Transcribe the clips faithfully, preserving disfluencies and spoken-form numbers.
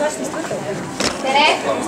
tere!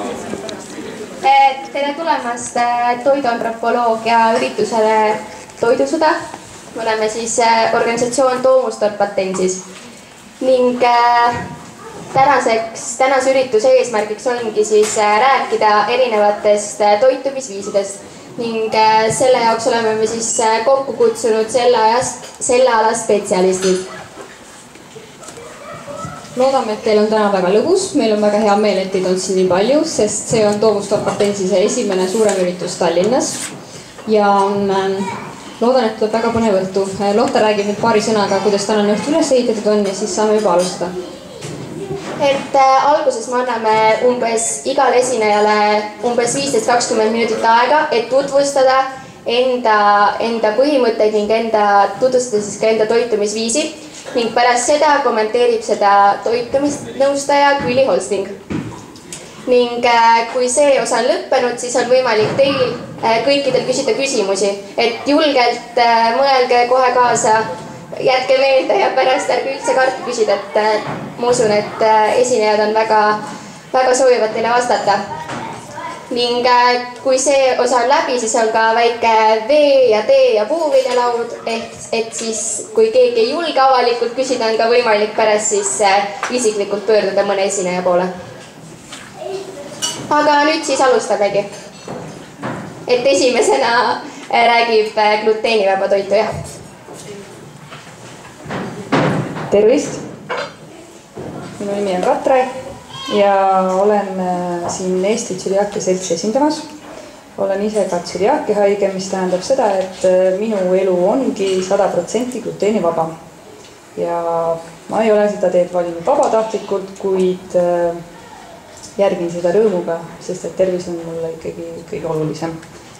Tere tulemast toiduantropoloogia üritusele Toidusõda. Me oleme siis organisatsioon Toomustort Patensis ning tänaseks, tänase ürituse eesmärgiks ongi siis rääkida erinevatest toitumisviisidest ning selle jaoks oleme me siis kokku kutsunud selle ajast, selle ala spetsialistid. Loodame, et teil on täna väga lõbus. Meil on väga hea meel, et teid on siin nii palju, sest see on Toomustort Patensise esimene suurem üritus Tallinnas. Ja on, loodan, et tuleb väga põnev õhtu. Lotta räägib nüüd paari sõnaga, kuidas tänane õhtu üles ehitatud on ja siis saame juba alustada. Et alguses me anname umbes igale esinejale umbes viisteist kakskümmend minutit aega, et tutvustada enda, enda põhimõtteid ning enda, tutvustada siis ka enda toitumisviisi. Ning pärast seda kommenteerib seda toitumisnõustaja Külli Holsting. Ning kui see osa on lõppenud, siis on võimalik teil kõikidel küsida küsimusi. Et julgelt mõelge kohe kaasa, jätke meelde ja pärast ärge üldse karta küsida, et ma usun, et esinejad on väga, väga soovivad teile vastata. Ning kui see osa on läbi, siis on ka väike vee ja tee ja puuviljalaud, ehk et siis kui keegi ei julge avalikult küsida, on ka võimalik pärast siis isiklikult pöörduda mõne esineja poole. Aga nüüd siis alustamegi. Et esimesena räägib gluteenivaba toitu, jah. Tervist! Minu nimi on Katrai. Ja olen siin Eesti Tsüliaakia seltsi esindamas. Olen ise ka tsüliaakia haige, mis tähendab seda, et minu elu ongi sada protsenti gluteenivaba. Ja ma ei ole seda teed valinud vabatahtlikult, kuid järgin seda rõõmuga, sest et tervis on mulle ikkagi kõige olulisem.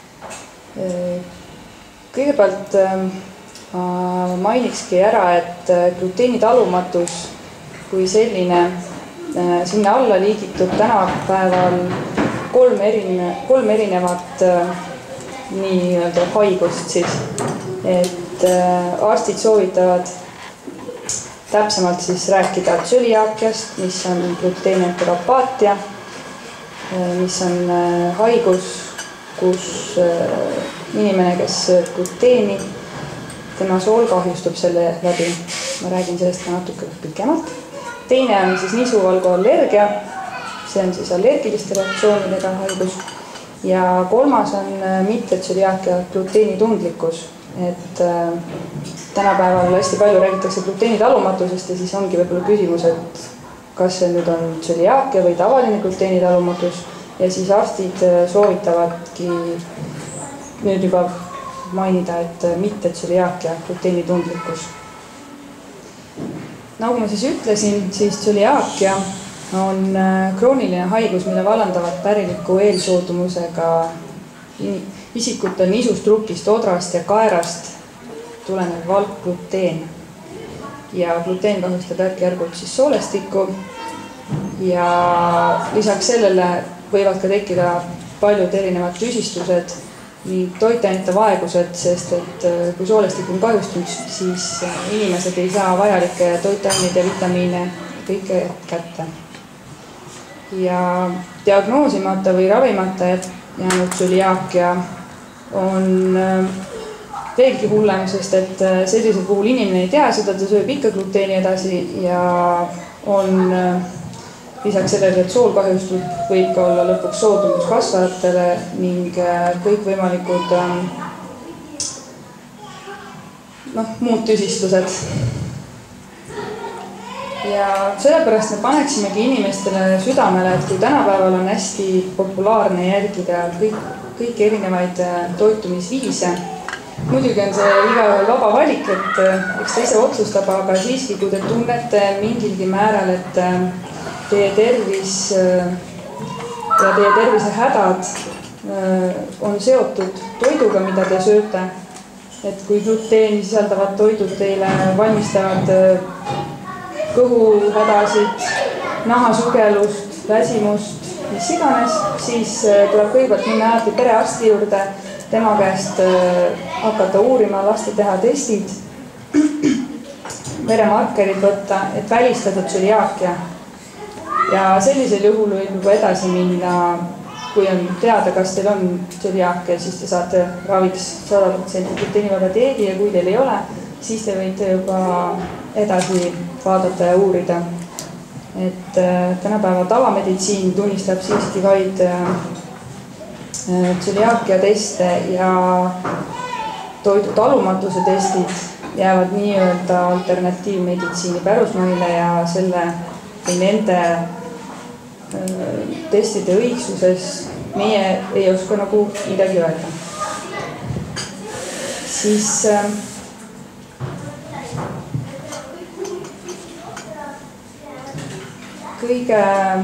Kõigepealt mainikski ära, et gluteenitalumatus kui selline sinna alla liigitud tänapäeval kolm, erine, kolm erinevat nii-öelda haigust siis, et arstid soovitavad täpsemalt siis rääkida tsüliaakiast, mis on gluteenenteropaatia, mis on haigus, kus inimene, kes sööb gluteeni, tema sool kahjustub selle läbi. Ma räägin sellest ka natuke pikemalt. Teine on siis nisuvalguallergia, see on siis allergiliste reaktsioonidega haigus. Ja kolmas on mittetsüliaakia gluteenitundlikkus, et tänapäeval hästi palju räägitakse gluteenitalumatusest ja siis ongi võib-olla küsimus, et kas see nüüd on tsüliaakia või tavaline gluteenitalumatus ja siis arstid soovitavadki nüüd juba mainida, et mittetsüliaakia gluteenitundlikkus. Nagu ma siis ütlesin, siis tsüliaakia on krooniline haigus, mille vallandavad päriliku eelsoodumusega isikutel nisustrukist, odrast ja kaerast tulenev valkgluteen. Ja gluteen kahjustab järk-järgult siis soolestikku ja lisaks sellele võivad ka tekkida paljud erinevad tüsistused ning toitainete vaegused, sest et kui soolestik on kahjustunud, siis inimesed ei saa vajalikke toitaineid ja vitamiine kõike kätte. Ja diagnoosimata või ravimata jäänud tsüliaakia on veelgi hullem, sest et sellisel puhul inimene ei tea seda, ta sööb ikka gluteeni edasi ja on lisaks sellele, et sool kahjustub, võib ka olla lõpuks soodumus kasvajatele ning kõik võimalikud noh, muud tüsistused. Ja sellepärast me paneksimegi inimestele südamele, et kui tänapäeval on hästi populaarne järgida kõik, kõik erinevaid toitumisviise, muidugi on see igaühel vaba valik, et eks ta ise otsustab, aga siiski, kui te tunnete mingilgi määral, et teie tervis ja teie tervise hädad on seotud toiduga, mida te sööte. Et kui gluteeni sisaldavad toidud teile valmistavad kõhuhädasid, nahasugelust, väsimust, mis iganes, siis tuleb kõigepealt minna alati perearsti juurde, tema käest hakata uurima, lasta teha testid, veremarkerid võtta, et välistada tsüliaakia. ja sellisel juhul võib juba edasi minna, kui on teada, kas teil on tsöliaakia, siis te saate raviks sada protsenti gluteenivaba dieedi ja kui teil ei ole, siis te võite juba edasi vaadata ja uurida. Et tänapäeva tavameditsiin tunnistab siiski vaid tsöliaakia teste ja toidu talumatuse testid jäävad nii-öelda alternatiivmeditsiini pärusmaile ja selle või nende testide õigsuses meie ei oska nagu midagi öelda. Siis kõige,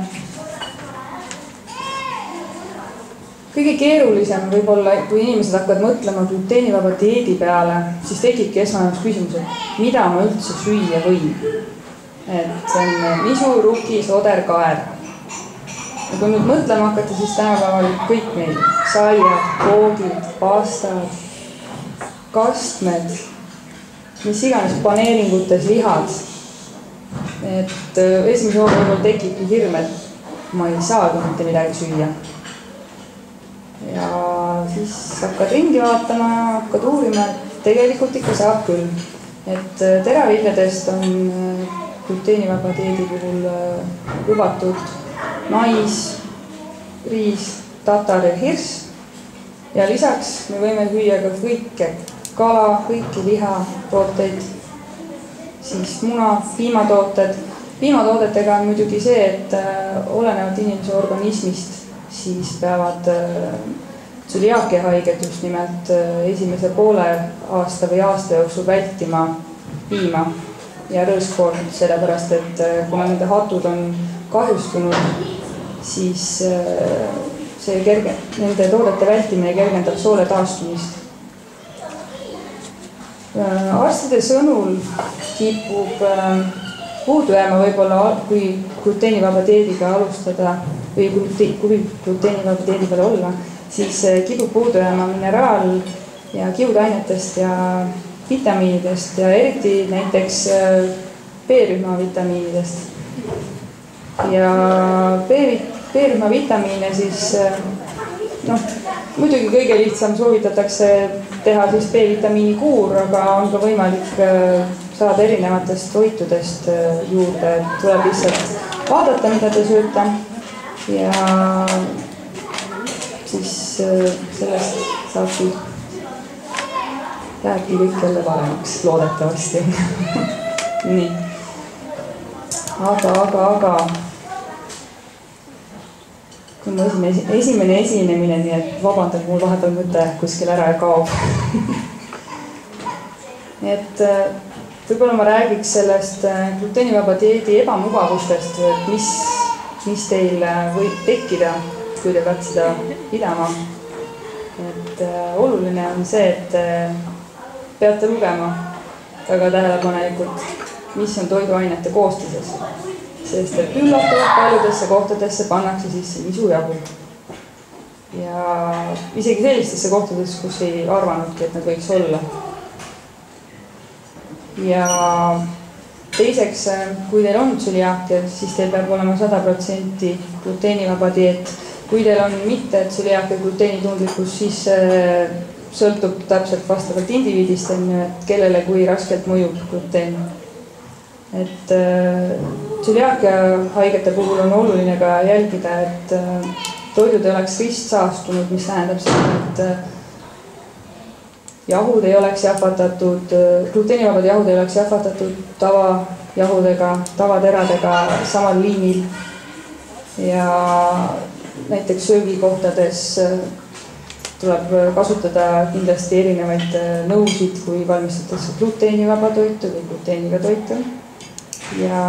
kõige keerulisem võib-olla, kui inimesed hakkavad mõtlema gluteenivaba dieedi peale, siis tekibki esmajoones küsimus, et mida ma üldse süüa võin. Et see on nisu, ruki, soder, kaer. Ja kui nüüd mõtlema hakata, siis tänapäeval kõik meil saiad, koogid, pastad, kastmed, mis iganes paneeringutes lihad. Et esimese hooga võib-olla tekibki hirm, et ma ei saagi mitte midagi süüa. Ja siis hakkad ringi vaatama ja hakkad uurima, et tegelikult ikka saab küll. Et teraviljadest on gluteenivaba dieedi puhul lubatud mais, riis, tatar ja hirs. Ja lisaks me võime süüa ka kõike kala, kõiki liha, tooteid, siis muna, piimatooted. Piimatoodetega on muidugi see, et olenevalt inimese organismist siis peavad tsöliaakia haiged just nimelt esimese poole aasta või aasta jooksul vältima piima ja rõõskkoormut, sellepärast et kuna nende hatud on kahjustunud, siis see kerge, nende toodete vältimine kergendab soole taastumist. Arstide sõnul kipub puudu jääma võib-olla, kui gluteenivaba dieediga alustada või kui gluteenivaba dieedi peal olla, siis kipub puudu jääma mineraal- ja kiudainetest ja vitamiinidest ja eriti näiteks B-rühma vitamiinidest. Ja B-rühma vitamiine siis, noh, muidugi kõige lihtsam soovitatakse teha siis B-vitamiini kuur, aga on ka võimalik saada erinevatest toitudest juurde, et tuleb lihtsalt vaadata, mida te sööte ja siis sellest saabki, lähebki kõik jälle paremaks, loodetavasti. Nii. Aga, aga, aga kui mu esimene, esimene esinemine, nii et vabandan, mul vahepeal mõte kuskil ära ja kaob. Et võib-olla ma räägiks sellest gluteenivaba dieedi ebamugavustest, et mis, mis teil võib tekkida, kui te peate seda pidama. Et oluline on see, et peate lugema väga tähelepanelikult, mis on toiduainete koostises. Sest et üllatavalt paljudesse kohtadesse pannakse sisse nisujagu. Ja isegi sellistesse kohtadesse, kus ei arvanudki, et nad võiks olla. Ja teiseks, kui teil on tsöliaakia, siis teil peab olema sada protsenti gluteenivaba dieet. Kui teil on mitte tsöliaakia gluteenitundlikkus, siis sõltub täpselt vastavalt indiviidist, et kellele kui raskelt mõjub gluteen. Et tsöliaakia haigete puhul on oluline ka jälgida, et toidud ei oleks ristsaastunud, mis tähendab seda, et jahud ei oleks jahvatatud, gluteenivabad jahud ei oleks jahvatatud tavajahudega, tavateradega samal liinil. Ja näiteks söögikohtades tuleb kasutada kindlasti erinevaid nõusid, kui valmistatakse gluteenivaba toitu või gluteeniga toitu. Ja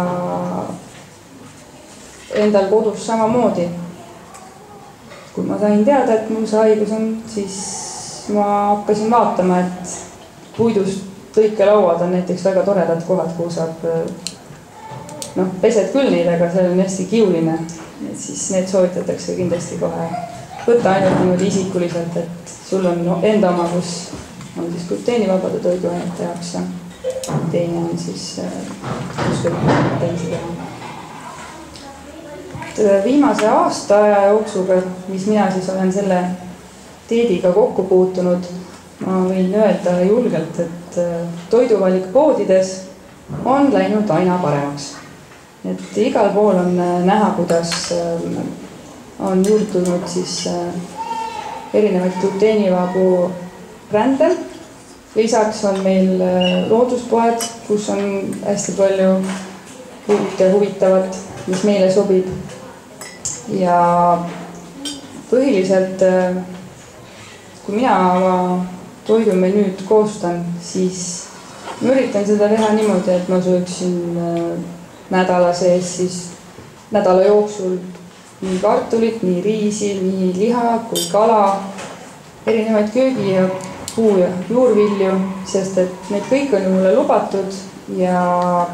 endal kodus samamoodi. Kui ma sain teada, et mul see haigus on, siis ma hakkasin vaatama, et puidust lõikelauad on näiteks väga toredad kohad, kuhu saab, noh, pesed küll neid, aga see on hästi kiuline. Et siis need soovitatakse kindlasti kohe võtta ainult niimoodi isikuliselt, et sul on enda oma, kus on siis gluteenivabade toiduainete jaoks ja teine on siis kus võib teisi teha. viimase aasta aja jooksuga, mis mina siis olen selle dieediga kokku puutunud, ma võin öelda julgelt, et toiduvalik poodides on läinud aina paremaks. Et igal pool on näha, kuidas on juurdunud siis erinevaid gluteenivabu brände. Lisaks on meil looduspoed, kus on hästi palju uut ja huvitavat, mis meile sobib. Ja põhiliselt, kui mina oma toidumenüüd koostan, siis ma üritan seda teha niimoodi, et ma sööksin nädala sees siis nädala jooksul nii kartulit, nii riisi, nii liha kui kala, erinevaid köögi ja puu- ja juurvilju, sest et need kõik on mulle lubatud ja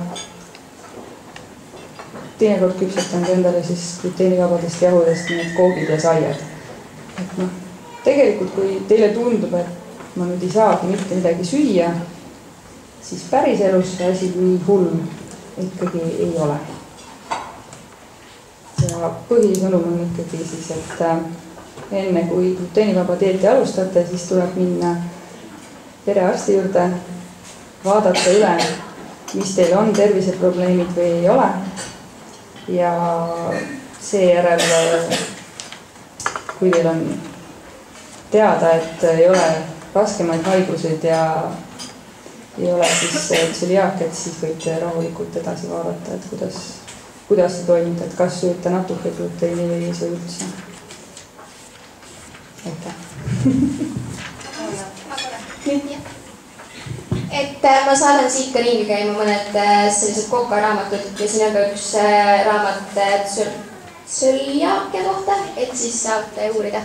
teinekord küpsetan endale siis gluteenivabadest jahudest need koogid ja saiad. Et noh, tegelikult kui teile tundub, et ma nüüd ei saagi mitte midagi süüa, siis päris elus see asi nii hull ikkagi ei ole. Ja põhisõnum on ikkagi siis, et enne kui gluteenivaba dieeti alustate, siis tuleb minna perearsti juurde, vaadata üle, mis teil on terviseprobleemid või ei ole. Ja seejärel, kui teil on teada, et ei ole raskemaid haiguseid ja ei ole siis tseliaakiat, siis võite rahulikult edasi vaadata, et kuidas, kuidas see toimib, et kas sööte natuke gluteeni või ei söö üldse. Aitäh. Et ma saadan siit ka ringi käima mõned sellised kokaraamatud ja siin on ka üks raamat tseliaakia kohta, et siis saate uurida.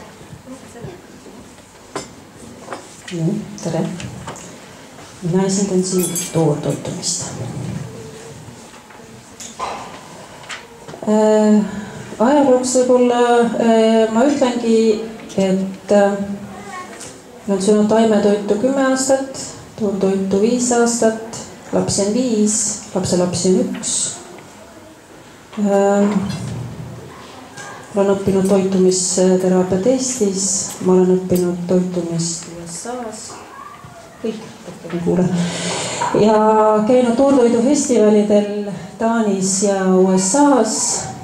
No, tere. Mina esindan siin toortoitumist. Äh, ajalooks võib-olla äh, ma ütlengi, et äh, olen söönud taimetoitu kümme aastat, toortoitu viis aastat, lapsi on viis, lapselapsi on üks. Äh, olen õppinud toitumisteraapiat Eestis, ma olen õppinud toitumist U S A-s. Kõik, ei kuule. Ja käinud toortoidufestivalidel Taanis ja U S A-s.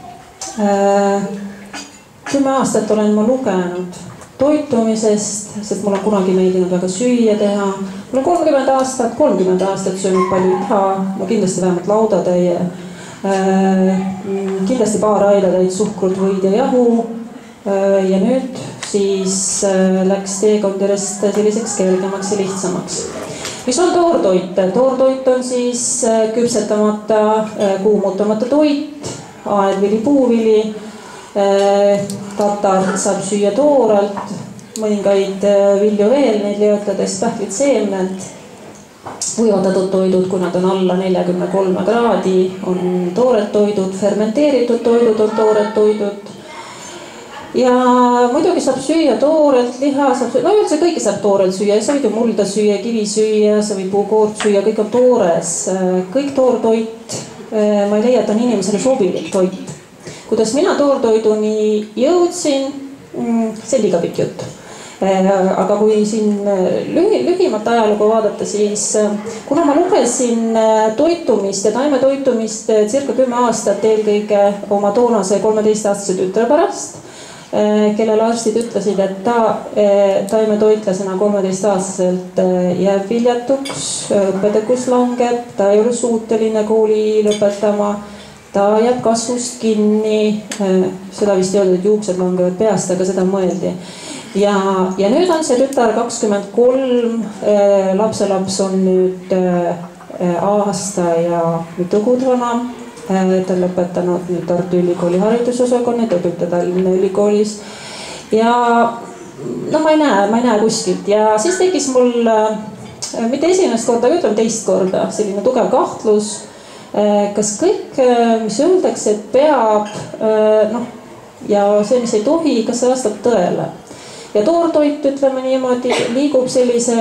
Kümme aastat olen ma lugenud toitumisest, sest mul on kunagi meeldinud väga süüa teha. Mul on kolmkümmend aastat, kolmkümmend aastat söönud palju liha, no kindlasti vähemalt laudatäie, kindlasti paar aidatäid suhkrut, võid ja jahu. Ja nüüd siis läks teekond järjest selliseks kergemaks ja lihtsamaks. Mis on toortoit? Toortoit on siis küpsetamata, kuumutamata toit, aedvili, puuvili. Tatart saab süüa tooralt, mõningaid vilju veel, neid leotades pähklid, seemned. Uivatatud toidud, kui nad on alla neljakümne kolme kraadi, on toored toidud, fermenteeritud toidud on toored toidud. Ja muidugi saab süüa toorelt, liha saab süüa, no üldse kõike saab toorelt süüa, sa võid ju mulda süüa, kivi süüa, sa võid puukoort süüa, kõik on toores. Kõik toortoit, ma ei leia, et on inimesele sobilik toit. Kuidas mina toortoiduni jõudsin, see on liiga pikk jutt. Aga kui siin lühi, lühimat ajalugu vaadata, siis kuna ma lugesin toitumist ja taimetoitumist circa kümme aastat eelkõige oma toonase kolmeteistaastase tütre pärast, kellele arstid ütlesid, et ta taimetoitlasena kolmeteistaastaselt jääb viljatuks, õppetekus langeb, ta ei ole suuteline kooli lõpetama, ta jääb kasvust kinni, seda vist ei olnud, et juuksed langevad peast, aga seda mõeldi. Ja, ja nüüd on see tütar kakskümmend kolm, lapselaps on nüüd aasta ja mitu kuud vana. Ta on lõpetanud nüüd Tartu Ülikooli haridusosakonna, ta õpib Tallinna Ülikoolis. Ja no ma ei näe, ma ei näe kuskilt. Ja siis tekkis mul, mitte esimest korda, ütleme teist korda, selline tugev kahtlus. Kas kõik, mis öeldakse, et peab, noh, ja see, mis ei tohi, kas see vastab tõele. Ja toortoit, ütleme niimoodi, liigub sellise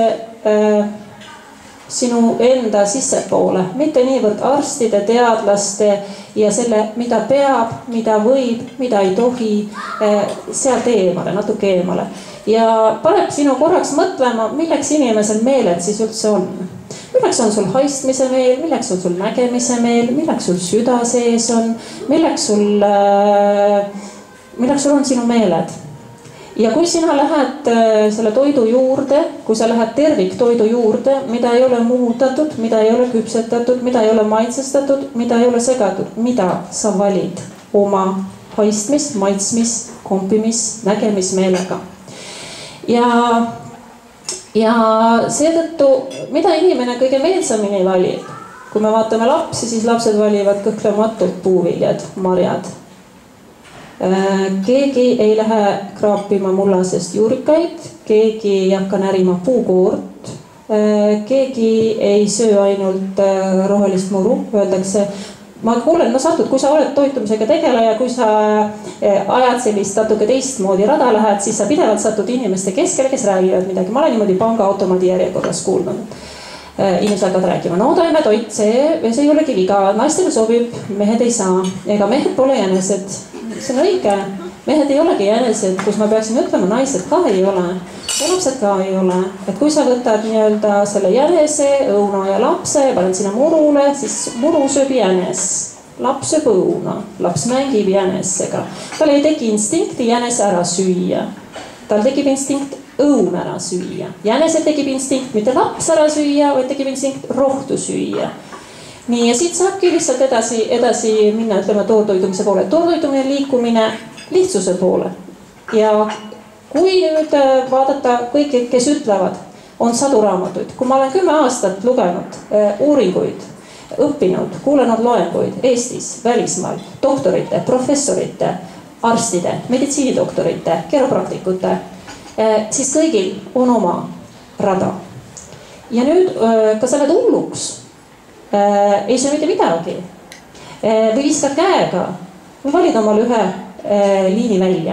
sinu enda sissepoole, mitte niivõrd arstide, teadlaste ja selle, mida peab, mida võib, mida ei tohi, sealt eemale, natuke eemale. Ja paneb sinu korraks mõtlema, milleks inimesel meeled siis üldse on. Milleks on sul haistmise meel, milleks on sul nägemise meel, milleks sul süda sees on, milleks sul, milleks sul on sinu meeled. Ja kui sina lähed selle toidu juurde, kui sa lähed terviktoidu juurde, mida ei ole muutatud, mida ei ole küpsetatud, mida ei ole maitsestatud, mida ei ole segatud, mida sa valid oma haistmis, maitsmis, kompimis, nägemismeelega. Ja, ja seetõttu, mida inimene kõige meelsamini valib? Kui me vaatame lapsi, siis lapsed valivad kõhklematult puuviljad, marjad. Keegi ei lähe kraapima mullasest juurikaid, keegi ei hakka närima puukoort, keegi ei söö ainult rohelist muru, öeldakse. Ma kuulen, no satud, kui sa oled toitumisega tegeleja, kui sa ajad sellist natuke teistmoodi rada lähed, siis sa pidevalt satud inimeste keskele, kes räägivad midagi. Ma olen niimoodi panga automaadi järjekorras kuulnud. Inimesed hakkavad rääkima, no taimetoit, see, see ei olegi viga, naistele sobib, mehed ei saa, ega mehed pole jänesed. See on õige, mehed ei olegi jänesed, kus ma peaksin ütlema, naised ka ei ole ja lapsed ka ei ole. Et kui sa võtad nii-öelda selle jänese, õuna ja lapse, paned sinna murule, siis muru sööb jänes. Laps sööb õuna, laps mängib jänesega. Tal ei teki instinkti jänese ära süüa. Tal tekib instinkt õun ära süüa. Jänese tekib instinkt mitte laps ära süüa, vaid tekib instinkt rohtu süüa. Nii, ja siit saabki lihtsalt edasi, edasi minna, ütleme, toortoidumise poole. Toortoidumine liikumine lihtsuse poole. Ja kui nüüd vaadata kõiki, kes ütlevad, on sadu raamatuid. Kui ma olen kümme aastat lugenud uuringuid, õppinud, kuulenud loenguid Eestis, välismaal, doktorite, professorite, arstide, meditsiinidoktorite, keropraktikute, siis kõigil on oma rada. Ja nüüd, kas sa oled hulluks? Ei söö mitte midagi või viskad käega või valid omal ühe liini välja.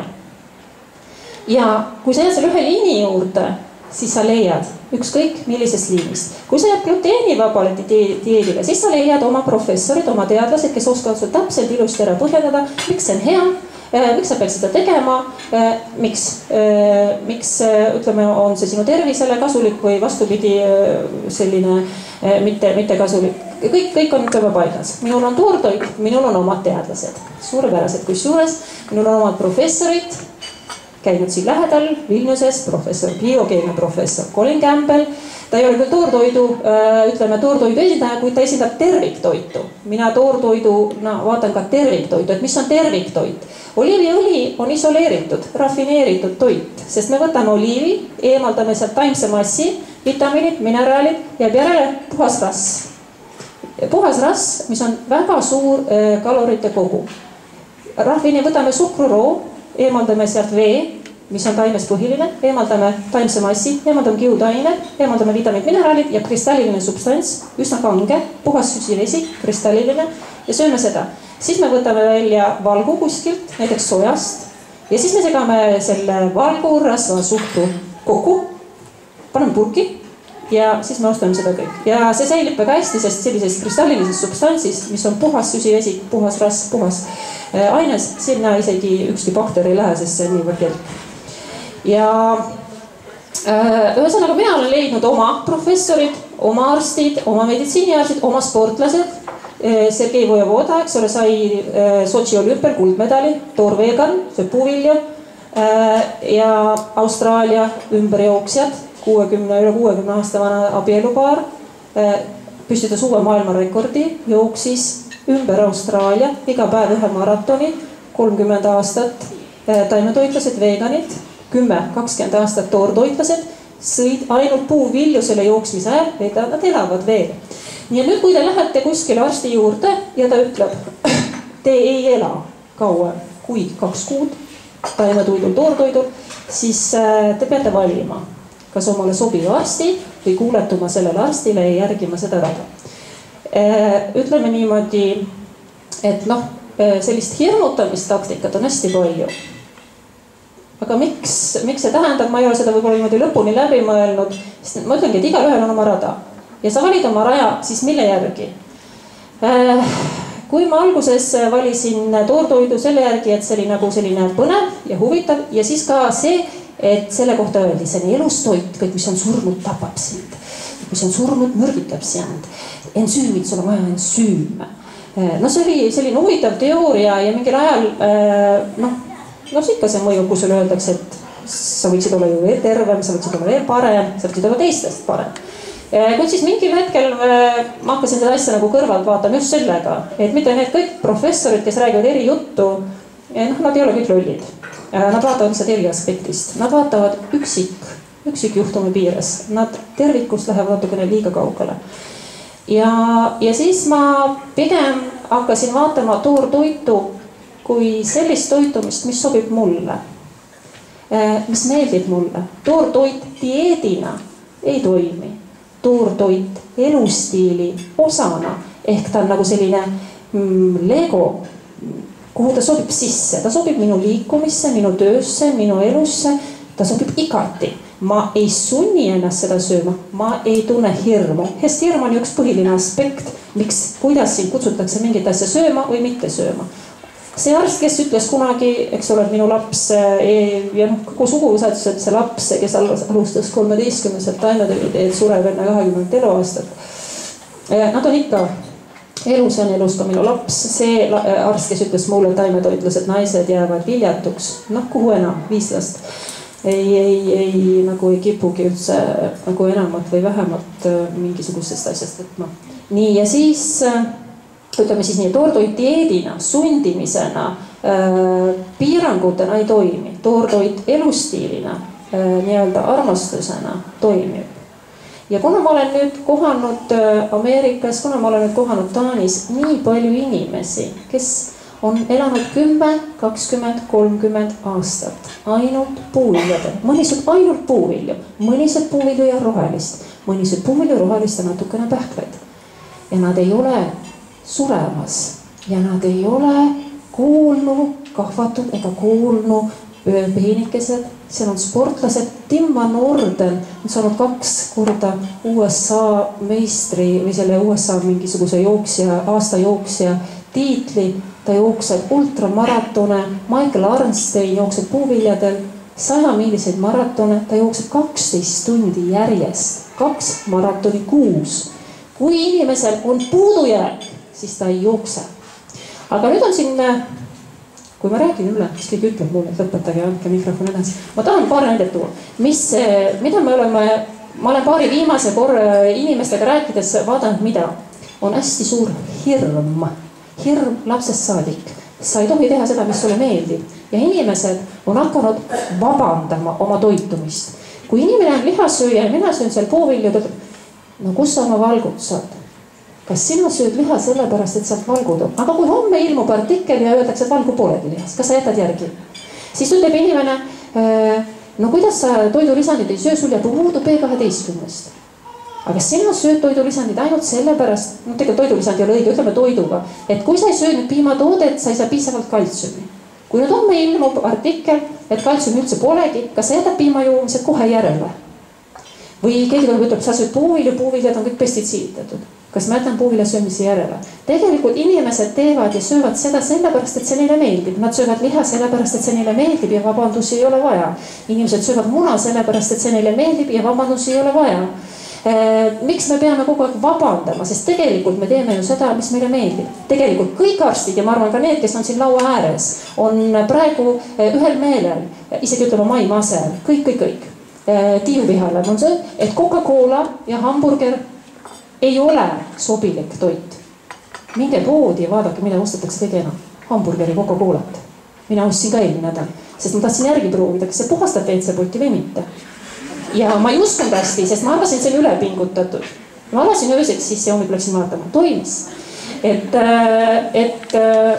Ja kui sa jääd selle ühe liini juurde, siis sa leiad ükskõik millisest liinist. Kui sa jääd gluteenivabale dieedile, siis sa leiad oma professorid, oma teadlased, kes oskavad sul täpselt ilusti ära põhjendada, miks see on hea, miks sa peaks seda tegema, miks, miks ütleme, on see sinu tervisele kasulik või vastupidi selline mitte, mitte kasulik. Kõik, kõik on ütleme paigas. Minul on toortoit, minul on omad teadlased. Suurepärased, kusjuures minul on omad professorid, käinud siin lähedal Vilniuses, professor, biokeemia professor Colin Campbell. Ta ei ole küll toortoidu, ütleme toortoidu esindaja, kuid ta esindab terviktoitu. Mina toortoidu, no, vaatan ka terviktoitu, et mis on terviktoit. Oliiviõli on isoleeritud, rafineeritud toit, sest me võtame oliivi, eemaldame sealt taimse massi, vitamiinid, mineraalid, jääb järele puhas rass. Puhas rass, mis on väga suur kalorite kogu. Rahvini võtame suhkruroo, eemaldame sealt vee, mis on taimes põhiline, eemaldame taimse massi, eemaldame kiudained, eemaldame vitamiinid, mineraalid ja kristalliline substants, üsna kange, puhas süsivesi, kristalliline ja sööme seda. Siis me võtame välja valgu kuskilt, näiteks sojast ja siis me segame selle valgu rasva suhkru kokku, paneme purki ja siis me ostame seda kõik. Ja see säilib väga hästi, sest sellises kristallilises substantsis, mis on puhas süsivesi, puhas rasv, puhas aines, sinna isegi ükski bakter ei lähe, sest see on niivõrd kelk. Ja ühesõnaga mina olen leidnud oma professorid, oma arstid, oma meditsiiniarstid, oma sportlased. Sergei Vojevoda, eks ole, sai Sotši olümpial kuldmedali, toorvegan, sööb puuvilju ja Austraalia ümberjooksjad, kuuekümne, üle kuuekümne aasta vana abielupaar, püstitas uue maailmarekordi, jooksis ümber Austraalia, iga päev ühe maratoni, kolmkümmend aastat taimetoitlased, veganid, kümme, kakskümmend aastat toortoitlased, sõid ainult puuvilju selle jooksmise ajal, nad elavad veel. Nii et nüüd, kui te lähete kuskile arsti juurde ja ta ütleb, te ei ela kauem kui kaks kuud taimetuidul, toortoidul, siis te peate valima, kas omale sobiva arsti või kuuletuma sellele arstile ja järgima seda rada. Ütleme niimoodi, et noh, sellist hirmutamistaktikat on hästi palju. Aga miks, miks see tähendab, ma ei ole seda võib-olla niimoodi lõpuni läbi mõelnud, sest ma ütlengi, et igal ühel on oma rada. Ja sa valid oma raja, siis mille järgi? kui ma alguses valisin toortoidu selle järgi, et see oli nagu selline põnev ja huvitav ja siis ka see, et selle kohta öeldi, see on elustoit, kõik, mis on surnud, tapab sind. Mis on surnud, mürgitab sind. Ensüümid, sul on vaja ensüüme. No see oli selline huvitav teooria ja mingil ajal, noh, no see ikka see mõju, kui sulle öeldakse, et sa võiksid olla ju veel tervem, sa võiksid olla veel parem, sa võiksid olla teistest parem. Kuid siis mingil hetkel ma hakkasin seda asja nagu kõrvalt vaatama just sellega, et mitte need kõik professorid, kes räägivad eri juttu, noh, nad ei ole kõik lollid. Nad vaatavad lihtsalt eri aspektist. Nad vaatavad üksik, üksik juhtumi piires. Nad tervikust lähevad natukene liiga kaugele. Ja, ja siis ma pigem hakkasin vaatama toortoitu kui sellist toitumist, mis sobib mulle. Mis meeldib mulle. Toortoit dieedina ei toimi. Toortoit elustiili osana, ehk ta on nagu selline mm, lego, kuhu ta sobib sisse. Ta sobib minu liikumisse, minu töösse, minu elusse, ta sobib igati. Ma ei sunni ennast seda sööma, ma ei tunne hirmu. Sest hirm on üks põhiline aspekt, miks, kuidas siin kutsutakse mingit asja sööma või mitte sööma. See arst, kes ütles kunagi, eks ole, minu laps ja kogu suguvõsatus, et see laps, kes alustas kolmeteistkümneselt taimetööd, et sureb enne kahekümmet eluaastat. Nad on ikka elus, on elus ka minu laps. See arst, kes ütles mulle, et taimetoitlased naised jäävad viljatuks, noh, kuhu enam, viis last. Ei, ei, ei, nagu ei kipugi üldse nagu enamat või vähemat mingisugustest asjast võtma. Nii, ja siis ütleme siis nii, toortoit dieedina, sundimisena, piirangutena ei toimi. Toortoit elustiilina, nii-öelda armastusena toimib. Ja kuna ma olen nüüd kohanud Ameerikas, kuna ma olen nüüd kohanud Taanis nii palju inimesi, kes on elanud kümme, kakskümmend, kolmkümmend aastat ainult puuviljadel. Mõni sööb ainult puuvilju, mõni sööb puuvilju ja rohelist, mõni sööb puuvilju rohelist ja natukene pähkleid. Ja nad ei ole suremas ja nad ei ole kuulnu kahvatud ega kuulnu peenikesed. Seal on sportlased. Tim Van Orden on saanud kaks korda U S A meistri või selle U S A mingisuguse jooksja, aasta jooksja tiitli. Ta jookseb ultramaratone. Michael Arnstein jookseb puuviljadel sajamiiliseid maratone. Ta jookseb kaksteist tundi järjest. Kaks maratoni kuus. Kui inimesel on puudujääk, siis ta ei jookse. Aga nüüd on siin, kui ma räägin üle, siis kõik ütleb mulle, et lõpetage ja andke mikrofon edasi. Ma tahan paar näidet tuua. Mis, mida me oleme, ma olen paari viimase korra inimestega rääkides vaadanud, mida on hästi suur hirm. Hirm lapsest saadik. Sa ei tohi teha seda, mis sulle meeldib. Ja inimesed on hakanud vabandama oma toitumist. Kui inimene on lihasööja ja mina söön seal puuvilju, no kus sa oma valgud saad? Kas sina sööd liha sellepärast, et sealt valgud on? Aga kui homme ilmub artikkel ja öeldakse, et valgu polegi lihas, kas sa jätad järgi? Siis ütleb inimene, no kuidas sa toidulisandid ei söö, sul jääb puudu B kaheteistkümnest. Aga sina sööd toidulisandid ainult sellepärast, no tegelikult toidulisand ei ole õige, ütleme toiduga, et kui sa ei söö nüüd piimatoodet, sa ei saa piisavalt kaltsiumi. Kui nüüd homme ilmub artikkel, et kaltsiumi üldse polegi, kas sa jätad piimajuumised kohe järele? Või keegi tuleb ütleb, sa sööd puuvilju, puuviljad on kõik pestitsiiditatud. Kas ma jätan puuvilja söömise järele? Tegelikult inimesed teevad ja söövad seda sellepärast, et see neile meeldib. Nad söövad liha sellepärast, et see neile meeldib ja vabandusi ei ole vaja. Inimesed söövad muna sellepärast, et see neile meeldib ja vabandusi ei ole vaja. Miks me peame kogu aeg vabandama, sest tegelikult me teeme ju seda, mis meile meeldib. Tegelikult kõik arstid ja ma arvan ka need, kes on siin laua ääres, on praegu ühel meelel, isegi ütleme Maima asel, kõik, kõik, kõik. Tiiu Vihale on see, et Coca-Cola ja hamburger ei ole sobilik toit. Minge poodi ja vaadake, mida ostetakse kõige enam. Hamburgeri Coca-Colat. Mina ostsin ka eelmine nädal, sest ma tahtsin järgi proovida, kas see puhastab W C poti või mitte. Ja ma ei uskunud hästi, sest ma arvasin, et see on üle pingutatud. Ma alasin ööseks, siis see hommik läksin vaatama. Toimis. Et, et,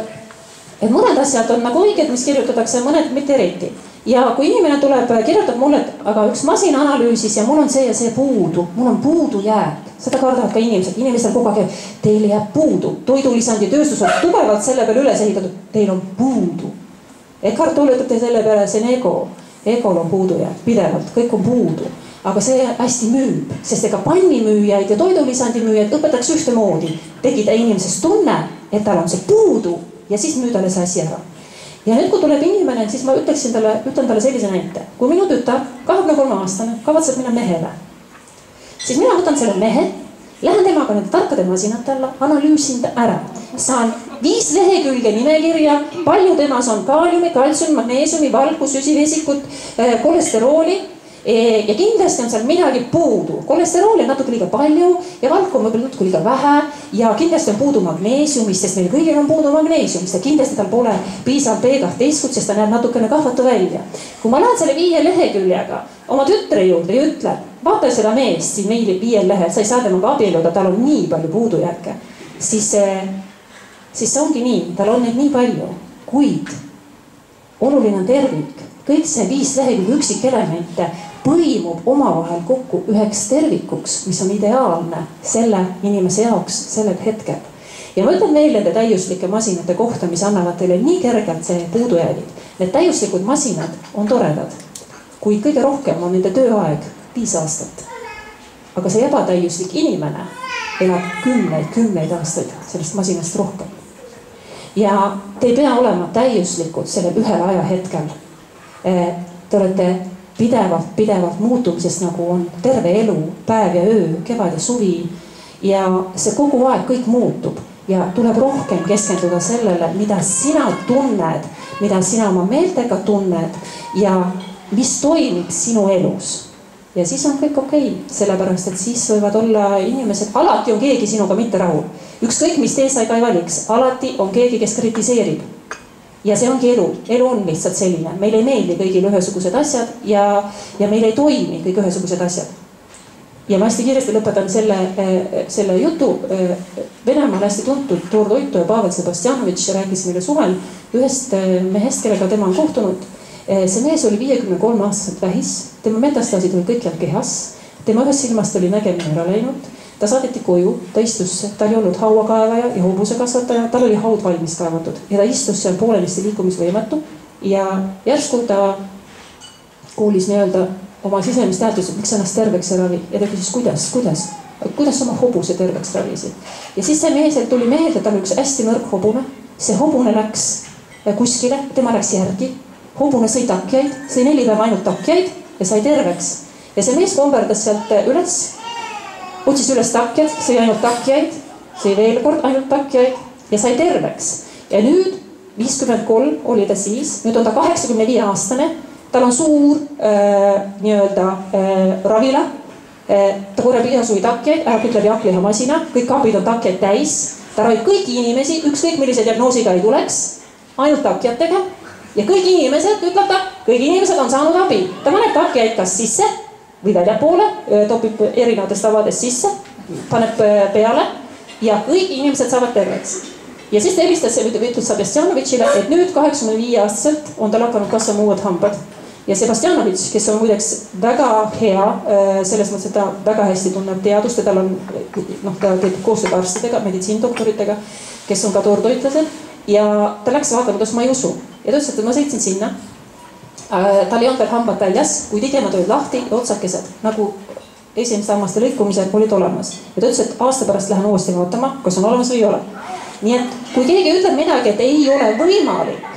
et mõned asjad on nagu õiged, mis kirjutatakse, mõned mitte eriti. Ja kui inimene tuleb, kirjutab mulle, et aga üks masin analüüsis ja mul on see ja see puudu. Mul on puudu jääb. Seda kardavad ka inimesed. Inimestel kogu aeg, teil jääb puudu. Toidulisandi tööstus on tugevalt selle peale üles ehitatud. Teil on puudu. Eckhart Tolle ütleb selle peale, see on ego. Egol on puudu jääb pidevalt. Kõik on puudu. Aga see hästi müüb. Sest ega pannimüüjaid ja toidulisandi müüjaid õpetaks ühtemoodi. Tegida inimesest tunne, et tal on see puudu ja siis müü talle see asi ära. Ja nüüd, kui tuleb inimene, siis ma ütleksin talle, ütlen talle sellise näite. Kui minu tütar, kahekümne kolme aastane, kavatseb minna mehele, siis mina võtan selle mehe, lähen temaga nende tarkade masinate alla, analüüsin ta ära. Saan viis lehekülge nimekirja, palju temas on kaaliumi, kaltsiumi, magneesiumi, valku, süsivesikut, kolesterooli. Ja kindlasti on seal midagi puudu. Kolesterooli on natuke liiga palju ja valku on võib-olla natuke liiga vähe. Ja kindlasti on puudu magneesiumist, sest meil kõigil on puudu magneesiumist. Ja kindlasti tal pole piisav B kaksteist, sest ta näeb natukene kahvatu välja. Kui ma lähen selle viie leheküljega oma tütre juurde ja ütlen, vaata seda meest siin meili viiel lehel, sa ei saa temaga abieluda, tal on nii palju puudujärke. Siis, siis see ongi nii, tal on neid nii palju, kuid oluline on tervik. Kõik see viis lehekülge üksik elemente põimub omavahel kokku üheks tervikuks, mis on ideaalne selle inimese jaoks sellel hetkel. Ja ma ütlen veel nende täiuslike masinate kohta, mis annavad teile nii kergelt see puudujäägid. Need täiuslikud masinad on toredad, kuid kõige rohkem on nende tööaeg viis aastat. Aga see ebatäiuslik inimene elab kümneid, kümneid aastaid sellest masinast rohkem. Ja te ei pea olema täiuslikud sellel ühel ajahetkel. Te olete pidevalt, pidevalt muutumises, nagu on terve elu, päev ja öö, kevad ja suvi. Ja see kogu aeg kõik muutub ja tuleb rohkem keskenduda sellele, mida sina tunned, mida sina oma meeltega tunned ja mis toimib sinu elus. Ja siis on kõik okei, sellepärast, et siis võivad olla inimesed, alati on keegi sinuga mitte rahul. Ükskõik, mis tee sa ka ei valiks, alati on keegi, kes kritiseerib. Ja see ongi elu. Elu on lihtsalt selline. Meil ei meeldi kõigil ühesugused asjad ja, ja meil ei toimi kõik ühesugused asjad. Ja ma hästi kiiresti lõpetan selle, selle jutu. Venemaal hästi tuntud Tor Toitu ja Pavel Sebastjanovitš rääkis meile suvel ühest mehest, kellega tema on kohtunud. See mees oli viiekümne kolme aastaselt vähis. Tema metastaasid oli kõikjal kehas. Tema ühest silmast oli nägemine ära läinud. Ta saadeti koju, ta istus, ta oli olnud hauakaevaja ja hobuse kasvataja, tal oli haud valmis kaevatud ja ta istus seal poolenisti liikumisvõimetu ja järsku ta kuulis nii-öelda oma sisemist hääldust, miks ennast terveks ei ravi ja ta küsis, kuidas, kuidas, kuidas oma hobuse terveks ravisid. Ja siis see meesel tuli meelde, tal oli üks hästi nõrk hobune, see hobune läks kuskile, tema läks järgi, hobune sõi takjaid, sõi neli päeva ainult takjaid ja sai terveks ja see mees komberdas sealt üles. Otsis üles takjad, sõi ainult takjaid, sõi veel kord ainult takjaid ja sai terveks. Ja nüüd viiskümmend kolm oli ta siis, nüüd on ta kaheksakümne viie aastane, tal on suur äh, nii-öelda äh, ravila, äh, ta korjab igasugu takjaid, ära kütleb jaklihamasina, kõik kabid on takjaid täis, ta ravib kõiki inimesi, ükskõik millise diagnoosiga ei tuleks, ainult takjatega ja kõik inimesed, ütleb ta, kõik inimesed on saanud abi, ta paneb takjaid kas sisse või väljapoole, topib erinevatest tavadest sisse, paneb peale ja kõik inimesed saavad terveks. Ja siis ta helistas ütles Sebastjanovitšile, et nüüd kaheksakümne viie aastaselt on tal hakanud kasvama uued hambad. Ja Sebastjanovitš, kes on muideks väga hea, selles mõttes, et ta väga hästi tunneb teadust ja tal on, noh, ta teeb koostööd arstidega, meditsiindoktoritega, kes on ka toortoitlased ja ta läks vaatama, kuidas ma ei usu. Ja ta ütles, et ma sõitsin sinna. Tal ei olnud veel hambad väljas, kuid igemad olid lahti ja otsakesed, nagu esimeste hammaste lõikumised olid olemas. Ja ta ütles, et aasta pärast lähen uuesti vaatama, kas on olemas või ei ole. Nii et kui keegi ütleb midagi, et ei ole võimalik,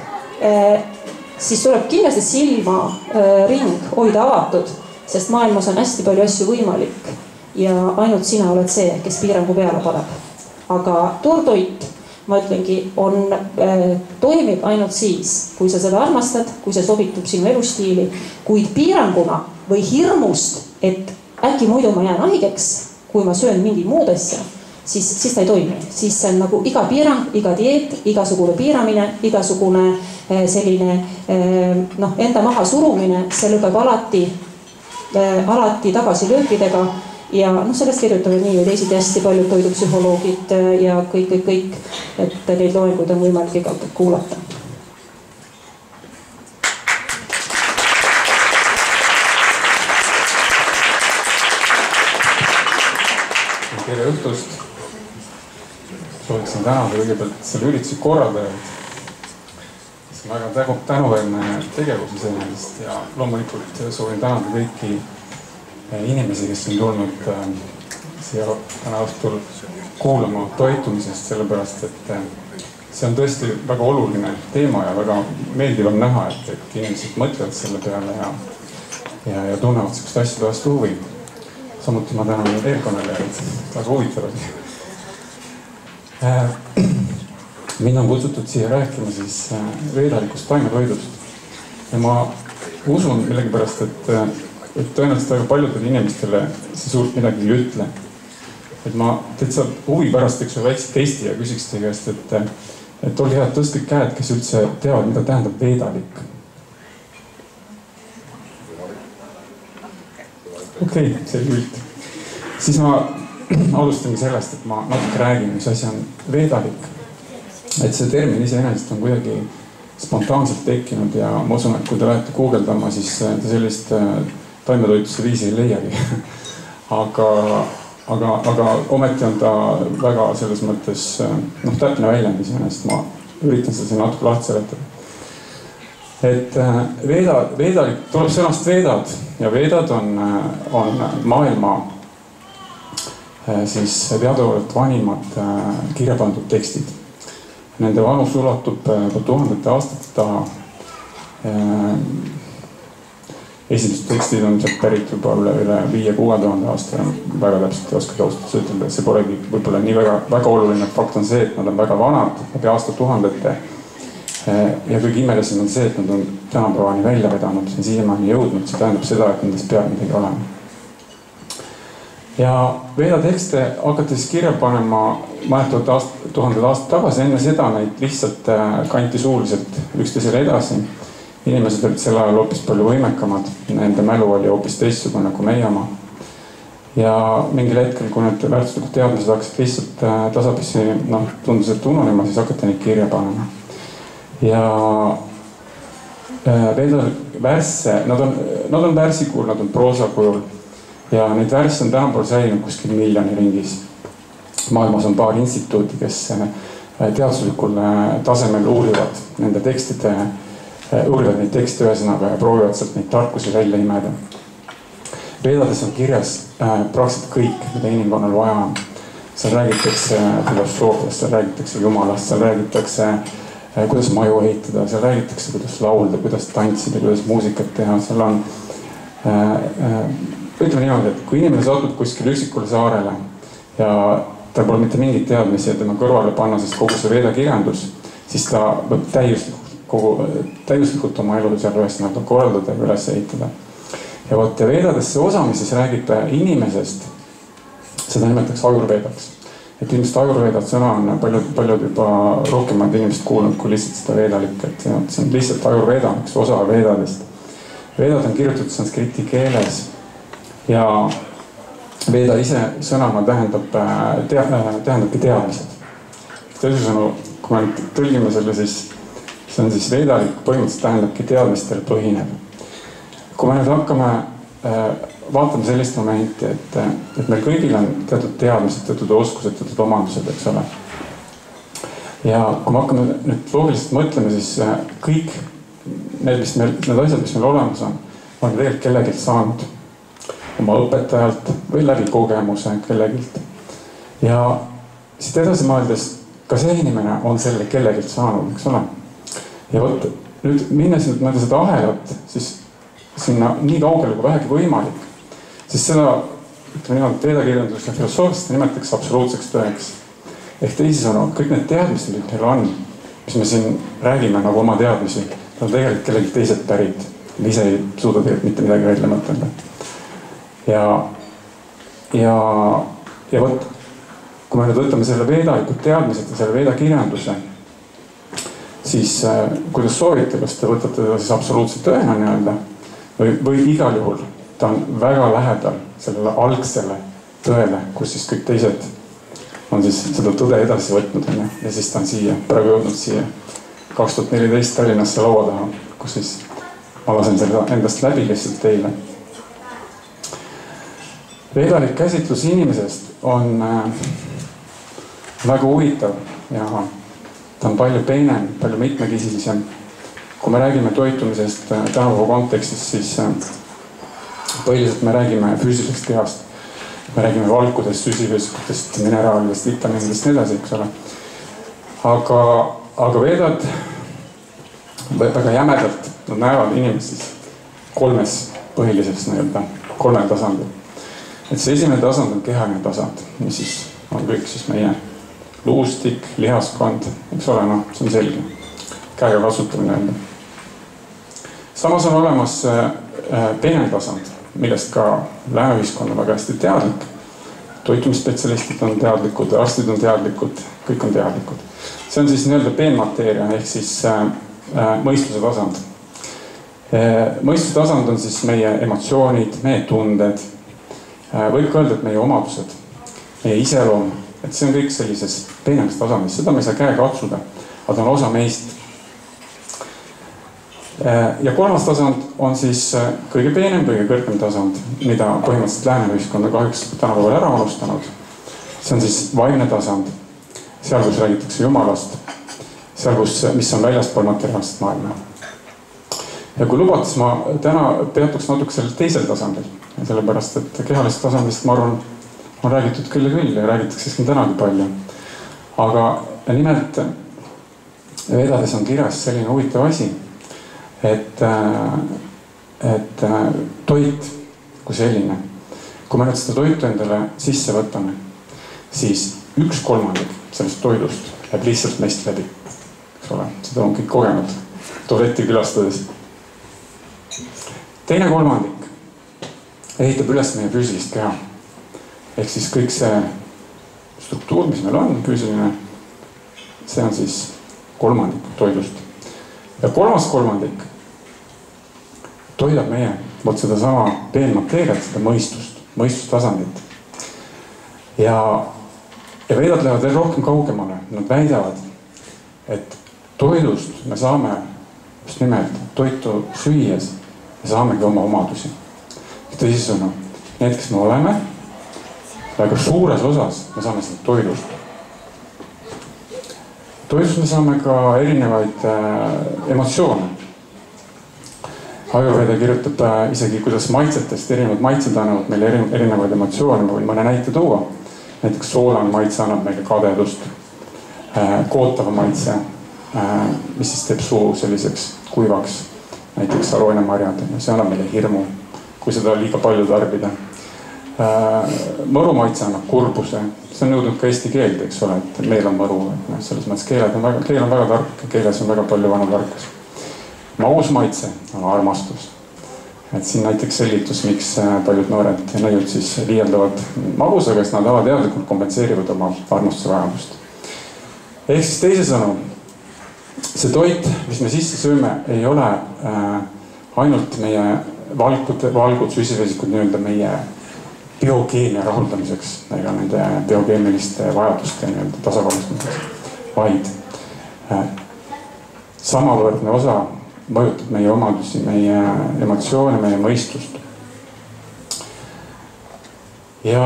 siis tuleb kindlasti silma ring hoida avatud, sest maailmas on hästi palju asju võimalik ja ainult sina oled see, kes piirangu peale paneb. Aga toortoit, ma ütlengi, on, äh, toimib ainult siis, kui sa seda armastad, kui see sobitub sinu elustiili, kuid piiranguna või hirmust, et äkki muidu ma jään haigeks, kui ma söön mingi muud asja, siis, siis ta ei toimi. Siis see on nagu iga piirang, iga dieet, igasugune piiramine, igasugune äh, selline äh, noh, enda maha surumine, see lükkab alati, äh, alati tagasi lööpidega. Ja noh, sellest kirjutavad nii või teised hästi paljud toidupsühholoogid ja kõik, kõik, kõik, et neid loenguid on võimalik igalt kuulata. Tere õhtust. Sooviksin tänada kõigepealt selle ürituse korraldajaid. See on väga tänuväärne tegevus iseenesest ja loomulikult soovin tänada kõiki inimesi, kes on tulnud siia täna õhtul kuulama toitumisest, sellepärast et see on tõesti väga oluline teema ja väga meeldiv on näha, et, et inimesed mõtlevad selle peale ja, ja, ja tunnevad sellist asjade vastu huvi. Samuti ma tänan eelkõnelejaid, väga huvitav oli. Mind on kutsutud siia rääkima siis veedalikust taimetoidust. Ja ma usun millegipärast, et, et tõenäoliselt väga paljudele inimestele see suurt midagi ei ütle. Et ma täitsa huvi pärast üks väikse testi ja küsiks teie käest, et, et olge head, tõstke käed, kes üldse teavad, mida tähendab veedalik. Okei, okay, see oli üld. Siis ma alustame sellest, et ma natuke räägin, mis asi on veedalik. Et see termin iseenesest on kuidagi spontaanselt tekkinud ja ma usun, et kui te lähete guugeldama, siis te sellist taimetoituse viisi ei leiagi. aga, aga, aga ometi on ta väga selles mõttes noh, täpne väljend iseenesest. Ma üritan seda siin natuke lahti seletada. Et veeda, veedalik tuleb sõnast veedad ja veedad on, on maailma siis teadaolevalt vanimad kirja pandud tekstid. Nende vanus ulatub tuhandete aastate taha. Esimesed tekstid on sealt pärit juba üle, üle viie kuue tuhande aasta. Väga täpselt ei oska austada ütelda, see polegi võib-olla nii väga, väga oluline. Fakt on see, et nad on väga vanad läbi aastatuhandete. Ja kõige imelisem on see, et nad on tänapäevani välja vedanud, see on siiamaani jõudnud. See tähendab seda, et nendest peab midagi olema. Ja veeda tekste hakati siis kirja panema mõned aast, tuhanded aastad tagasi. Enne seda neid lihtsalt kanti suuliselt üksteisele edasi. Inimesed olid selle ajal hoopis palju võimekamad. Nende mälu oli hoopis teistsugune kui meie oma. Ja mingil hetkel, kui need väärtuslikud teadmised hakkasid lihtsalt tasapisi no, tundus, et ununema, siis hakati neid kirja panema. Ja veeda värsse, nad on, nad on värsikujul, nad on proosakujul. Ja neid värsse on tänapäeval säilinud kuskil miljoni ringis. Maailmas on paar instituuti, kes teaduslikul tasemel uurivad nende tekstide, uurivad neid tekste ühesõnaga ja proovivad sealt neid tarkusi välja imeda. Veedades on kirjas praktiliselt kõik, mida inimkonnal vaja on. Seal räägitakse filosoofiast, seal räägitakse jumalast, seal räägitakse kuidas maju ehitada, seal räägitakse kuidas laulda, kuidas tantsida, kuidas muusikat teha. Seal on ütleme niimoodi, et kui inimene satub kuskil üksikule saarele ja tal pole mitte mingit teadmisi ja tema kõrvale panna, sest kogu see veedakirjandus, siis ta võib täiuslikult, kogu, täiuslikult oma elu seal ühesõnaga korraldada ja üles ehitada. Ja võt, ja veedadesse osa, mis siis räägib inimesest, seda nimetatakse ajurveedaks. Et ilmselt ajurveedat sõna on paljud, paljud juba rohkemad inimesed kuulnud kui lihtsalt seda veedalik, et see on lihtsalt ajurveeda, üks osa veedadest. Veedad on kirjutatud sanskriti keeles. Ja veeda ise sõnana tähendab, tea, tähendabki teadmised. Tõsisõnu, kui me tõlgime selle, siis see on siis veedalik, põhimõtteliselt tähendabki teadmistel põhinev. Kui me nüüd hakkame vaatama sellist momenti, et, et meil kõigil on teatud teadmised, teatud oskused, teatud omandused, eks ole. Ja kui me hakkame nüüd loogiliselt mõtlema, siis kõik need, mis meil, need asjad, mis meil olemas on, on tegelikult kellegilt saanud. Oma õpetajalt või läbi kogemuse kellegilt. Ja siit edasi mõeldes, ka see inimene on selle kellegilt saanud, eks ole. Ja võt, nüüd minnes nüüd mõelda seda ahelat, siis sinna nii kaugele kui vähegi võimalik, siis seda, ütleme niimoodi, veedakirjandus ja filosoofiast nimetaks absoluutseks tõeks. Ehk teisisõnu, kõik need teadmised, mis meil on, mis me siin räägime nagu oma teadmisi, nad on tegelikult kellegi teised pärit. Ise ei suuda tegelikult mitte midagi välja mõtelda. Ja, ja, ja võt, kui me nüüd võtame selle veedalikud teadmised ja selle veedakirjanduse, siis kuidas soovite, kas te võtate teda siis absoluutselt tõena nii-öelda või, või igal juhul ta on väga lähedal sellele algsele tõele, kus siis kõik teised on siis seda tõde edasi võtnud ja siis ta on siia, praegu jõudnud siia kaks tuhat neliteist Tallinnasse laua taha, kus siis ma lasen seda endast läbi lihtsalt teile. Veedalik käsitlus inimesest on äh, väga huvitav ja ta on palju peenem, palju mitmekesisem. Kui me räägime toitumisest tänapäeva kontekstis, siis äh, põhiliselt me räägime füüsilisest kehast. me räägime valkudest, süsivesikutest, mineraalidest, vitamiinidest, nii edasi, eks ole. aga, aga veedad väga jämedalt, nad näevad inimest siis kolmes põhilises nii-öelda, kolmel tasandil. et see esimene tasand on kehaline tasand, mis siis on kõik siis meie luustik, lihaskond, eks ole, noh, see on selge. käega kasutamine enda. samas on olemas peenem tasand, millest ka lääneühiskond on väga hästi teadlik. toitumisspetsialistid on teadlikud, arstid on teadlikud, kõik on teadlikud. see on siis nii-öelda peenmateeria ehk siis äh, mõistuse tasand. mõistuse tasand on siis meie emotsioonid, meie tunded, võib ka öelda, et meie omadused, meie iseloom, et see on kõik sellises peenemas tasandis, seda me ei saa käega katsuda, aga ta on osa meist. ja kolmas tasand on siis kõige peenem, kõige kõrgem tasand, mida põhimõtteliselt lääneühiskond on kahjuks tänapäeval ära unustanud. see on siis vaimne tasand, seal, kus räägitakse Jumalast, seal, kus, mis on väljaspool materiaalset maailma. ja kui lubates, ma täna peatuks natuke sellel teisel tasandil, sellepärast et kehalisest tasandist, ma arvan, on räägitud küll ja küll ja räägitakse siin tänagi palju. aga nimelt vedades on kirjas selline huvitav asi, et, et toit kui selline, kui me nüüd seda toitu endale sisse võtame, siis üks kolmandik sellest toidust läheb lihtsalt meist läbi. Eks ole, seda on kõik kogenud tualetti külastades. teine kolmandik ehitab üles meie füüsilist keha. Ehk siis kõik see struktuur, mis meil on, füüsiline, see on siis kolmandik toidust. Ja kolmas kolmandik toidab meie vot seda sama peenmateeriat, seda mõistust, mõistustasandit. Ja, ja veedad lähevad veel rohkem kaugemale. Nad väidavad, et toidust me saame just nimelt toitu süües ja saamegi oma omadusi. Tõsisõnu, need, kes me oleme, väga suures osas me saame seda toidust. Toidust me saame ka erinevaid äh, emotsioone. Ajurveda kirjutab äh, isegi, kuidas maitsetest erinevad maitsed annavad meile erinevaid emotsioone. Ma võin mõne näite tuua. Näiteks soolane maitse annab meile kadedust, äh, kootava maitse, äh, mis siis teeb suu selliseks kuivaks. Näiteks aroonemarjad, see annab meile hirmu, kui seda liiga palju tarbida. Mõru maitse annab kurbuse, see on jõudnud ka eesti keelde, eks ole, et meil on mõru, et selles mõttes keeled on väga, keel on väga tark, keeles on väga palju vana tarkus. Magus maitse on armastus. Et siin näiteks selgitus, miks paljud noored neiud siis liialdavad magusaga, sest nad alateadlikult kompenseerivad oma armastuse vajadust. Ehk siis teise sõnu, see toit, mis me sisse sööme, ei ole äh, ainult meie valgud, valgud, süsivesikud nii-öelda meie biokeemia rahuldamiseks ega nende biokeemiliste vajaduste nii-öelda tasakaalustamiseks, vaid äh, samavõrdne osa mõjutab meie omadusi, meie emotsioone, meie mõistust. Ja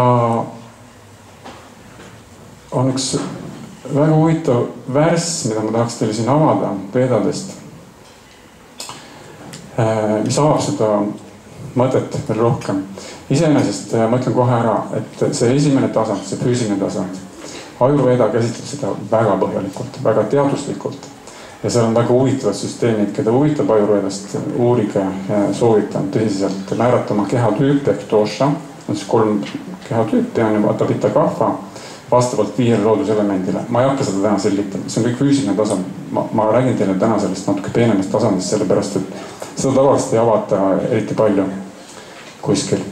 on üks väga huvitav värss, mida ma tahaks teile siin avada veedadest, mis avab seda mõtet veel rohkem. Iseenesest ma ütlen kohe ära, et see esimene tasand, see füüsiline tasand, Ajurveda käsitleb seda väga põhjalikult, väga teaduslikult. Ja seal on väga huvitavad süsteemid, keda huvitab Ajurvedast, uurige, soovitan tõsiselt määrata oma kehatüüp ehk dosha. On siis kolm kehatüüpi, on ju Vata, Pitta, Kapha, vastavalt viiele looduselemendile. Ma ei hakka seda täna selgitama, see on kõik füüsiline tasand. Ma, ma räägin teile täna sellest natuke peenemast tasandist, sellepärast et seda tavaliselt ei avata eriti palju kuskil.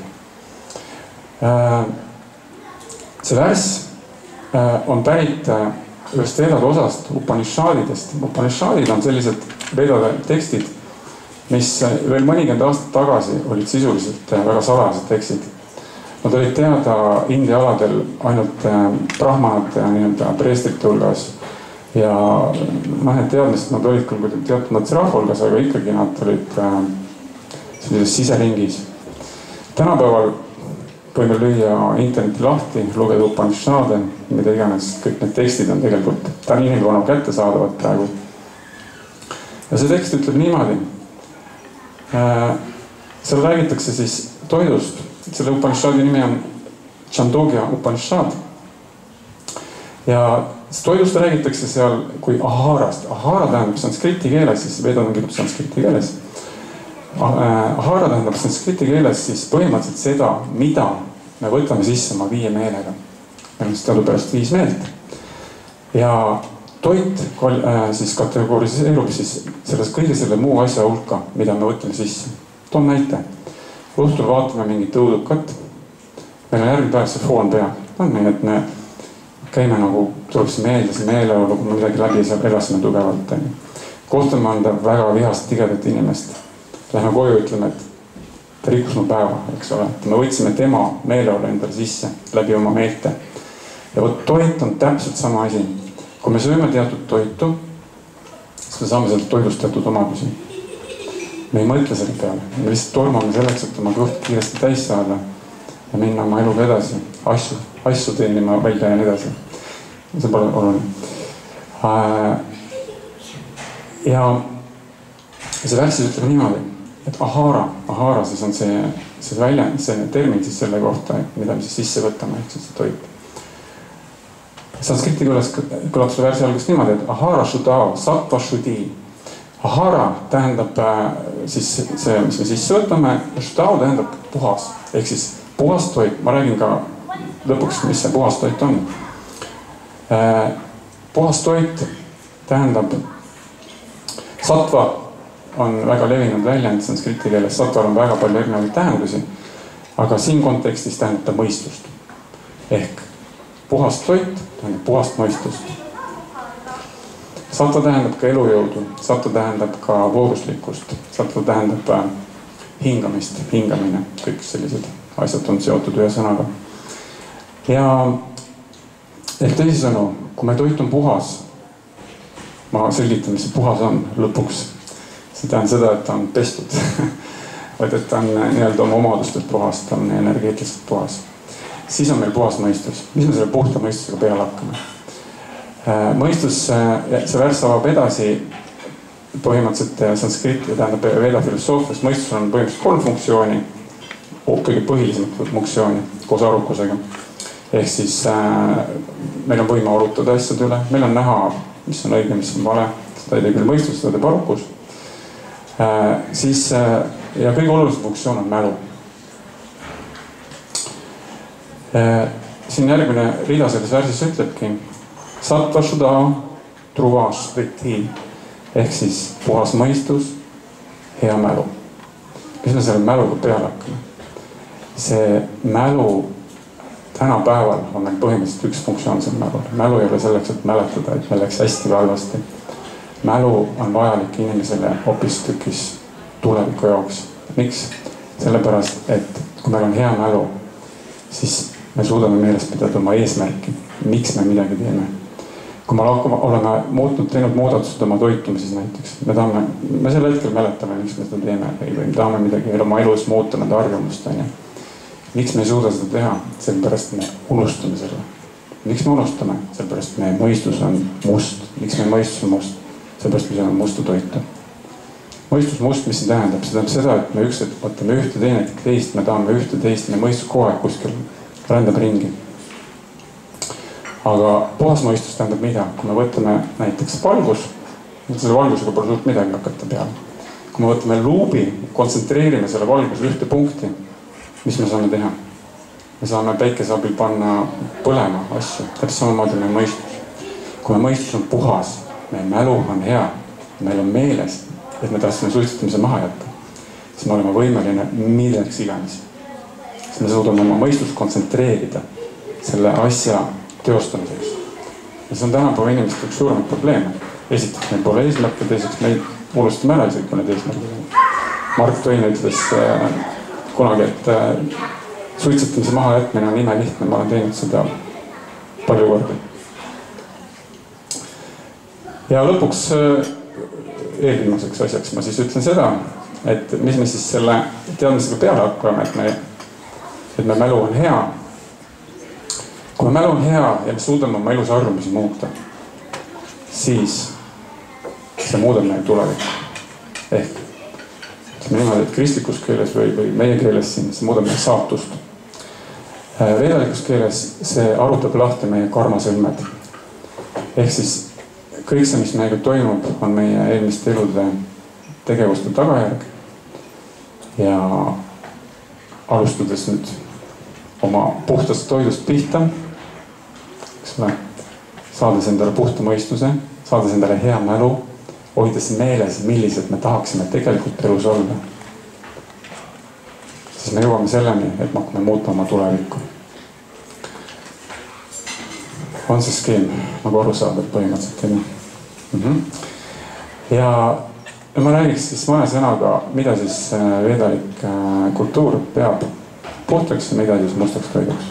See värss on pärit ühest vedade osast, Upanishadidest. Upanishadid on sellised vedade tekstid, mis veel mõnikümmend aastat tagasi olid sisuliselt väga salajased tekstid. Nad olid teada India aladel ainult brahmanate ja nii-öelda preestrite hulgas. Ja noh, need teadmised, nad olid küll teatud mõttes rahvulgas, aga ikkagi nad olid sellises siseringis. Tänapäeval võime lüüa interneti lahti, lugeda Upanishade, mida iganes, kõik need tekstid on tegelikult täna inimkonna kätte saadavad praegu. Ja see tekst ütleb niimoodi. Seal räägitakse siis toidust. Selle Upanishadi nimi on Chandogya Upanishad. ja toidust räägitakse seal kui aharast. Ahara tähendab sanskriti keeles, siis Vedad on kirjutatud sanskriti keeles. Ahara tähendab sanskriti keeles siis põhimõtteliselt seda, mida me võtame sisse oma viie meelega. Meil on siis teadupärast viis meelt. Ja toit siis kategoriseerub siis selles kõige selle muu asja hulka, mida me võtame sisse. Toon näite. Õhtul vaatame mingit õudukat. Meil on järgmine päev see foon peal. On nii, et me käime nagu, tuleb see meelde, see meeleolu, kui me midagi läbi elasime tugevalt. Kohtame anda väga vihast tigedat inimest. Lähme koju, ütleme, et ta rikkus mu päeva, eks ole. Me võtsime tema meeleolu endale sisse läbi oma meelte. Ja võt toit on täpselt sama asi. Kui me sööme teatud toitu, siis me saame sealt toidust teatud omadusi. Me ei mõtle selle peale. Me lihtsalt tormame selleks, et oma kõht kiiresti täis saada ja minna oma eluga edasi. Asju, asju teenima välja ja nii edasi. See pole oluline. Ja see värk siis ütleb niimoodi, et ahara, ahara siis on see, see välja, see termin siis selle kohta, mida me siis sisse võtame, ehk siis see toit. Sanskriti kõlab selle värsi algust niimoodi, et ahara shudao, sattva shudi. Ahara tähendab siis see, mis me sisse võtame, ja shudao tähendab puhas, ehk siis puhas toit. Ma räägin ka lõpuks, mis see puhas toit on. Puhas toit tähendab, sattva on väga levinud väljend sanskriti keeles, sattval on väga palju erinevaid tähendusi, aga siin kontekstis tähendab ta mõistust. Ehk puhas toit tähendab puhast mõistust. Sattva tähendab ka elujõudu, sattva tähendab ka vooruslikkust, sattva tähendab hingamist, hingamine, kõik sellised asjad on seotud ühe sõnaga. Ja ehk teisisõnu, kui me toit on puhas, ma selgitan, mis see puhas on lõpuks. See tähendab seda, et ta on pestud, vaid et ta on nii-öelda oma omadustelt puhas, ta on energeetiliselt puhas. Siis on meil puhas mõistus. Mis me selle puhta mõistusega peale hakkame? Mõistus, see värss avab edasi põhimõtteliselt sanskriti, tähendab Veda filosoofias. Mõistus on põhimõtteliselt kolm funktsiooni, kõige põhilisemat funktsiooni koos arukusega. Ehk siis meil on võime arutada asjade üle, meil on näha, mis on õige, mis on vale. Seda ei tee küll mõistus, seda teeb arukus. Siis, ja kõige olulisem funktsioon on mälu. Siin järgmine rida selles värsis ütlebki sattva shudao truvash vriti ehk siis puhas mõistus, hea mälu. Mis me selle mäluga peale hakkame? See mälu tänapäeval on meil põhimõtteliselt üks funktsioon seal mälul. Mälu ei ole selleks, et mäletada, et meil läks hästi või halvasti. Mälu on vajalik inimesele hoopis tükis tuleviku jaoks. Miks? Sellepärast, et kui meil on hea mälu, siis me suudame meeles pidada oma eesmärki, miks me midagi teeme. Kui me oleme muutnud, teinud muudatused oma toitumises näiteks, me tahame, me selle hetkel mäletame, miks me seda teeme või me tahame midagi oma elus muuta, nende arvamust. Miks me ei suuda seda teha? Sellepärast me unustame selle. Miks me unustame? Sellepärast meie mõistus on must. Miks meie mõistus on must? Sellepärast me saame musta toitu. Mõistus must, mis see tähendab? See tähendab seda, et me üks hetk võtame ühte teine teist, me tahame ühte teist, me mõistus kogu aeg kuskil rändab ringi. Aga puhas mõistus tähendab mida? Kui me võtame näiteks valgus, selle valgusega pole suurt midagi hakata peale. Kui me võtame luubi, kontsentreerime selle valguse ühte punkti, mis me saame teha? Me saame päikese abil panna põlema asju, täpselt samamoodi meie mõistus. Kui me mõistus on puhas, meie mälu on hea, meil on meeles, et me tahtsime suitsetamise maha jätta, siis me oleme võimeline milleks iganes. Siis me suudame oma mõistust kontsentreerida selle asja teostamiseks. Ja see on tänapäeva inimeste üks suuremaid probleeme. Esiteks meil pole eesmärke, teiseks meil unustame ära isegi, kui need eesmärgid. Mark Twain ütles kunagi, et suitsetamise maha jätmine on ime lihtne, ma olen teinud seda palju kordi. Ja lõpuks eelviimaseks asjaks ma siis ütlen seda, et mis me siis selle teadmisega peale hakkame, et me, et me mälu on hea. Kui me mälu on hea ja me suudame oma elus arvamusi muuta, siis see muudab meie tulevikku. Ehk ütleme niimoodi, et kristlikus keeles või, või meie keeles siin, see muudab meie saatust. veedalikus keeles see arutab lahti meie karmasõlmed. Ehk siis kõik see, mis meiega toimub, on meie eelmiste elude tegevuste tagajärg. Ja alustades nüüd oma puhtast toidust pihta, eks ole, saades endale puhta mõistuse, saades endale hea mälu, hoides meeles, millised me tahaksime tegelikult elus olla. Siis me jõuame selleni, et me hakkame muuta oma tulevikku. On see skeem nagu aru saada põhimõtteliselt, enne. Mm-hmm. Ja, ja ma räägiks siis mõne sõnaga, mida siis veedalik kultuur peab puhtaks ja mida siis mustaks toiduks.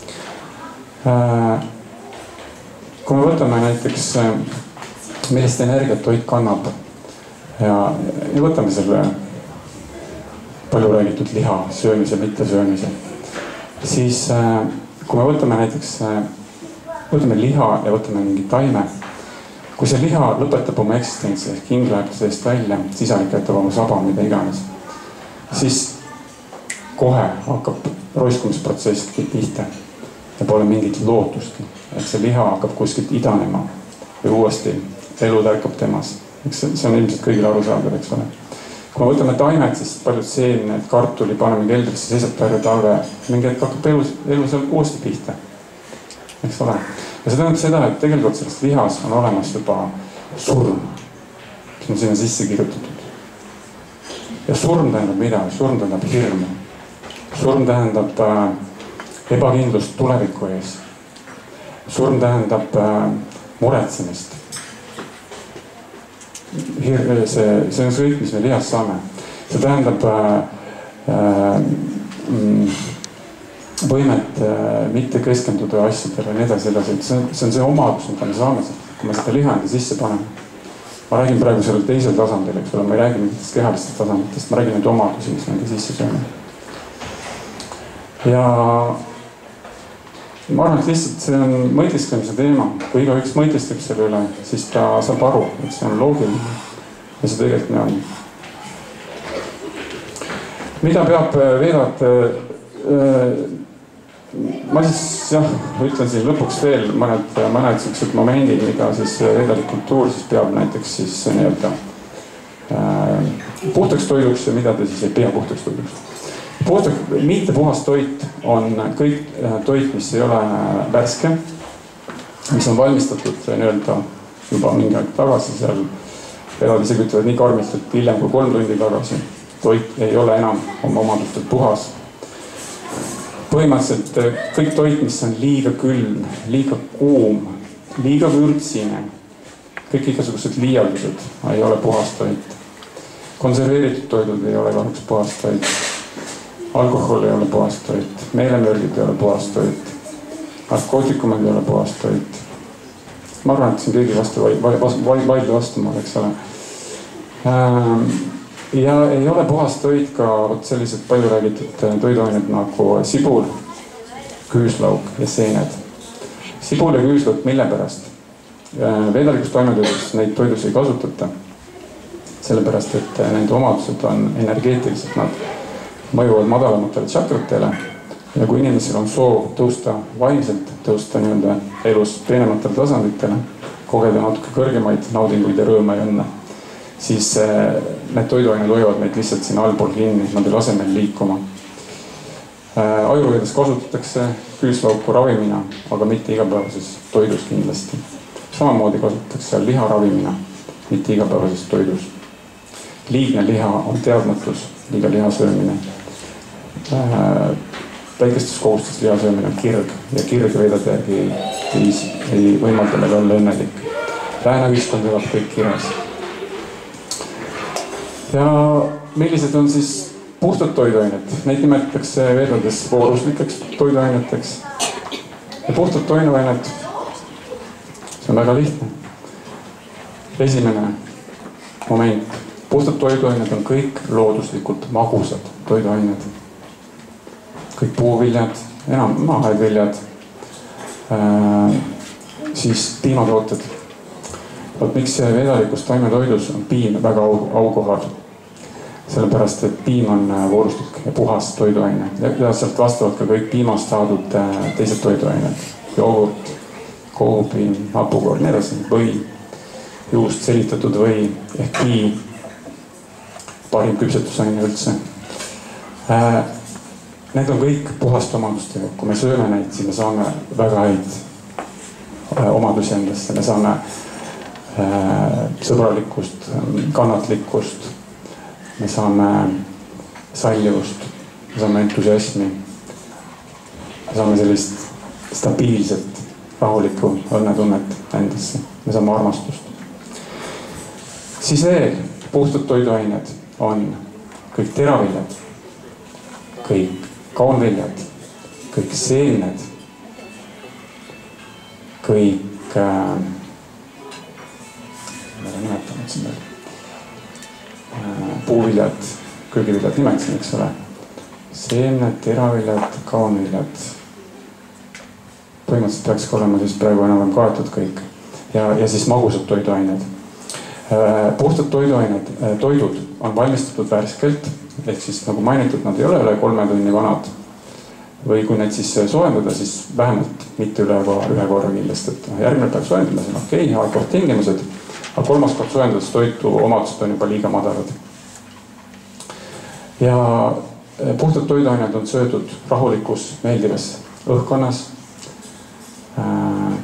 Kui me võtame näiteks, millist energiat toit kannab ja, ja võtame selle palju räägitud liha söömise, mitte söömise, siis kui me võtame näiteks, võtame liha ja võtame mingi taime, kui see liha lõpetab oma eksistentsi ehk hing läheb seest välja, sisalik jätab oma saba, mida iganes, siis kohe hakkab roiskumisprotsess pihta ja pole mingit lootustki. Ehk see liha hakkab kuskilt idanema või uuesti elu tärkab temas. Eks see on ilmselt kõigil arusaadav, eks ole. Kui me võtame taimed, siis paljud seemned, kartuli paneme keldrisse, seisab terve talve, mingi hetk hakkab elu, elu seal uuesti pihta. Eks ole. Ja see tähendab seda, et tegelikult selles lihas on olemas juba surm, mis on sinna sisse kirjutatud. Ja surm tähendab mida? Surm tähendab hirmu. Surm tähendab äh, ebakindlust tuleviku ees. Surm tähendab äh, muretsemist. Hir, see, see on kõik, mis me lihast saame. See tähendab äh, äh, võimet äh, mitte keskenduda asjadele ja nii edasi edasi. See on, see on see omadus, mida me saame, kui me seda liha enda sisse paneme. Ma räägin praegu sellel teisel tasandil, eks ole, ma ei räägi mingitest kehalistest tasanditest, ma räägin neid omadusi, mis me enda sisse sööme. Ja ma arvan, et lihtsalt see on mõtisklemise teema. Kui igaüks mõtistab selle üle, siis ta saab aru, et see on loogiline. Ja see tegelikult nii on. Mida peab veedad? Ma siis jah, ütlen siin lõpuks veel mõned, mõned sellised momendid, mida siis veedalik kultuur siis peab näiteks siis nii-öelda puhtaks toiduks ja mida ta siis ei pea puhtaks toiduks. Puhtaks, mitte puhas toit on kõik toit, mis ei ole värske, mis on valmistatud nii-öelda juba mingi aeg tagasi seal. Vedad isegi ütlevad nii karmilt, et hiljem kui kolm tundi tagasi toit ei ole enam oma omadustelt puhas. Põhimõtteliselt kõik toit, mis on liiga külm, liiga kuum, liiga vürtsine, kõik igasugused liialdused ei ole puhas toit. Konserveeritud toidud ei ole kahjuks puhas toit. Alkohol ei ole puhas toit, meelemürgid ei ole puhas toit, narkootikumid ei ole puhas toit. Ma arvan, et siin kõigi vastu vaidle vastuma, eks ole. Ja ei ole puhas toit ka sellised palju räägitud toiduained nagu sibul, küüslauk ja seened. Sibul ja küüslauk mille pärast? Veedalikus toimetoidus neid toidus ei kasutata, sellepärast et nende omadused on energeetiliselt nad mõjuvad madalamatele tšakratele ja kui inimesel on soov tõusta vaimselt, tõusta nii-öelda elus peenematele tasanditele, kogeda natuke kõrgemaid naudinguid ja rõõma ja õnne, siis need toiduained hoiavad meid lihtsalt siin allpool kinni, nad ei lase meil liikuma. Ajurveedas kasutatakse küüslauku ravimina, aga mitte igapäevases toidus kindlasti. Samamoodi kasutatakse liha ravimina, mitte igapäevases toidus. Liigne liha on teadmatus, liiga liha söömine. Väikestes kohustes liha söömine on kirg ja kirg veedade järgi ei, ei, ei võimalda meil olla õnnelik. Lääne ühiskond elab kõik kirjas. Ja millised on siis puhtad toiduained? Neid nimetatakse veedades vooruslikeks toiduaineteks. Ja puhtad toiduained, see on väga lihtne. Esimene moment. Puhtad toiduained on kõik looduslikult magusad toiduained. Kõik puuviljad, enam maheviljad, äh, siis piimatooted. Vaat miks veedalikus taimetoidus on piim väga aukohal? sellepärast, et piim on voorustuslik ja puhas toiduaine ja sealt vastavalt ka kõik piimast saadud teised toiduained. Jogurt, koopiim, hapukoor, nii edasi, või, juust selitatud või ehk ghee, parim küpsetusaine üldse. Need on kõik puhaste omadustega. Kui me sööme neid, siis me saame väga häid omadusi endasse. Me saame sõbralikkust, kannatlikkust, me saame sallivust, me saame entusiasmi, me saame sellist stabiilset, rahulikku õnnetunnet endasse, me saame armastust. Siis veel puhtad toiduained on kõik teraviljad, kõik kaunviljad, kõik seemned, kõik äh, ma olen nimetanud siin veel puuviljad, köögiviljad nimetasin, eks ole. Seemned, teraviljad, kaunviljad. Põhimõtteliselt peaks olema siis praegu enam kaetud kõik. Ja, ja siis magusad toiduained. Puhtad toiduained, toidud on valmistatud värskelt. Ehk siis nagu mainitud, nad ei ole üle kolme tunni vanad. Või kui need siis soojendada, siis vähemalt mitte üle ühe korra kindlasti. Järgmine päev soojendada, see on okei, okay, aegkord tingimused. Aga kolmas kord soojendades toitu omadused on juba liiga madalad. Ja puhtad toiduained on söödud rahulikus, meeldivas õhkkonnas. Äh,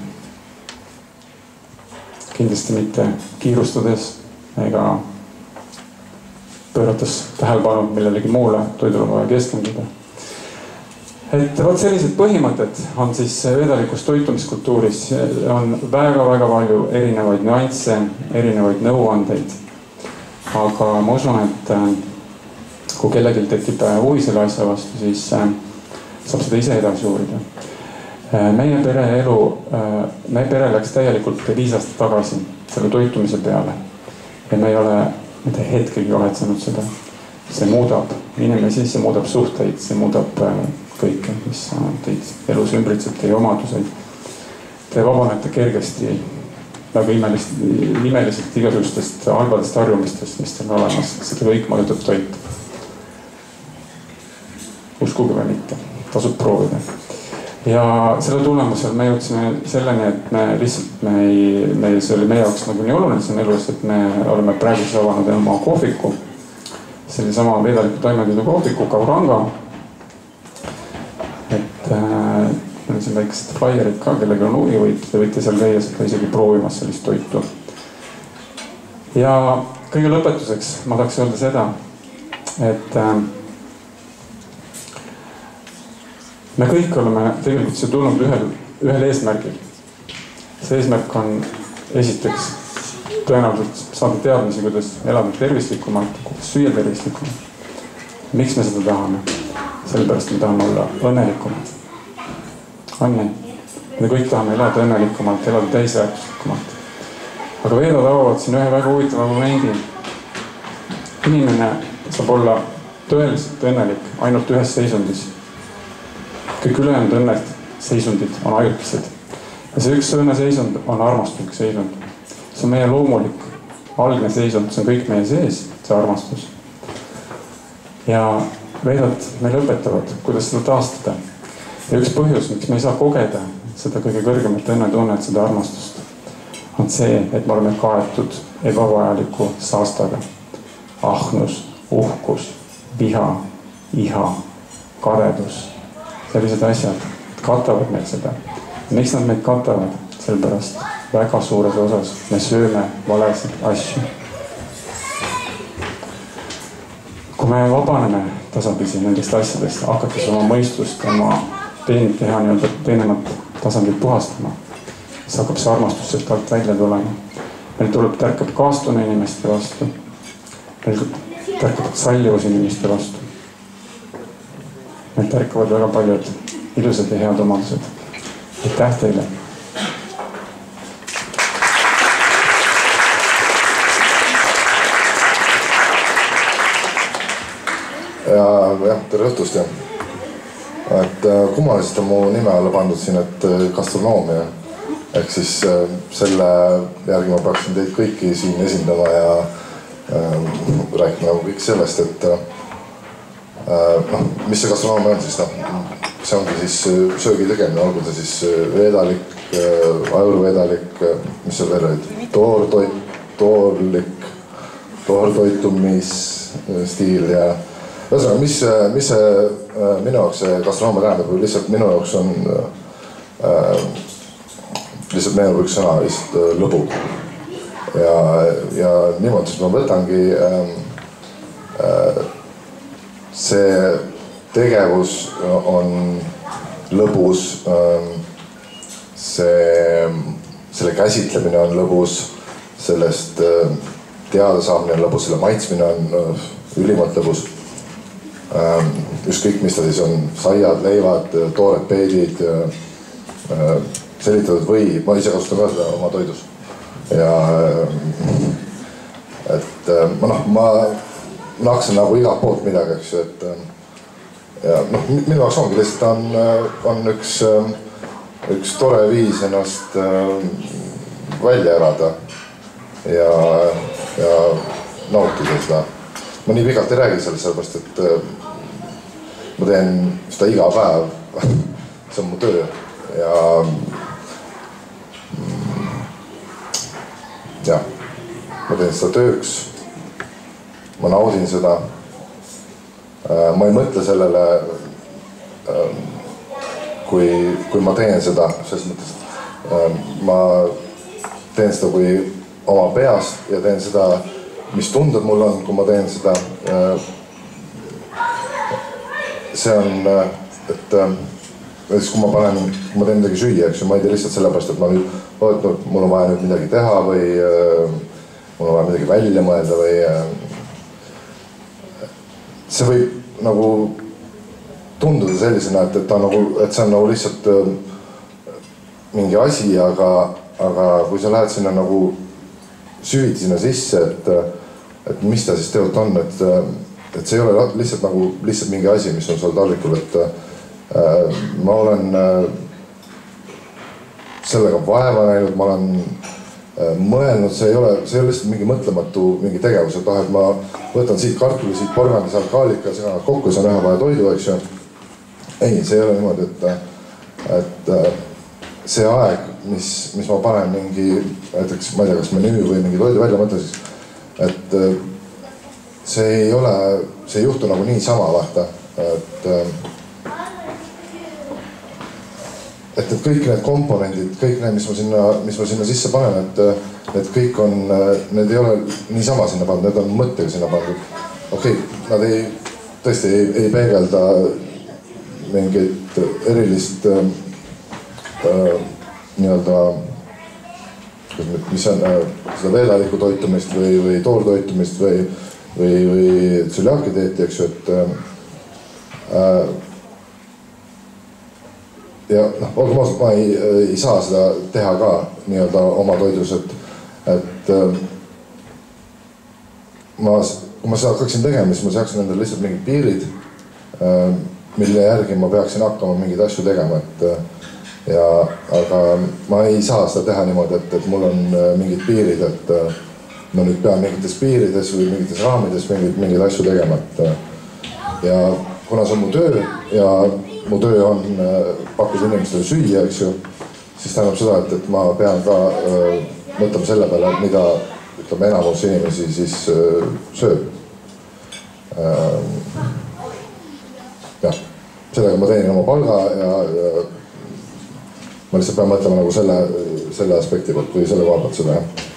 kindlasti mitte kiirustades ega pöörates tähelepanu millelegi muule toidule vaja keskenduda. Et võt sellised põhimõtted on siis vedalikus toitumiskultuuris, on väga-väga palju erinevaid nüansse, erinevaid nõuandeid. Aga ma usun, et kui kellelgi tekib huvi selle asja vastu, siis saab seda ise edasi uurida. Meie pere elu, meie pere läks täielikult viis aastat tagasi selle toitumise peale. Ja me ei ole mitte hetkegi kahetsenud seda. See muudab inimesi, see muudab suhteid, see muudab kõike, mis teid elus ümbritseb, teie omaduseid. Te vabanete kergesti väga imelist, imeliselt igasugustest halbadest harjumistest, mis teil on olemas. Seda kõik mõjutab toit. Uskuge või mitte, tasub proovida. Ja selle tulemusel me jõudsime selleni, et me lihtsalt, me ei, me, see oli meie jaoks nagu nii oluline siin elus, et me oleme praegu avanud oma kohviku. See oli sama vedaliku toimetöödu kohviku, Kauranga. Et äh, meil on siin väiksed flaierid ka, kellega on huvi, võite, võite seal käia seda isegi proovimas sellist toitu. Ja kõige lõpetuseks ma tahaks öelda seda, et äh, me kõik oleme tegelikult siia tulnud ühel, ühel eesmärgil. See eesmärk on esiteks tõenäoliselt saada teadmisi, kuidas elada tervislikumalt, kuidas süüa tervislikumalt. Miks me seda tahame? Sellepärast me tahame olla õnnelikumad. On nii? Me kõik tahame elada õnnelikumalt, elada täisväärtuslikumalt. Aga veedad avavad siin ühe väga huvitava momendi. Inimene saab olla tõeliselt õnnelik ainult ühes seisundis. Kõik ülejäänud õnnet seisundid on ajutised. Ja see üks õnneseisund on armastuslik seisund. See on meie loomulik, algne seisund, see on kõik meie sees, see armastus. Ja veedad meil õpetavad, kuidas seda taastada. Ja üks põhjus, miks me ei saa kogeda seda kõige kõrgemat õnnetunnet, seda armastust, on see, et me oleme kaetud ebavajaliku saastaga. Ahnus, uhkus, viha, iha, kadedus, sellised asjad katavad meil seda. Miks nad meid katavad? Sellepärast väga suures osas me sööme valesid asju. Kui me vabaneme tasapisi nendest asjadest, hakates oma mõistust, oma teha nii-öelda teenemat tasandit puhastama, siis hakkab see armastus sealt alt välja tulema. Meil tuleb tärkab kaastune inimeste vastu. Meil tärkavad sallivus inimeste vastu. Meil tärkavad väga paljud ilusad ja head omadused. Aitäh teile! Ja jah, tere õhtust ja. Et kummaliselt on mu nime alla pandud siin, et gastronoomia. Ehk siis selle järgi ma peaksin teid kõiki siin esindama ja rääkima nagu kõik sellest, et noh, mis see gastronoomia on siis, noh, see ongi siis söögi tegemine, olgu ta siis veedalik, ajurveedalik, mis seal veel olid, toortoit, toorlik, toortoitumisstiil ja ühesõnaga, mis, mis see minu jaoks see gastronoomia tähendab, või lihtsalt minu jaoks on äh, lihtsalt meenub üks sõna, lihtsalt lõbu. Ja, ja niimoodi, siis ma võtangi äh, äh, see tegevus on lõbus, äh, see, selle käsitlemine on lõbus, sellest äh, teada saamine on lõbus, selle maitsmine on äh, ülimalt lõbus. äh, ükskõik, mis ta siis on, saiad, leivad, toored peedid, äh, selitatud või, ma ise kasutan ka seda oma toidus. Ja et ma noh, ma naksan nagu igalt poolt midagi, eks ju, et ja noh, minu jaoks ongi lihtsalt on, on üks, üks tore viis ennast välja elada ja, ja nautida seda. Ma nii pikalt ei räägi sellest, sellepärast, et ma teen seda iga päev, see on mu töö ja jah, ma teen seda tööks, ma naudin seda, ma ei mõtle sellele, kui, kui ma teen seda, selles mõttes ma teen seda kui oma peast ja teen seda, mis tunded mul on, kui ma teen seda. See on, et siis kui ma panen, kui ma teen midagi süüa, eks ju, ma ei tee lihtsalt sellepärast, et ma nüüd, oot, mul on vaja nüüd midagi teha või äh, mul on vaja midagi välja mõelda või äh, see võib nagu tunduda sellisena, et, et ta nagu, et see on nagu lihtsalt äh, mingi asi, aga, aga kui sa lähed sinna nagu süviti sinna sisse, et, et mis ta siis tegelikult on, et, et see ei ole lihtsalt nagu lihtsalt mingi asi, mis on seal taldrikul, et ma olen sellega vaeva näinud, ma olen mõelnud, see ei ole, see ei ole lihtsalt mingi mõtlematu mingi tegevus, et ah, et ma võtan siit kartuli, siit porgandi, sealt kaalika, segan kokku, see on ühe vaja toidu, eks ju. Ei, see ei ole niimoodi, et, et see aeg, mis, mis ma panen mingi, näiteks ma ei tea, kas menüü või mingi toidu välja mõtlen, siis, et see ei ole, see ei juhtu nagu niisama, vaata, et et need kõik need komponendid, kõik need, mis ma sinna, mis ma sinna sisse panen, et, et kõik on, need ei ole niisama sinna pandud, need on mõttega sinna pandud. Okei, okay, nad ei, tõesti ei, ei peegelda mingit erilist äh, nii-öelda, mis on äh, seda veedaliku toitumist või, või toortoitumist või, või, või tsüliaakidieeti, eks ju, et äh, ja noh, olgem ausalt, ma ei, ei saa seda teha ka nii-öelda oma toidus, et, et ma, kui ma seda hakkaksin tegema, siis ma seaksin endale lihtsalt mingid piirid, mille järgi ma peaksin hakkama mingeid asju tegema, et ja, aga ma ei saa seda teha niimoodi, et, et mul on mingid piirid, et ma nüüd pean mingites piirides või mingites raamides mingeid, mingeid asju tegema, et ja kuna see on mu töö ja mu töö on pakkuda inimestele süüa, eks ju, siis tähendab seda, et, et ma pean ka äh, mõtlema selle peale, mida ütleme enamus inimesi siis äh, sööb. Äh, jah, sellega ma teenin oma palga ja, ja ma lihtsalt pean mõtlema nagu selle, selle aspekti poolt või selle koha poolt seda, jah.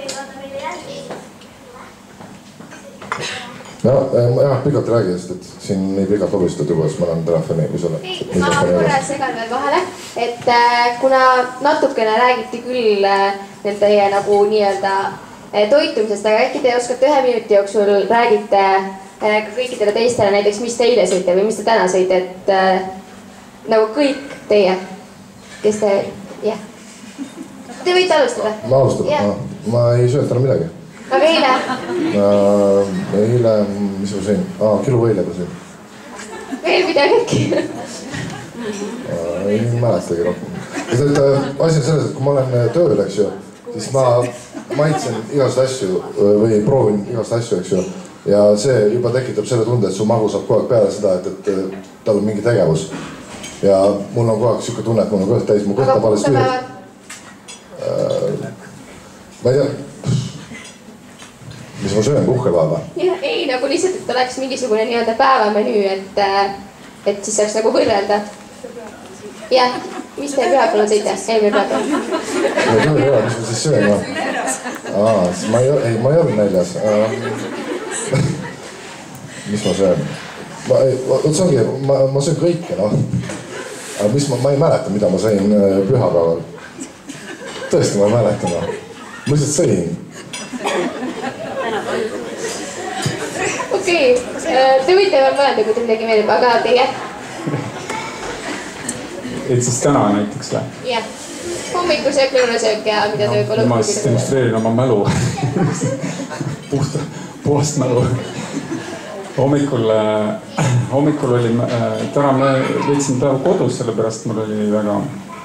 No, ma jah, pikalt ei räägi, sest et siin nii pikalt lobistad juba, siis ma olen telefoni või selle. Ei, ma korra segan veel vahele, et kuna natukene räägiti küll need teie nagu nii-öelda toitumisest, aga äkki te oskate ühe minuti jooksul räägite ka kõikidele teistele näiteks, mis te eile sõite või mis te täna sõite, et nagu kõik teie, kes te, jah. Te võite alustada. Ma alustan, ma, ma ei söönud täna midagi. Aga eile? Uh, eile, mis ma sõin? Aa, kilo võileiba sõin. Veel midagi äkki? Uh, ei mäletagi rohkem. Asi on selles, et kui ma olen tööl, eks ju, siis ma maitsen igast asju või proovin igast asju, eks ju. Ja see juba tekitab selle tunde, et su magu saab kogu aeg peale seda, et, et tal on mingi tegevus. Ja mul on kogu aeg siuke tunne, et mul on kõht täis, mu kõht on alles tühjalt. Ma ei tea, mis ma söön puhkepäeva? Ei, nagu lihtsalt, et oleks mingisugune nii-öelda päevamenüü, et, et siis saaks nagu võrrelda. Jah, mis te pühapäeval tõite? Eelmine pühapäeval. Ma ei tea, mis ma siis söön. Aa, siis ma ei, ei, ma ei olnud näljas. Mis ma söön? Ma, oot, see ongi, ma, ma söön kõike, noh. Aga mis ma, ma ei mäleta, mida ma sõin pühapäeval. Tõesti, ma ei mäleta, noh. Ma lihtsalt sõin. Okei, te võite veel mõelda, kui te midagi meeldib, aga teie? Et siis täna näiteks või? Jah, hommikusöök, lõunasöök ja mida te võib-olla... Ma siis demonstreerin oma mälu. Puhta, puhast mälu. Hommikul, hommikul oli, täna me võtsin päeva kodus, sellepärast mul oli väga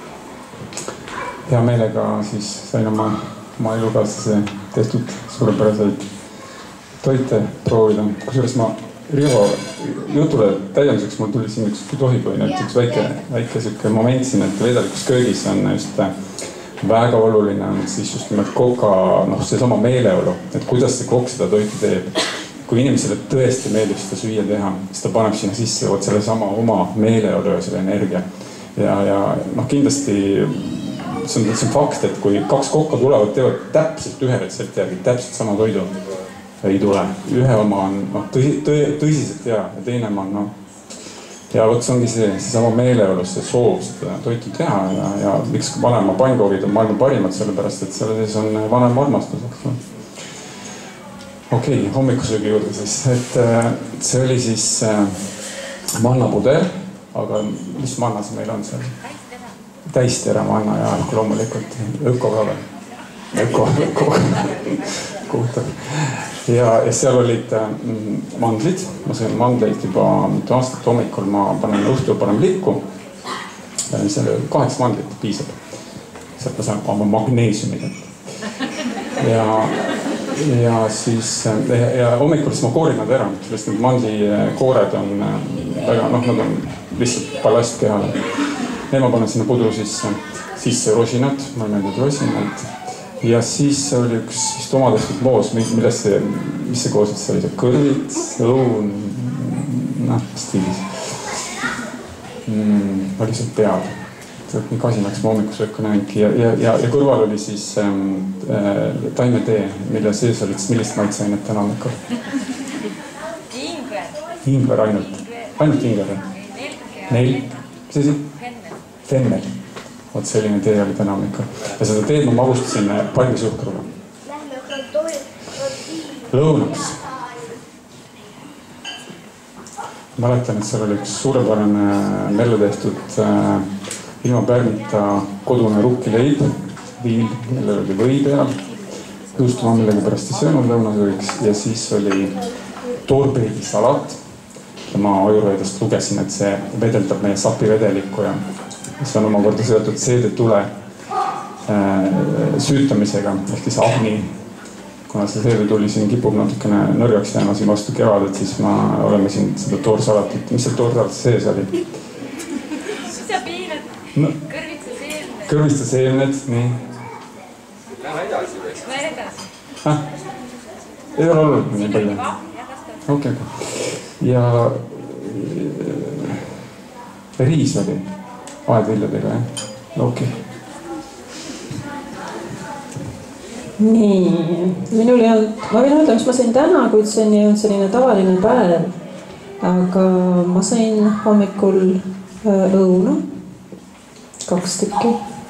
hea meelega, siis sain oma, oma elukaaslase tehtud suurepäraseid toite proovida. Kusjuures ma Rivo jutule täienduseks mul tuli siin üks, kui tohib või nüüd üks väike, väike siuke moment siin, et vedelikus köögis on just väga oluline on siis just nimelt koka, noh, see sama meeleolu, et kuidas see kokk seda toitu teeb. Kui inimesele tõesti meeldib seda süüa teha, siis ta paneb sinna sisse võt selle sama oma meeleolu ja selle energia. Ja, ja noh, kindlasti see on, see on fakt, et kui kaks kokka tulevad, teevad täpselt ühe retsepti järgi, täpselt sama toidu ei tule. Ühe oma on no, tõsi, tõi, tõsiselt hea ja teine on no, ja võt see ongi see, see sama meeleolus, see soov seda toitu teha ja, ja miks vanema pannkoogid on maailma parimad, sellepärast, et selle sees on vanem armastus. Okei, okay, hommikusöögi juurde siis, et see oli siis mannapuder, aga mis manna see meil on seal? Täistera manna ja loomulikult öko ka veel. Öko, öko, kuhutab. Ja, ja seal olid mm, mandlid, ma sõin mandleid juba mitu aastat hommikul, ma panen õhtul panen likku. Seal kaheksa mandlit piisab. Sealt ma saan oma magneesiumid. Ja, ja siis ja hommikul siis ma koorin nad ära, sest need mandlikoored on väga, noh, nad on lihtsalt ballast kehale. Need ma panen sinna pudru sisse, sisse rosinat, ma ei meeldib rosinat. Ja siis oli üks vist oma tehtud moos, millest see, mis see koosnes, see oli see kõrvits, õun, noh, stiilis. Mm, oli see peal. See oli nii kasinaks, ma hommikusööku näingi ja, ja, ja, ja kõrval oli siis ähm, äh, taimetee, mille sees olid, millist maitseainet täna hommikul? Ingver. Ingver ainult, ainult ingver. Nelk. Mis asi? Fennel. Oot selline tee oli täna hommikul. Ja seda teed ma magustasin palmisuhkruga. Lõunaks. Mäletan, et seal oli üks suurepärane melle tehtud äh, ilma pärmita kodune rukkileib, viil, millel oli või peal. Juustuma millegi pärast ei söönud lõunasöögiks ja siis oli toorbeedisalat. Ja ma ajurveedest lugesin, et see vedeldab meie sapivedelikku ja see on omakorda seotud seedetule äh, süütamisega, ehk siis ahni. Kuna see seedetuli siin kipub natukene nõrgaks jääma siin vastu kevadet, siis ma oleme siin seda toorsalatit. Mis see toorsalatit sees oli? No, kõrvitsa seemned. Kõrvitsa seemned, nii. Lähme edasi või? Lähme edasi. Ah, ei ole olnud nii palju. Okei, okei. Ja riis oli. Aedviljadega, jah? Okei. Nii, minul ei olnud, ma võin öelda, mis ma sain täna, kuid see on ju selline tavaline päev. Aga ma sain hommikul õunu, kaks tükki.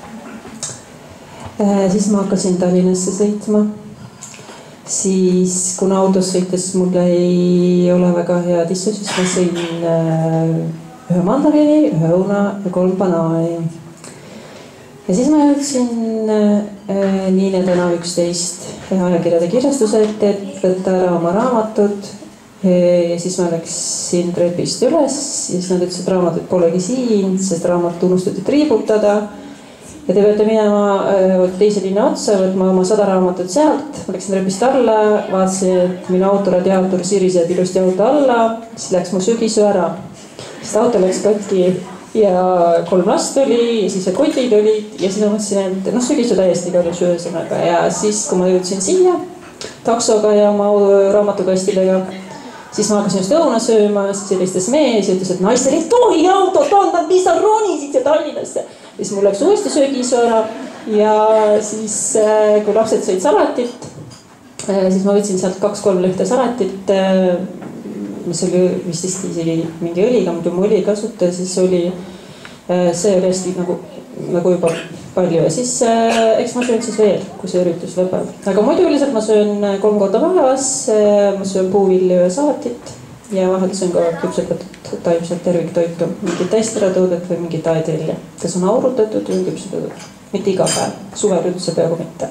Siis ma hakkasin Tallinnasse sõitma. Siis, kuna autos sõites mul ei ole väga hea tissu, siis ma sõin ühe mandariini, ühe õuna ja kolm banaani. Ja siis ma jõudsin äh, Niine tänav üksteist ajakirjade kirjastuse ette, et võtta ära oma raamatud. Ja siis ma läksin trepist üles ja siis nad ütlesid, et raamatud polegi siin, sest raamat unustati triibutada. ja te peate minema teise linna otsa, võtma oma sada raamatut sealt. Ma läksin trepist alla, vaatasin, et minu autoradiaator siriseb ilusti auto alla, siis läks mu sügisöö ära. Siis auto läks katki ja kolm last oli ja siis kotid olid ja siis ma mõtlesin, et noh, sügisöö täiesti kadus ühesõnaga ja siis, kui ma jõudsin siia taksoga ja oma raamatukastidega, siis ma hakkasin just õuna sööma, siis helistas mees ja ütles, et naistel ei tohi autot anda, mis sa ronisid siia Tallinnasse. Ja siis mul läks uuesti söögisöö ära ja siis, kui lapsed sõid salatit, siis ma võtsin sealt kaks-kolm lehte salatit, mis oli vist isegi mingi õliga, muidu ma õli ei kasuta, siis oli, see oli hästi nagu, nagu juba palju ja siis eks ma söön siis veel, kui see üritus lõpeb. Aga muidu üldiselt ma söön kolm korda päevas, ma söön puuvilju ja salatit ja vahel söön ka küpsetatud taimset terviktoitu, mingit täisteratoodet või mingit aedelja, kes on aurutatud või küpsetatud. Mitte iga päev, suvel üldse peaaegu mitte.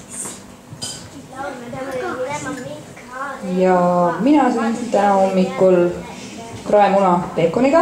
Ja mina sõin täna hommikul kraemuna peekoniga.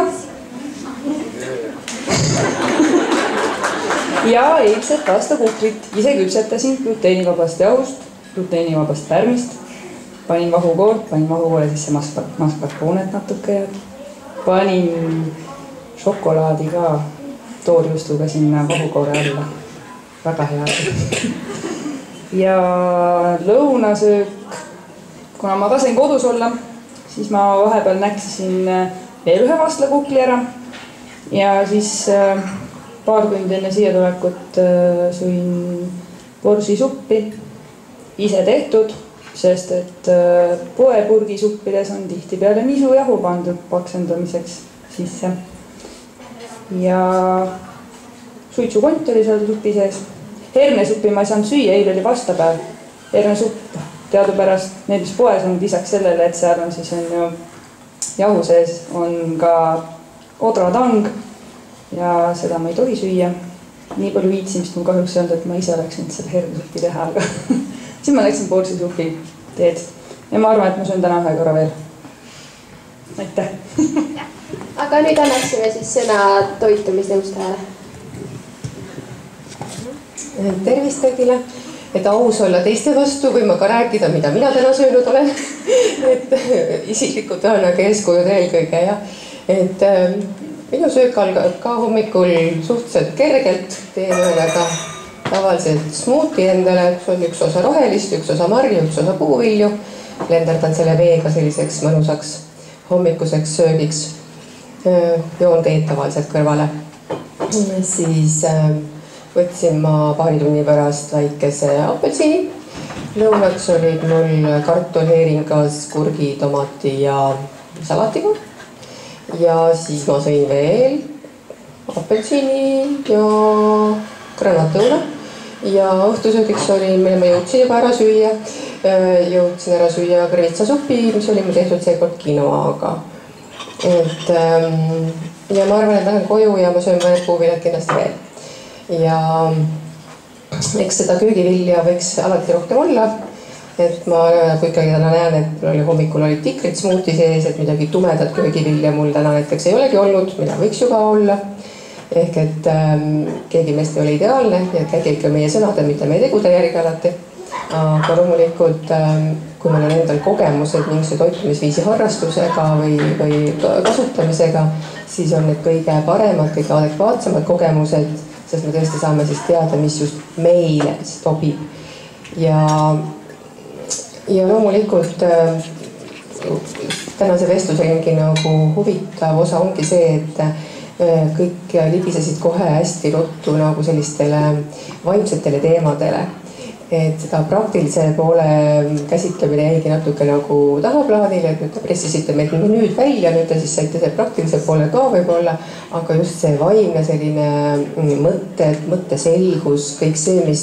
Ja eilset pastapukrit ise küpsetasin gluteenivabast jahust, gluteenivabast pärmist. Panin vahukoort, panin vahukoole sisse mascarponet natuke ja panin šokolaadi ka toorjuustuga sinna vahukoore alla. Väga hea. Ja lõunasöök, kuna ma tasin kodus olla, siis ma vahepeal näksisin veel ühe vastlakukli ära ja siis paar tundi enne siia tulekut sõin borsisuppi, ise tehtud, sest et poepurgisuppides on tihti peale nisujahu pandud paksendamiseks sisse. Ja suitsukont oli seal supi sees. Hernesuppi ma ei saanud süüa, eile oli vastapäev. Hernesupp teadupärast, need mis poes on lisaks sellele, et seal on siis on ju jahu sees, on ka odratang ja seda ma ei tohi süüa. Nii palju viitsimist mul kahjuks ei olnud, et ma ise oleks nüüd selle hernesuppi teha, aga siis ma läksin borsisupi teed ja ma arvan, et ma söön täna ühe korra veel. Aitäh! Aga nüüd annaksime siis sõna toitumisnõustajale. Tervist kõigile! Et aus olla teiste vastu, võin ma ka rääkida, mida mina täna söönud olen. Et isiklikult on aga eeskujud eelkõige. Ja. Et minu söök algab ka hommikul suhteliselt kergelt. Teen ühega tavaliselt smuuti endale, kus on üks osa rohelist, üks osa marju, üks osa puuvilju. Lenderdan selle veega selliseks mõnusaks hommikuseks söögiks. Joon teed tavaliselt kõrvale. Siis võtsin ma paari tunni pärast väikese apelsini. Lõunaks olid mul kartulheeringas, kurgi, tomati ja salatiga. Ja siis ma sõin veel apelsini ja granatõuna. Ja õhtusöögiks oli, mille ma jõudsin juba ära süüa. Jõudsin ära süüa krevitsasupi, mis oli mul tehtud seekord quinoaga. Et, ja ma arvan, et lähen koju ja ma söön mõned puuviljad kindlasti veel. Ja eks seda köögivilja võiks alati rohkem olla. Et ma kui ikkagi täna näen, et mul hommikul olid tikrid smuuti sees, et midagi tumedat köögivilja mul täna näiteks ei olegi olnud, mida võiks juba olla. Ehk et ähm, keegi meist ei ole ideaalne ja käige ikka meie sõnade, mitte meie tegude järgi alati. Aga loomulikult, ähm, kui meil on endal kogemused mingisuguse toitumisviisi harrastusega või, või kasutamisega, siis on need kõige paremad, kõige adekvaatsemad kogemused, sest me tõesti saame siis teada, mis just meile sobib. Ja, ja loomulikult äh, tänase vestlusringi nagu huvitav osa ongi see, et äh, kõik libisesid kohe hästi ruttu nagu sellistele vaimsetele teemadele. Et seda praktilise poole käsitlemine jäigi natuke nagu tahaplaanile, et nüüd te pressisite meid nüüd välja, nüüd te siis saite see praktilise poole ka võib-olla, aga just see vaimne selline mõtted, mõtteselgus, kõik see, mis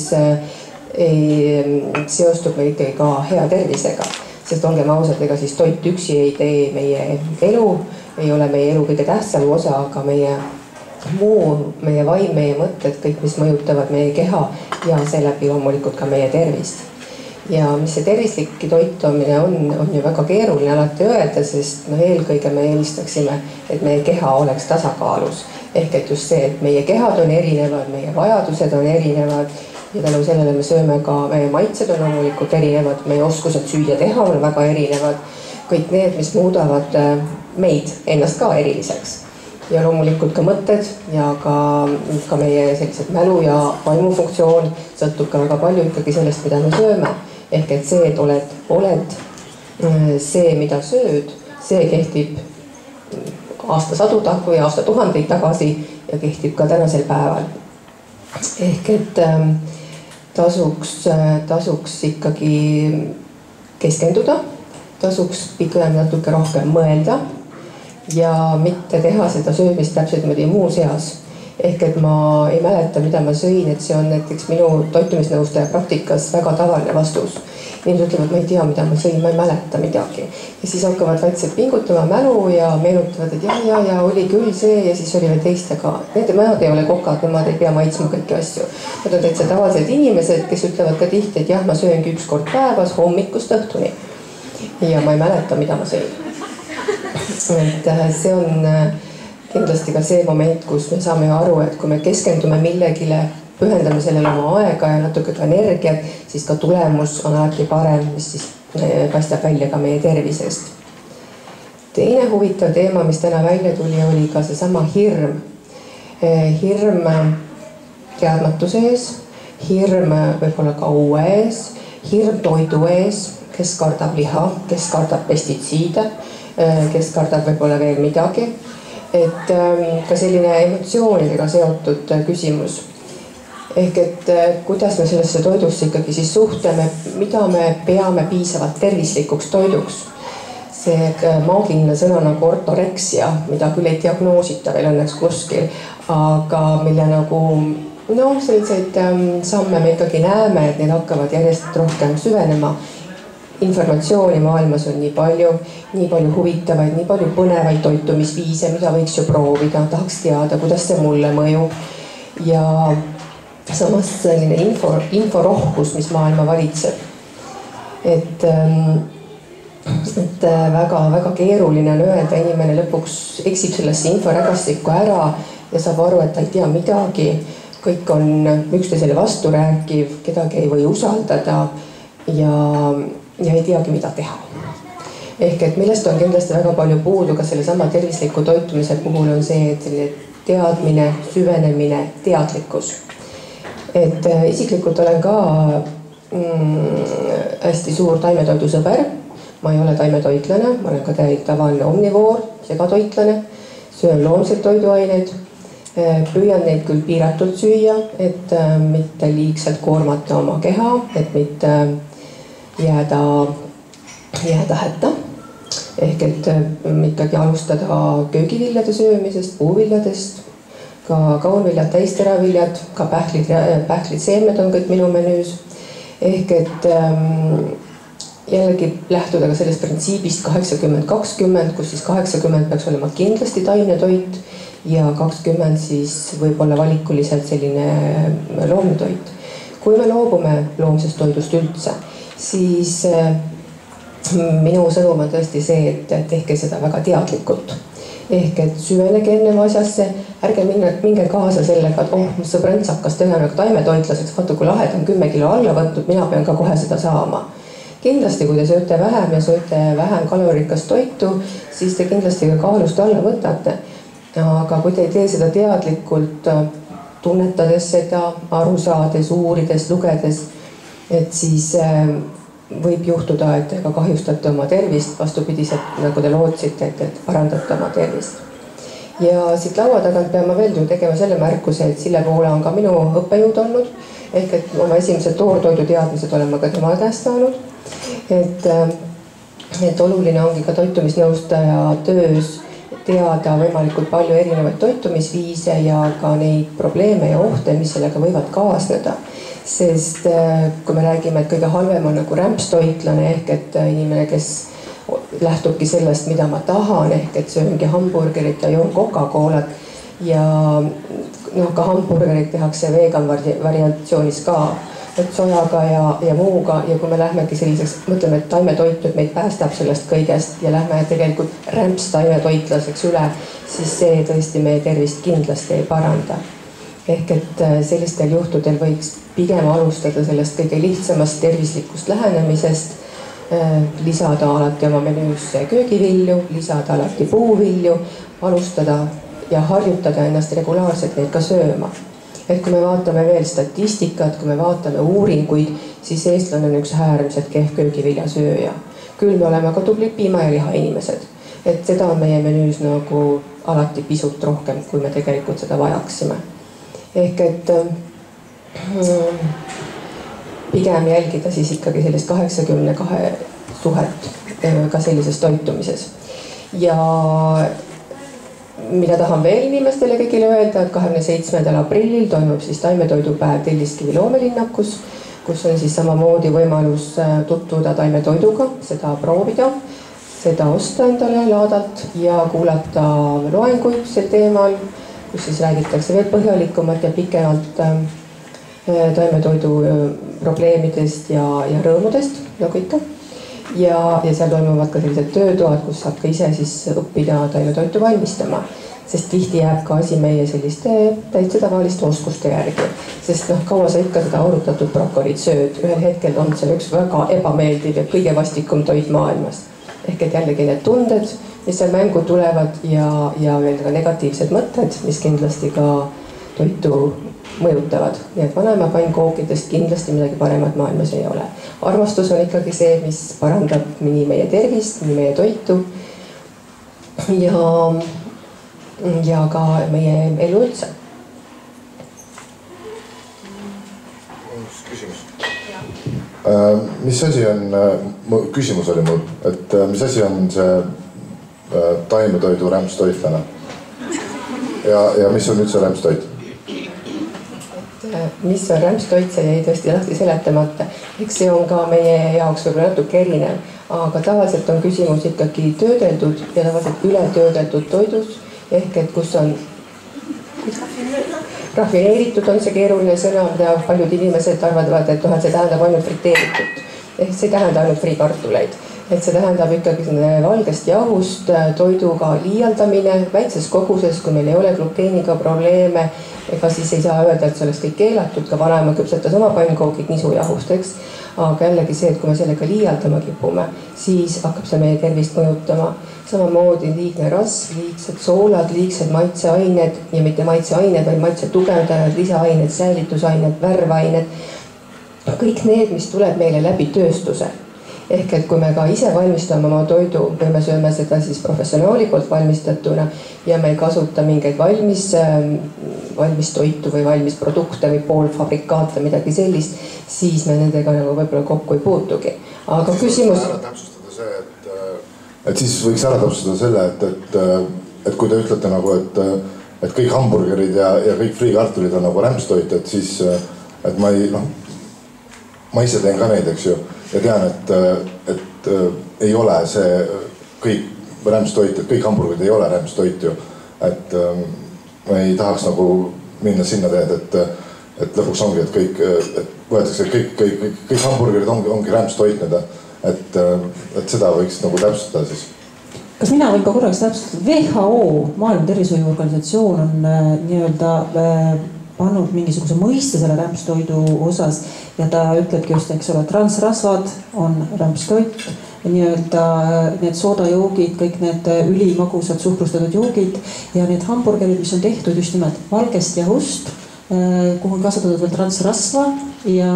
ei, seostub meil ikkagi ka hea tervisega. Sest olgem ausad, ega siis toit üksi ei tee meie elu, ei ole meie elu kõige tähtsam osa, aga meie muu, meie vaim, meie mõtted, kõik, mis mõjutavad meie keha ja seeläbi loomulikult ka meie tervist. ja mis see tervislik toitumine on, on ju väga keeruline alati öelda, sest noh, eelkõige me eelistaksime, et meie keha oleks tasakaalus. Ehk et just see, et meie kehad on erinevad, meie vajadused on erinevad ja tänu sellele me sööme ka, meie maitsed on loomulikult erinevad, meie oskused süüa teha on väga erinevad. Kõik need, mis muudavad meid ennast ka eriliseks. Ja loomulikult ka mõtted ja ka, ka meie sellised mälu ja vaimufunktsioon sõltub ka väga palju ikkagi sellest, mida me sööme. Ehk et see, et oled, oled see, mida sööd, see kehtib aastasadu või aastatuhandeid tagasi ja kehtib ka tänasel päeval. Ehk et tasuks, tasuks ikkagi keskenduda, tasuks pigem natuke rohkem mõelda ja mitte teha seda söömist täpselt mõni muus eas. Ehk et ma ei mäleta, mida ma sõin, et see on näiteks minu toitumisnõustaja praktikas väga tavaline vastus. Inimesed ütlevad, ma ei tea, mida ma sõin, ma ei mäleta midagi. Ja siis hakkavad vaikselt pingutama mälu ja meenutavad, et ja, ja, ja oli küll see ja siis oli veel teistega. Need nemad ei ole kokad, nemad ei pea maitsma kõiki asju. Need on täitsa tavalised inimesed, kes ütlevad ka tihti, et jah, ma sööngi üks kord päevas hommikust õhtuni. Ja ma ei mäleta, mida ma sõin. Et see on kindlasti ka see moment, kus me saame aru, et kui me keskendume millegile, pühendame sellele oma aega ja natuke ka energiat, siis ka tulemus on alati parem, mis siis paistab välja ka meie tervisest. Teine huvitav teema, mis täna välja tuli, oli ka seesama hirm. Hirm teadmatuse ees, hirm võib-olla ka uue ees, hirm toidu ees, kes kardab liha, kes kardab pestitsiide, kes kardab võib-olla veel midagi. Et ka selline emotsioonidega seotud küsimus. Ehk et kuidas me sellesse toidusse ikkagi siis suhtleme, mida me peame piisavalt tervislikuks toiduks. See maagiline sõna nagu ortoreksia, mida küll ei diagnoosita veel õnneks kuskil, aga mille nagu noh, selliseid samme me ikkagi näeme, et need hakkavad järjest rohkem süvenema. Informatsiooni maailmas on nii palju, nii palju huvitavaid, nii palju põnevaid toitumisviise, mida võiks ju proovida, tahaks teada, kuidas see mulle mõjub. Ja samas selline info, inforohkus, mis maailma valitseb. Et, et väga, väga keeruline on öelda, inimene lõpuks eksib sellesse inforägastikku ära ja saab aru, et ta ei tea midagi. Kõik on üksteisele vasturääkiv, kedagi ei või usaldada ja ja ei teagi, mida teha. Ehk et millest on kindlasti väga palju puudu ka selle sama tervisliku toitumise puhul on see, et selline teadmine, süvenemine, teadlikkus. Et isiklikult olen ka mm, hästi suur taimetoidu sõber. Ma ei ole taimetoitlane, ma olen ka täielik tavaline omnivoor, segatoitlane, söön loomseid toiduaineid. Püüan neid küll piiratult süüa, et mitte liigselt koormata oma keha, et mitte jääda, jääda hätta. Ehk et ikkagi alustada köögiviljade söömisest, puuviljadest, ka kaunviljad, täisteraviljad, ka pähklid, pähklid seemned on kõik minu menüüs. Ehk et ähm, jällegi lähtuda ka sellest printsiibist kaheksakümmend kakskümmend, kus siis kaheksakümmend peaks olema kindlasti taimne toit ja kakskümmend siis võib-olla valikuliselt selline loomne toit. Kui me loobume loomsest toidust üldse, siis minu sõnum on tõesti see, et tehke seda väga teadlikult. Ehk et süvenege ennem asjasse, ärge minge, minge kaasa sellega, et oh, mis sõbrants hakkas tegema taimetoitlaseks, vaata kui lahed on kümme kilo alla võtnud, mina pean ka kohe seda saama. Kindlasti, kui te sööte vähem ja sööte vähem kalorikast toitu, siis te kindlasti ka kaalust alla võtate. Aga kui te ei tee seda teadlikult, tunnetades seda, aru saades, uurides, lugedes, et siis võib juhtuda, et te ka kahjustate oma tervist, vastupidiselt nagu te lootsite, et, et parandate oma tervist. Ja siit laua tagant pean ma veel tegema selle märkuse, et Sille Poola on ka minu õppejõud olnud, ehk et oma esimesed toortoidu teadmised olen ma ka tema käest saanud. Et, et oluline ongi ka toitumisnõustaja töös teada võimalikult palju erinevaid toitumisviise ja ka neid probleeme ja ohte, mis sellega võivad kaasneda. Sest kui me räägime, et kõige halvem on nagu rämpstoitlane ehk et inimene, kes lähtubki sellest, mida ma tahan, ehk et sööngi hamburgerit ja joon Coca-Colat ja noh, ka hamburgerit tehakse vegan variatsioonis ka et sojaga ja, ja muuga ja kui me lähmegi selliseks, mõtleme, et taimetoit nüüd meid päästab sellest kõigest ja lähme tegelikult rämpstaimetoitlaseks üle, siis see tõesti meie tervist kindlasti ei paranda. Ehk et sellistel juhtudel võiks pigem alustada sellest kõige lihtsamast tervislikust lähenemisest, lisada alati oma menüüsse köögivilju, lisada alati puuvilju, alustada ja harjutada ennast regulaarselt neid ka sööma. Et kui me vaatame veel statistikat, kui me vaatame uuringuid, siis eestlane on üks äärmiselt kehv köögiviljasööja. Küll me oleme ka tublid piima- ja liha inimesed. Et seda on meie menüüs nagu alati pisut rohkem, kui me tegelikult seda vajaksime. Ehk et mm, pigem jälgida siis ikkagi sellist kaheksakümne kahe suhet ka sellises toitumises. Ja mida tahan veel inimestele kõigile öelda, et kahekümne seitsmendal aprillil toimub siis taimetoidupäev Telliskivi loomelinnakus, kus on siis samamoodi võimalus tutvuda taimetoiduga, seda proovida, seda osta endale laadalt ja kuulata loenguid sel teemal, kus siis räägitakse veel põhjalikumalt ja pikemalt taimetoidu probleemidest ja, ja rõõmudest, nagu ikka. Ja, ja seal toimuvad ka sellised töötoad, kus saab ka ise siis õppida taimetoitu valmistama. Sest tihti jääb ka asi meie selliste täitsa tavaliste oskuste järgi. Sest noh, kaua sa ikka seda aurutatud brokolit sööd, ühel hetkel on seal üks väga ebameeldiv ja kõige vastikum toit maailmas. Ehk et jällegi need tunded, mis seal mängu tulevad ja, ja veel ka negatiivsed mõtted, mis kindlasti ka toitu mõjutavad. Nii et vanema pannkookidest kindlasti midagi paremat maailmas ei ole. Armastus on ikkagi see, mis parandab nii meie tervist, nii meie toitu ja, ja ka meie elu üldse. Küsimus. Äh, mis asi on, küsimus oli mul, et mis asi on see taimetoidu rämpstoitlane ja, ja mis on üldse rämpstoit? Mis on rämpstoit, see jäi tõesti lahti seletamata. Eks see on ka meie jaoks võib-olla natuke erinev, aga tavaliselt on küsimus ikkagi töödeldud ja tavaliselt üle töödeldud toidus, ehk et kus on rafineeritud, on see keeruline sõna, mida paljud inimesed arvavad, et see tähendab ainult friteeritud. Ehk see ei tähenda ainult friikartuleid. Et see tähendab ikkagi valgest jahust toiduga liialdamine väikses koguses, kui meil ei ole gluteeniga probleeme, ega siis ei saa öelda, et see oleks kõik keelatud, ka vanaema küpsetas oma pannkoogid nisujahust, eks. Aga jällegi see, et kui me sellega liialdama kipume, siis hakkab see meie tervist mõjutama. Samamoodi liigne rasv, liigsed soolad, liigsed maitseained ja mitte maitseained, vaid maitse tugevdajad, lisaained, säälitusained, värvained. Kõik need, mis tuleb meile läbi tööstuse. Ehk et kui me ka ise valmistame oma toidu või me sööme seda siis professionaali poolt valmistatuna ja me ei kasuta mingeid valmis, valmis toitu või valmis produkte või poolfabrikaate, midagi sellist, siis me nendega nagu võib-olla kokku ei puutugi. Aga küsimus... Ära täpsustada see, et, et siis võiks ära täpsustada selle, et, et, et kui te ütlete nagu, et, et kõik hamburgerid ja, ja kõik friikartulid on nagu rämpstoit, et siis, et ma ei, noh, ma ise teen ka neid, eks ju. Ja tean, et, et ei ole see kõik rämpstoit, et kõik hamburgid ei ole rämpstoit ju. Et ma ei tahaks nagu minna sinna teed, et, et lõpuks ongi, et kõik, et võetakse kõik, kõik, kõik, kõik hamburgerid ongi, ongi rämpstoit need, et, et seda võiks nagu täpsustada siis. Kas mina võin ka korraks täpsustada? W H O, Maailma Tervishoiuorganisatsioon on äh, nii-öelda äh, pannud mingisuguse mõiste selle rämpstoidu osas ja ta ütlebki just, eks ole, transrasvad on rämpstoit, nii-öelda need soodajoogid, kõik need ülimagusad suhkrustatud joogid ja need hamburgerid, mis on tehtud just nimelt valgest jahust, kuhu on kasvatatud veel transrasva ja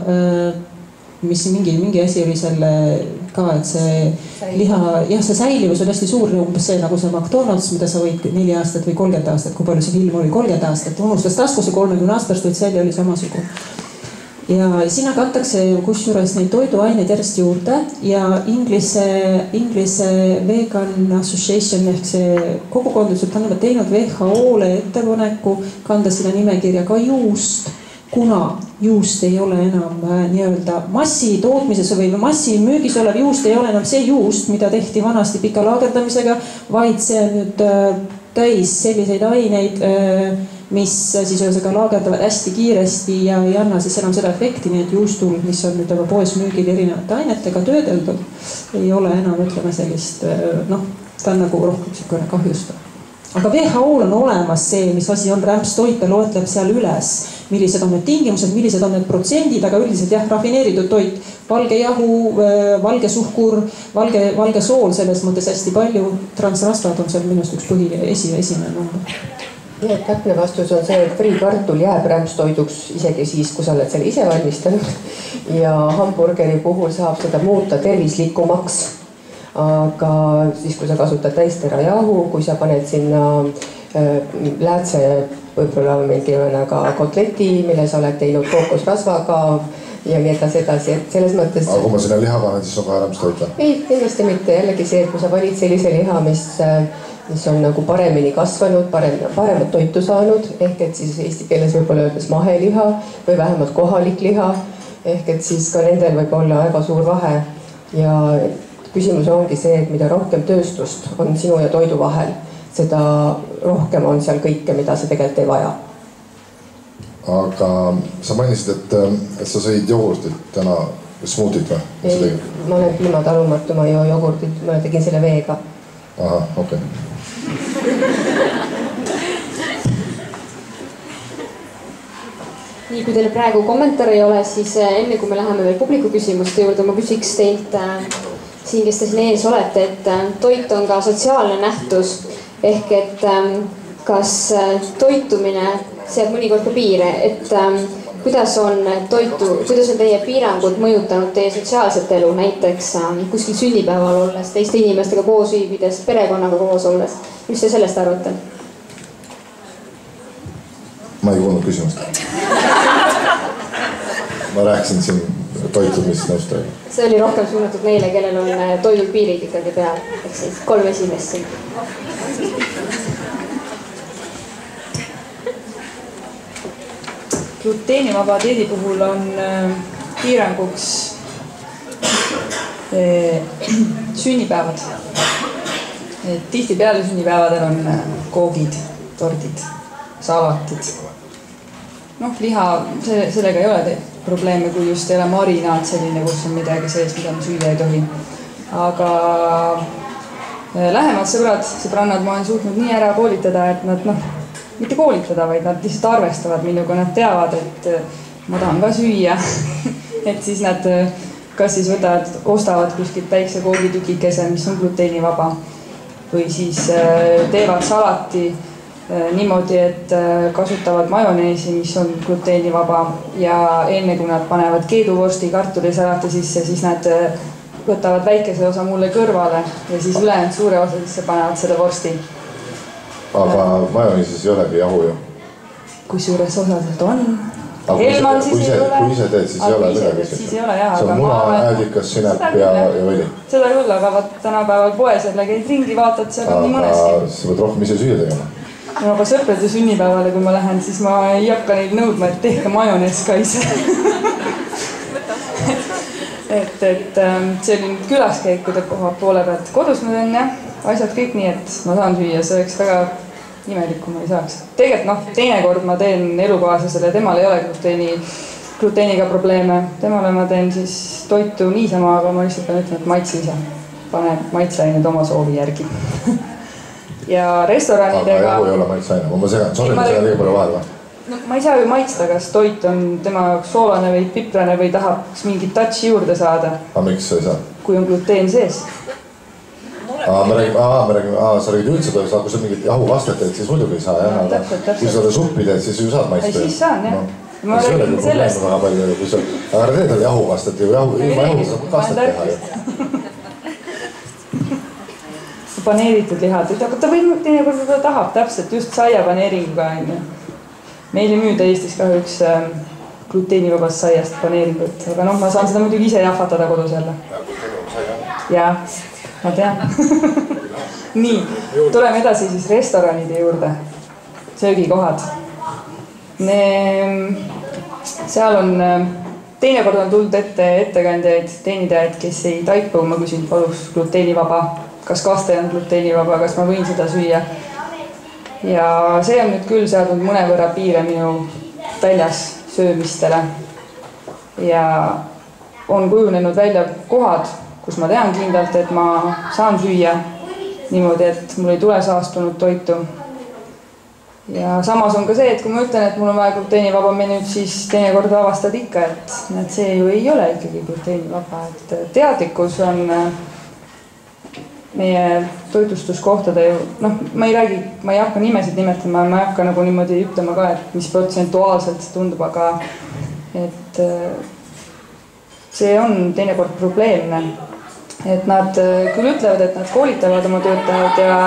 mis mingi, mingi asi oli selle ka, et see liha, jah, see säilivus on hästi suur, umbes see nagu see McDonald's, mida sa võid neli aastat või kolmkümmend aastat, kui palju see film oli, kolmkümmend aastat, unustas taskuse kolmekümne aastast, võid säili oli samasugune. Ja sinna kantakse kusjuures neid toiduaineid järjest juurde ja Inglise, Inglise Vegan Association ehk see kogukondus on teinud W H O-le ettepaneku kanda sinna nimekirja ka juust, kuna juust ei ole enam nii-öelda massitootmises või massimüügis olev juust ei ole enam see juust, mida tehti vanasti pika laagerdamisega, vaid see on nüüd täis selliseid aineid, mis siis ühesõnaga laagerdavad hästi kiiresti ja ei anna siis enam seda efekti, nii et juustul, mis on nüüd juba poes müügil erinevate ainetega töödeldud, ei ole enam, ütleme sellist, noh, ta on nagu rohkem niisugune kahjustav. Aga W H O-l on olemas see, mis asi on rämpstoit, ta loetleb seal üles, millised on need tingimused, millised on need protsendid, aga üldiselt jah, rafineeritud toit, valge jahu, valge suhkur, valge, valge sool, selles mõttes hästi palju, transrastad on seal minust üks põhi esi, esimene number. Ja, täpne vastus on see, et friikartul jääb rämpstoiduks isegi siis, kui sa oled selle ise valmistanud ja hamburgeri puhul saab seda muuta tervislikumaks. Aga siis, kui sa kasutad täistera jahu, kui sa paned sinna läätse, võib-olla mingi ka kotleti, mille sa oled teinud kookosrasvaga ja nii edasi edasi, et selles mõttes... Aga kui ma sinna liha panen, siis on ka rämpstoit või? Ei, kindlasti mitte. Jällegi see, et kui sa valid sellise liha, mis, mis on nagu paremini kasvanud, parem, paremat toitu saanud, ehk et siis eesti keeles võib-olla öeldes maheliha või vähemalt kohalik liha, ehk et siis ka nendel võib olla väga suur vahe ja küsimus ongi see, et mida rohkem tööstust on sinu ja toidu vahel, seda rohkem on seal kõike, mida sa tegelikult ei vaja. Aga sa mainisid, et, et sa sõid jogurtit täna smuutit või? Ei, ma olen piimatalumatu, ma ei joo jogurtit, ma tegin selle veega. Aha, okei. Okay. Nii, kui teil praegu kommentaare ei ole, siis enne kui me läheme veel publiku küsimuste juurde, ma küsiks teilt siin, kes te siin ees olete, et toit on ka sotsiaalne nähtus ehk et kas toitumine seab mõnikord ka piire, et kuidas on toitu, kuidas on teie piirangud mõjutanud teie sotsiaalset elu, näiteks kuskil sünnipäeval olles, teiste inimestega koos viibides, perekonnaga koos olles, mis te sellest arvate? Ma ei kuulnud küsimust. Ma rääkisin siin toitumisnõustajaga. See oli rohkem suunatud neile, kellel on toidul piirid ikkagi peal, ehk siis kolm esimest siin. Gluteenivaba dieedi puhul on piiranguks sünnipäevad. Tihtipeale sünnipäevadel on koogid, tordid, salatid. Noh, liha, sellega ei ole probleeme, kui just ei ole marinaat selline, kus on midagi sees, mida me süüa ei tohi. Aga lähemad sõbrad, sõbrannad ma olen suutnud nii ära koolitada, et nad noh, mitte koolitada, vaid nad lihtsalt arvestavad minuga, nad teavad, et ma tahan ka süüa. Et siis nad kas siis võtavad, ostavad kuskilt väikse koogitükikese, mis on gluteenivaba või siis teevad salati niimoodi, et kasutavad majoneesi, mis on gluteenivaba ja enne kui nad panevad keeduvorsti kartulisalati sisse, siis nad võtavad väikese osa mulle kõrvale ja siis ülejäänud suure osa sisse panevad selle vorsti. Aga majoneesis ei olegi jahu ju? Kui suures osas on. Aga Helman kui, siis ise, kui ise teed, siis ei ole midagi. Siis ei ole jah. See on muna, äädikas, sinep ja, ja võli. Seda küll, aga vaat tänapäeval poes jälle käid ringi, vaatad, see on nii mõneski. Aga sa võid rohkem ise süüa tegema. No, aga sõprade sünnipäevale, kui ma lähen, siis ma ei hakka neid nõudma, et tehke majonees ka ise. et, et see oli nüüd külaskäikude poole pealt. Kodus ma teen jah, asjad kõik nii, et ma saan süüa, see oleks väga imelik, kui ma ei saaks. Tegelikult noh, teinekord ma teen elukaaslasele, temal ei ole gluteeni, gluteeniga probleeme. Temale ma teen siis toitu niisama, aga ma lihtsalt pean ütlema, et maitse ise. Pane maitseained oma soovi järgi. Ja restoranidega... Aga jahu ei ole maitseaine, ma segan, sorry, ma segan liiga palju vahel. No, ma ei saa ju maitsta, kas toit on tema soolane või piprane või tahab mingit touchi juurde saada. Aga miks sa ei saa? Kui on gluteen sees. Aa, me räägime, aa, me räägime, aa, sa räägid üldse tois, aga kui sa mingit jahu vastet teed, siis muidugi ei saa, jah. No, täpselt, täpselt. Kui sa seda suppi teed, siis ju saad maitsta. Ei, siis saan, jah. No, ma räägin sellest. Palju, kui sa, aga teed veel jahu vastet ju, jahu, ilma jahu saab kastet teha ju. Paneeritud lihad, aga ta võib teinekord võib-olla tahab täpselt just saiapaneeringuga on ju. Meil ei müüda Eestis kahjuks gluteenivabast saiast paneeringut, aga noh, ma saan seda muidugi ise jahvatada kodus jälle. Jaa, ma tean. Nii, tuleme edasi siis restoranide juurde, söögikohad. seal on, teinekord on tulnud ette ettekandjaid, teenidajaid, kes ei taipu, ma küsin, palus gluteenivaba, kas kaste on gluteenivaba, kas ma võin seda süüa. Ja see on nüüd küll seadnud mõnevõrra piire minu väljas söömistele. Ja on kujunenud välja kohad, kus ma tean kindlalt, et ma saan süüa niimoodi, et mul ei tule saastunud toitu. Ja samas on ka see, et kui ma ütlen, et mul on vaja gluteenivaba menüüd, siis teinekord avastad ikka, et näed, see ju ei ole ikkagi gluteenivaba. Et teadlikkus on meie toitlustuskohtade ju, noh, ma ei räägi, ma ei hakka nimesid nimetama, ma ei hakka nagu niimoodi ütlema ka, et mis protsentuaalselt see tundub, aga et see on teinekord probleemne. Et nad küll ütlevad, et nad koolitavad oma töötajad ja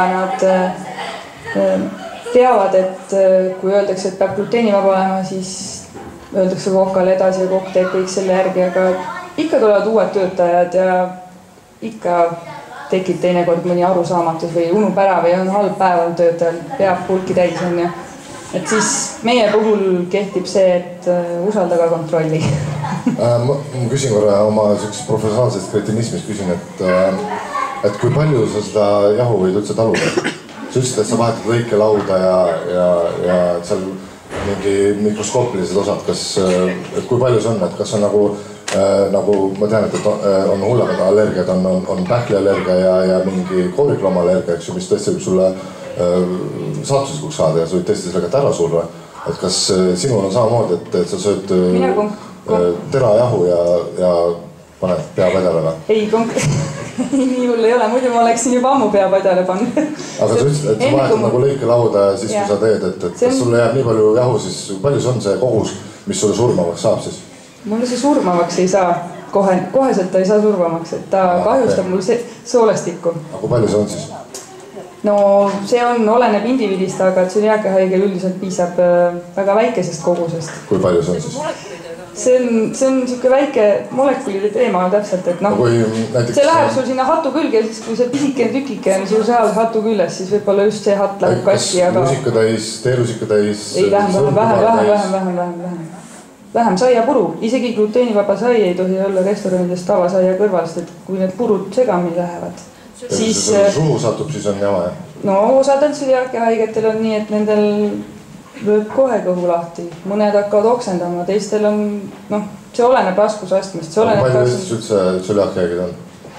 nad teavad, et kui öeldakse, et peab gluteenivaba olema, siis öeldakse kokale edasi ja kokk teeb kõik selle järgi, aga ikka tulevad uued töötajad ja ikka tekib teinekord mõni arusaamatus või unub ära või on halb päev on töötajal, peab pulki täis on ju. Et siis meie puhul kehtib see, et usaldaga kontrolli. Ma küsin korra oma professionaalsest kretinismist küsin, et, et kui palju sa seda jahu võid üldse taluda? Sa ütlesid, et sa vahetad lõikelauda ja, ja, ja seal mingi mikroskoopilised osad, kas, et kui palju see on, et kas on nagu, nagu ma tean, et on hullemad allergiad, on, on, on pähkliallergia ja, ja mingi koorikloomallergia, eks ju, mis tõesti võib sulle saatuslikuks saada ja sa võid tõesti sellega ära surra. Et kas sinul on samamoodi, et, et sa sööd terajahu ja, ja paned peapadjale? Ei, nii hull ei ole, muidu ma oleksin juba ammu peapadjale pannud. Aga sa ütlesid, et sa vahetad nagu lõikelauda ja siis, kui sa teed, et, et kas sulle jääb nii palju jahu, siis palju see on see kogus, mis sulle surmavaks saab siis? Mulle see surmavaks ei saa, kohe, koheselt ta ei saa surmavaks, et ta ah, kahjustab okay. mul soolestikku. Aga kui palju see on siis? No see on, oleneb indiviidist, aga tsöliaakiahaigel üldiselt piisab väga väikesest kogusest. Kui palju see on siis? See on, see on niisugune väike molekulide teema täpselt, et noh, näiteks... see läheb sul sinna hatu külge, siis kui see pisikene tükike on sul seal hatu külles, siis võib-olla just see hatt läheb kassi, aga... Kas lusikatäis, teelusikatäis... Ei, vähem, vähem, vähem, vähem, vähem, vähem, vähem, vähem. Vähem saiapuru, isegi gluteenivaba sai ei tohi olla restoranides tavasaia kõrval, sest et kui need purud segamini lähevad, siis... Suhu satub, siis on jama, jah? No osadel tsöliaakiahaigetel on nii, et nendel lööb kohe kõhu lahti, mõned hakkavad oksendama, teistel on, noh, see oleneb raskusastmest. Palju Eestis üldse tsöliaakiahaiged on?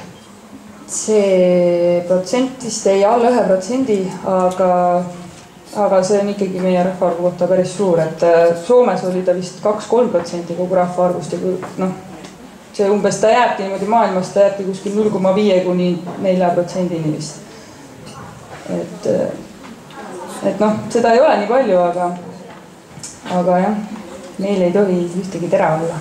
See protsentist ei alla ühe protsendi, aga, aga see on ikkagi meie rahvaarvu kohta päris suur, et Soomes oli ta vist kaks-kolm protsenti kogu rahvaarvust ja noh, see umbes ta jääbki niimoodi maailmas, ta jääbki kuskil null koma viis kuni nelja protsendini vist. Et Et noh, seda ei ole nii palju, aga, aga jah, meil ei tohi ühtegi tera olla.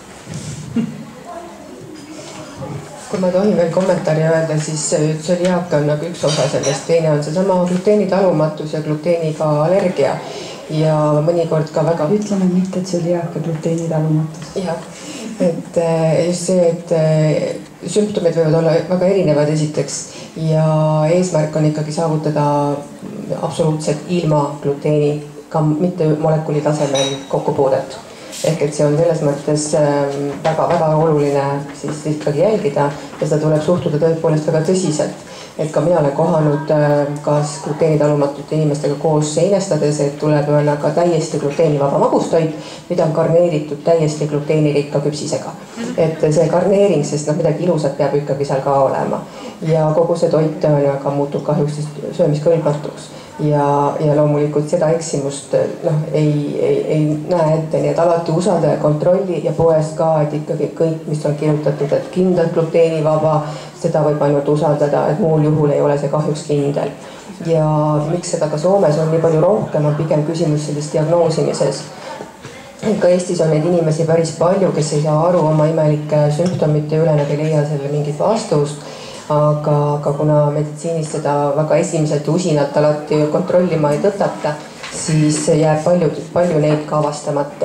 Kui ma tohin veel kommentaari öelda, siis tsöliaakia on nagu üks osa sellest, teine on seesama gluteenitalumatus ja gluteeniga allergia ja mõnikord ka väga... Ütleme mitte tsöliaakia, gluteenitalumatus. Jah, et just see, et sümptomid võivad olla väga erinevad esiteks ja eesmärk on ikkagi saavutada absoluutselt ilma gluteeniga, mitte molekuli tasemel kokkupuudet. Ehk et see on selles mõttes väga-väga oluline siis ikkagi jälgida ja seda tuleb suhtuda tõepoolest väga tõsiselt. Et ka mina olen kohanud kas gluteenitalumatute inimestega koos seinestades, et tuleb öelda ka täiesti gluteenivaba magustoit, mida on karneeritud täiesti gluteenirikka küpsisega. Et see karneering, sest noh, midagi ilusat peab ikkagi seal ka olema. Ja kogu see toit on aga muutub kahjuks söömiskõlbmatuks. Ja, ja loomulikult seda eksimust noh, ei, ei, ei näe ette, nii et alati usalda ja kontrolli ja poest ka, et ikkagi kõik, mis on kirjutatud, et kindlalt gluteenivaba, seda võib ainult usaldada, et muul juhul ei ole see kahjuks kindel. Ja miks seda ka Soomes on nii palju rohkem, on pigem küsimus selles diagnoosimises. Ka Eestis on neid inimesi päris palju, kes ei saa aru oma imelike sümptomite üle, nad ei leia selle mingit vastust. Aga, aga kuna meditsiinis seda väga esimesed usinalt alati kontrollima ei tõtata, siis jääb palju, palju neid ka avastamata.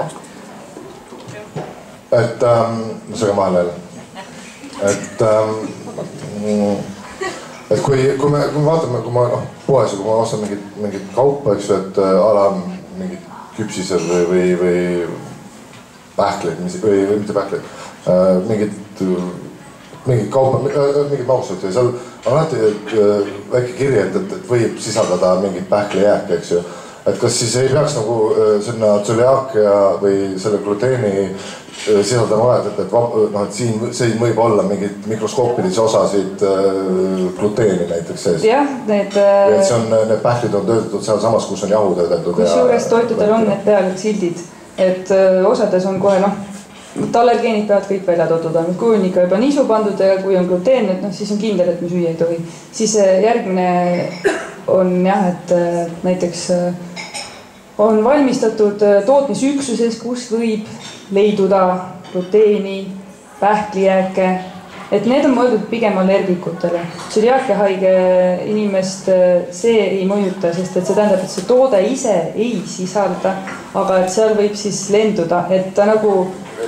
Et, ähm, see ka mahal jälle. Et, ähm, et kui, kui me, kui me vaatame, kui ma noh, poes, kui ma ostan mingit, mingit kaupa, eks ju, et ala mingid küpsised või, või, või pähkleid või, või mitte pähkleid, mingit, mingit kaupa, mingit maustat ja seal on alati väike kiri, et, et, et võib sisaldada mingit pähklejääke, eks ju. Et kas siis ei peaks nagu sinna tsöliaakia või selle gluteeni sisaldama vahet, et, et, no, et siin, siin võib olla mingid mikroskoopilisi osasid gluteeni näiteks sees. Jah, need... Et see on, need pähklid on töötatud seal samas, kus on jahu töötatud. Kus juures toitudel on need peaaegu sildid, et osades on kohe, noh, allergeenid peavad kõik välja toodud, aga kui on ikka juba niisu pandud ja kui on gluteen, et noh, siis on kindel, et me süüa ei tohi. Siis järgmine on jah, et näiteks on valmistatud tootmisüksuses, kus võib leiduda gluteeni, pähklijääke, et need on mõeldud pigem allergikutele. Tsöliaakia haige inimest see ei mõjuta, sest et see tähendab, et see toode ise ei sisalda, aga et seal võib siis lenduda, et ta nagu...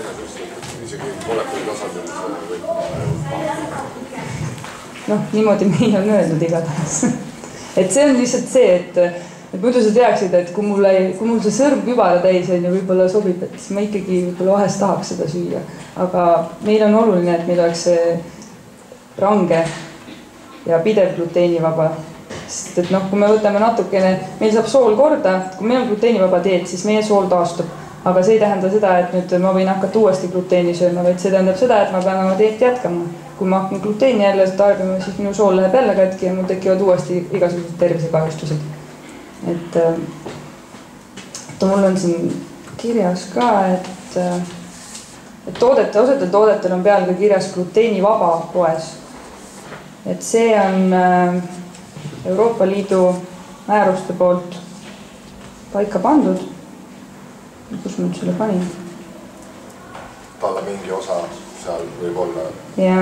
noh, niimoodi meil on öeldud igatahes. Et see on lihtsalt see, et et muidu sa teaksid, et kui mul, ei, kui mul see sõrm kübara täis on ja võib-olla sobib, et siis ma ikkagi võib-olla vahest tahaks seda süüa. Aga meil on oluline, et meil oleks see range ja pidev gluteenivaba. Sest et noh, kui me võtame natukene, meil saab sool korda, kui meil on gluteenivaba dieet, siis meie sool taastub. Aga see ei tähenda seda, et nüüd ma võin hakata uuesti gluteeni sööma, vaid see tähendab seda, et ma pean oma dieeti jätkama. Kui ma hakkan gluteeni jälle tarbima, siis minu sool läheb jälle katki ja mul tekivad uuesti igasugused tervisekahjustused. Et, et mul on siin kirjas ka, et, et toodete, osadel toodetel on peal ka kirjas gluteenivaba poes. Et see on Euroopa Liidu määruste poolt paika pandud. Kus ma nüüd selle panin? Talle mingi osa seal võib olla. Ja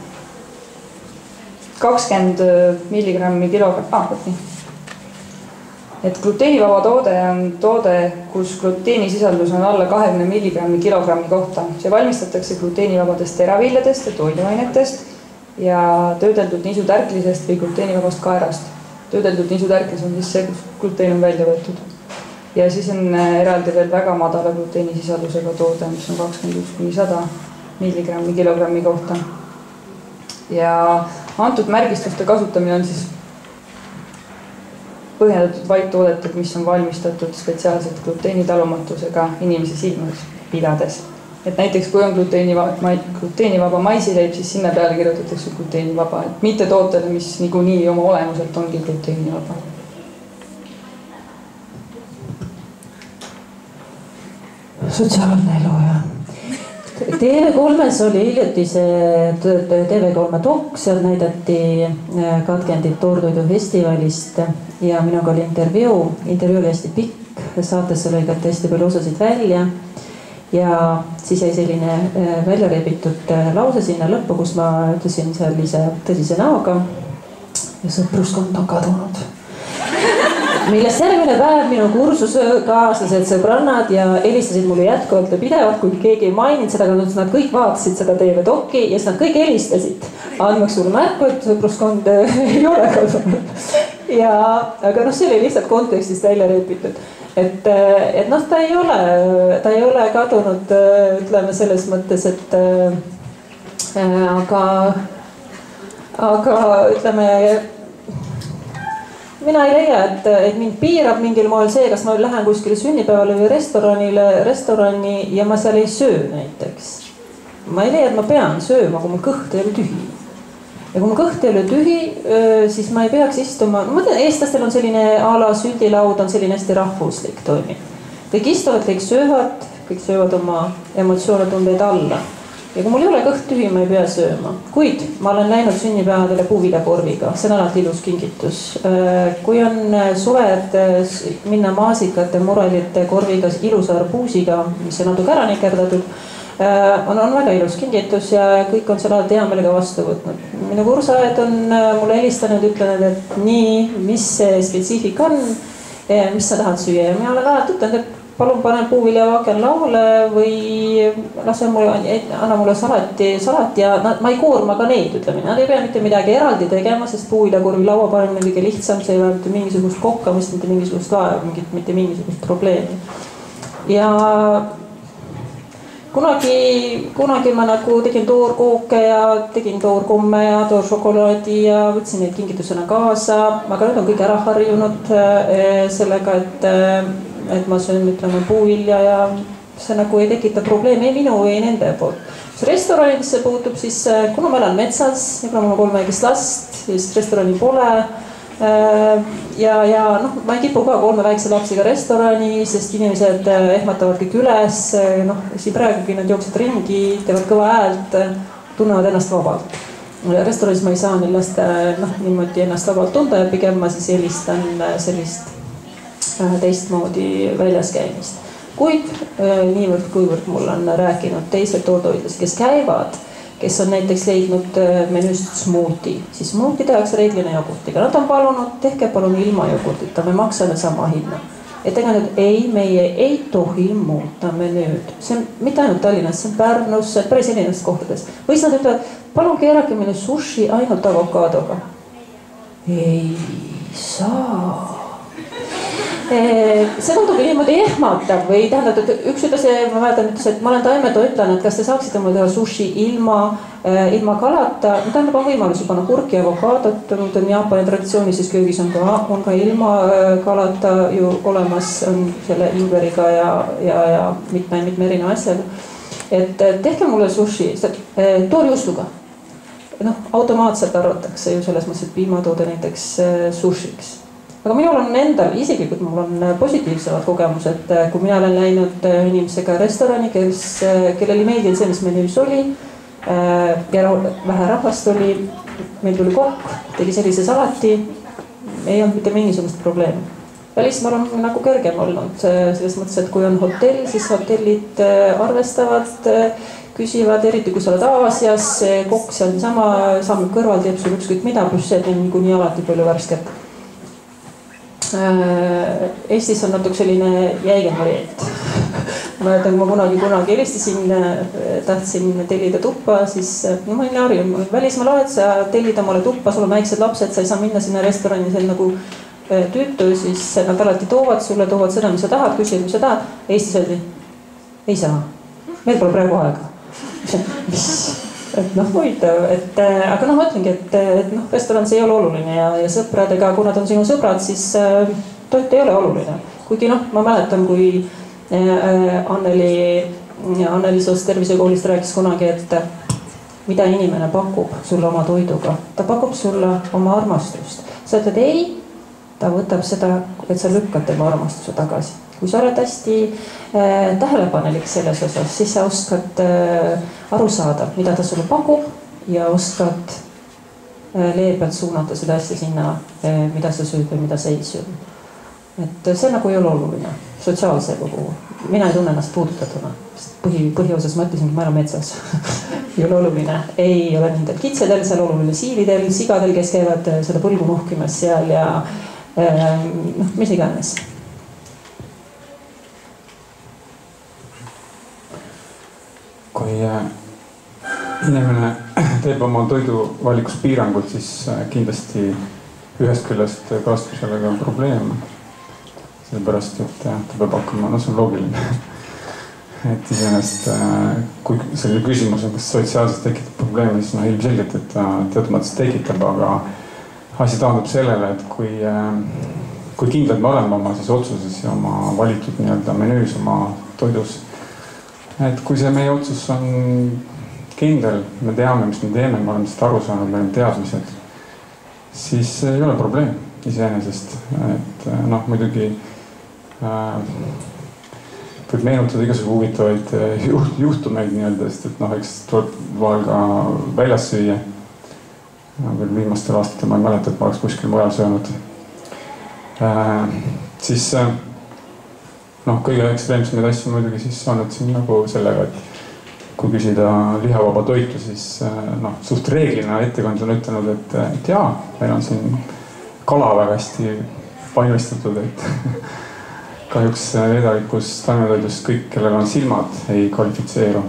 kakskümmend milligrammi kilogramm. Ah, võt nii. Et gluteenivaba toode on toode, kus gluteeni sisaldus on alla kahekümne milligrammi kilogrammi kohta. See valmistatakse gluteenivabadest teraviljadest ja toiduainetest ja töödeldud niisutärklisest või gluteenivabast kaerast. Töödeldud niisutärklis on siis see, kus gluteen on välja võetud. Ja siis on eraldi veel väga madala gluteeni sisaldusega toode, mis on kakskümmend üks kuni sada milligrammi kilogrammi kohta. Ja antud märgistuste kasutamine on siis põhjendatud vaid toodetud, mis on valmistatud spetsiaalselt gluteenitalumatusega inimese silmas pidades. Et näiteks kui on gluteenivaba, gluteenivaba maisileib, siis sinna peale kirjutatakse gluteenivaba, et mitte tootele, mis niikuinii oma olemuselt ongi gluteenivaba. Sotsiaalne elu, jah. T V kolmes oli hiljuti see T V kolme dok, seal näidati katkendit toortoidu festivalist ja minuga oli intervjuu. Intervjuu oli hästi pikk, saatesse lõigati hästi palju osasid välja ja siis jäi selline välja rebitud lause sinna lõppu, kus ma ütlesin sellise tõsise näoga ja sõpruskond on kadunud. Millest järgmine päev minu kursusekaaslased, sõbrannad ja helistasid mulle jätkuvalt ja pidevalt, kui keegi ei maininud seda, kui nad kõik vaatasid seda T V doki ja siis nad kõik helistasid. Andmaks sulle märku, et sõpruskond ei ole kadunud. Ja, aga noh, see oli lihtsalt kontekstist välja repitud. Et, et noh, ta ei ole, ta ei ole kadunud, ütleme selles mõttes, et äh, aga, aga ütleme, mina ei leia, et, et mind piirab mingil moel see, kas ma lähen kuskile sünnipäevale või restoranile, restorani ja ma seal ei söö näiteks. Ma ei leia, et ma pean sööma, kui mul kõht ei ole tühi. Ja kui mul kõht ei ole tühi, siis ma ei peaks istuma. Ma tean, eestlastel on selline a la süldilaud, on selline hästi rahvuslik toimi. Kõik istuvad, kõik söövad, kõik söövad oma emotsioonitundeid alla. Ja kui mul ei ole kõht tühi, ma ei pea sööma. Kuid ma olen läinud sünnipäevadele puuviljakorviga, see on alati ilus kingitus. Kui on suved minna maasikate, murelite korviga, ilusa arbuusiga, mis on natuke ära nikerdatud, on, on väga ilus kingitus ja kõik on selle hea meelega vastu võtnud. Minu kursaajad on mulle helistanud, ütlenud, et nii, mis see spetsiifik on, mis sa tahad süüa ja mina olen alati ütlenud, et palun panen puuviljavaaken lauale või lase mulle, anna mulle salati, salati ja nad, ma ei koorma ka neid, ütleme. Nad ei pea mitte midagi eraldi tegema, sest puuviljakorvi laua panemine on kõige lihtsam, see ei ole mitte mingisugust kokkamist, mitte mingisugust vaeva, mitte mingisugust probleemi. Ja kunagi, kunagi ma nagu tegin toorkooke ja tegin toorkomme ja tooršokolaadi ja võtsin neid kingitusena kaasa, aga nüüd on kõik ära harjunud sellega, et, et ma söön, ütleme, puuvilja ja see nagu ei tekita probleemi ei minu või nende poolt. Restoranidesse puutub siis, kuna ma elan metsas ja kuna mul on kolm väikest last, siis restorani pole. Ja, ja noh, ma ei kipu ka kolme väikse lapsiga restorani, sest inimesed ehmatavad kõik üles. Noh, siin praegugi nad jooksid ringi, teevad kõva häält, tunnevad ennast vabalt. Restoranis ma ei saa neil lasta noh, niimoodi ennast vabalt tunda ja pigem ma siis eelistan sellist teistmoodi väljas käimist. Kuid niivõrd, kuivõrd mul on rääkinud teised toidutootjad, kes käivad, kes on näiteks leidnud menüüst smuuti, siis smuuti tehakse reeglina jogurtiga. Nad on palunud, tehke palun ilma jogurtita, me maksame sama hinna. Et ega nüüd ei, meie ei tohi muuta menüüd. See on mitte ainult Tallinnas, see on Pärnus, see on päris erinevates kohtades. Või siis nad ütlevad, palun keerake meile sushi ainult avokaadoga. Ei saa. See tundub niimoodi ehmatav või tähendab, et üks ütles, ma mäletan, ütles, et ma olen taimetoitlane, et kas te saaksite mulle teha sushi ilma, ilma kalata. Tähendab, on võimalus panna kurki ja avokaadot, nüüd on Jaapani traditsioonis, siis köögis on ka, on ka ilma kalata ju olemas, on selle ingveriga ja, ja, ja mitme, mitme erineva asjaga. Et tehke mulle sushi toorjuustuga. Noh, automaatselt arvatakse ju selles mõttes, et piimatoode näiteks sushiks. Aga minul on endal, isiklikult mul on positiivsemad kogemused, kui mina olen läinud inimesega restorani, kes, kellel ei meeldinud see, mis menüüs oli ja vähe rahvast oli, meil tuli kokk, tegi sellise salati, ei olnud mitte mingisugust probleemi. Välismaal on nagu kergem olnud, selles mõttes, et kui on hotell, siis hotellid arvestavad, küsivad, eriti kui sa oled Aasias, kokk seal niisama, saame kõrval teeb sul ükskõik mida, pluss see, et on niikuinii alati palju värsket. Eestis on natuke selline jäigem variant. Ma mäletan, kui ma kunagi, kunagi helistasin, tahtsin tellida tuppa, siis no, ma olin harjunud, välismaal oled, sa tellid omale tuppa, sul on väiksed lapsed, sa ei saa minna sinna restorani, see on nagu tüütu, siis nad alati toovad sulle, toovad seda, mis sa tahad, küsivad, mis sa tahad. Eestis öeldi, ei saa, meil pole praegu aega. Mis? Et noh, huvitav, et aga noh, mõtlengi, et, et noh, restoran see ei ole oluline ja, ja sõpradega, kui nad on sinu sõbrad, siis toit ei ole oluline. Kuigi noh, ma mäletan, kui Anneli, Anneli Soos tervisekoolist rääkis kunagi, et mida inimene pakub sulle oma toiduga. Ta pakub sulle oma armastust. Sa ütled ei, ta võtab seda, et sa lükkad tema armastuse tagasi. Kui sa oled hästi äh, tähelepanelik selles osas, siis sa oskad äh, aru saada, mida ta sulle pakub ja oskad äh, leebelt suunata seda asja sinna, äh, mida sa sööd või mida sa ei söö. Et see nagu ei ole oluline sotsiaalse kogu. Mina ei tunne ennast puudutatuna. Põhi, põhiosas ma ütlesin, et ma elan metsas. ei ole oluline. Ei ole nendel kitsedel, seal oluline siilidel, sigadel, kes käivad seda põlgu muhkimas seal ja äh, noh, mis iganes. Kui inimene teeb oma toiduvalikus piirangud, siis kindlasti ühest küljest kaastab sellega probleem. Sellepärast, et ta peab hakkama, no see on loogiline. Et iseenesest, kui selline küsimus on, kas sotsiaalselt tekitab probleemi, siis no ilmselgelt, et ta teatud mõttes tekitab, aga asi taandub sellele, et kui, kui kindlad me oleme oma siis otsuses ja oma valitud nii-öelda menüüs, oma toidus, et kui see meie otsus on kindel, me teame, mis me teeme, me oleme seda aru saanud, meil on teadmised, siis ei ole probleem iseenesest. Et noh, muidugi äh, võib meenutada igasugu huvitavaid juhtumeid nii-öelda, sest et noh, eks tuleb vahel ka väljas süüa. Veel viimastel aastatel ma ei mäleta, et ma oleks kuskil mujal söönud. Äh, siis äh, noh, kõige ekstreemsemaid asju muidugi siis olnud siin nagu sellega, et kui küsida lihavaba toitu, siis noh, suht reeglina ettekandja on ütelnud, et, et jaa, meil on siin kala väga hästi valmistatud, et kahjuks vedalikus taimetoidus kõik, kellel on silmad, ei kvalifitseeru.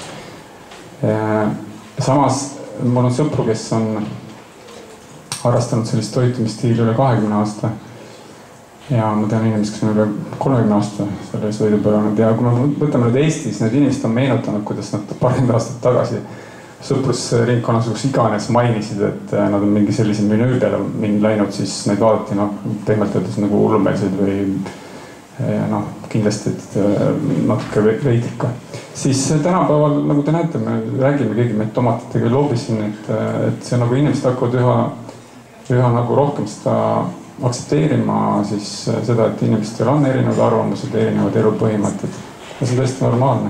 Samas mul on sõpru, kes on harrastanud sellist toitumisstiili üle kahekümne aasta ja ma tean inimesi, kes on üle kolmekümne aasta selles võidu pööranud ja kui me võtame nüüd Eestis, need inimesed on meenutanud, kuidas nad paarkümmend aastat tagasi sõprusringkonnas, kus iganes mainisid, et nad on mingi sellise menüü peale läinud, siis neid vaadati noh, pehmelt öeldes nagu hullumeelseid või noh, kindlasti et natuke veidika. Siis tänapäeval, nagu te näete, me räägime keegi meid tomatitega ei loobi siin, et, et see nagu inimesed hakkavad üha, üha nagu rohkem seda aktsepteerima siis seda, et inimestel on erinevad arvamused, erinevad elupõhimõtted ja see on tõesti normaalne.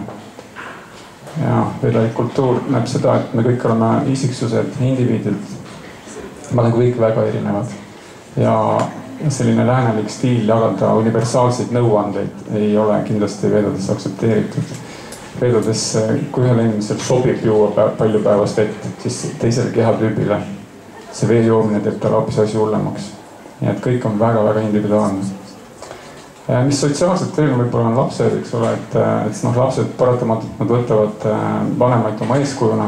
Ja vedakultuur näeb seda, et me kõik oleme isiksused indiviidilt. Me oleme kõik väga erinevad ja selline läänelik stiil jagada universaalseid nõuandeid ei ole kindlasti veedades aktsepteeritud. Veedades, kui ühele inimesel sobib juua palju päevast vett, siis teisele kehatüübile see vee joomine teeb talle hoopis asi hullemaks. Nii et kõik on väga-väga individuaalne. Mis sotsiaalselt veel võib-olla on lapsed, eks ole, et, et noh, lapsed paratamatult nad võtavad vanemaid oma eeskujuna.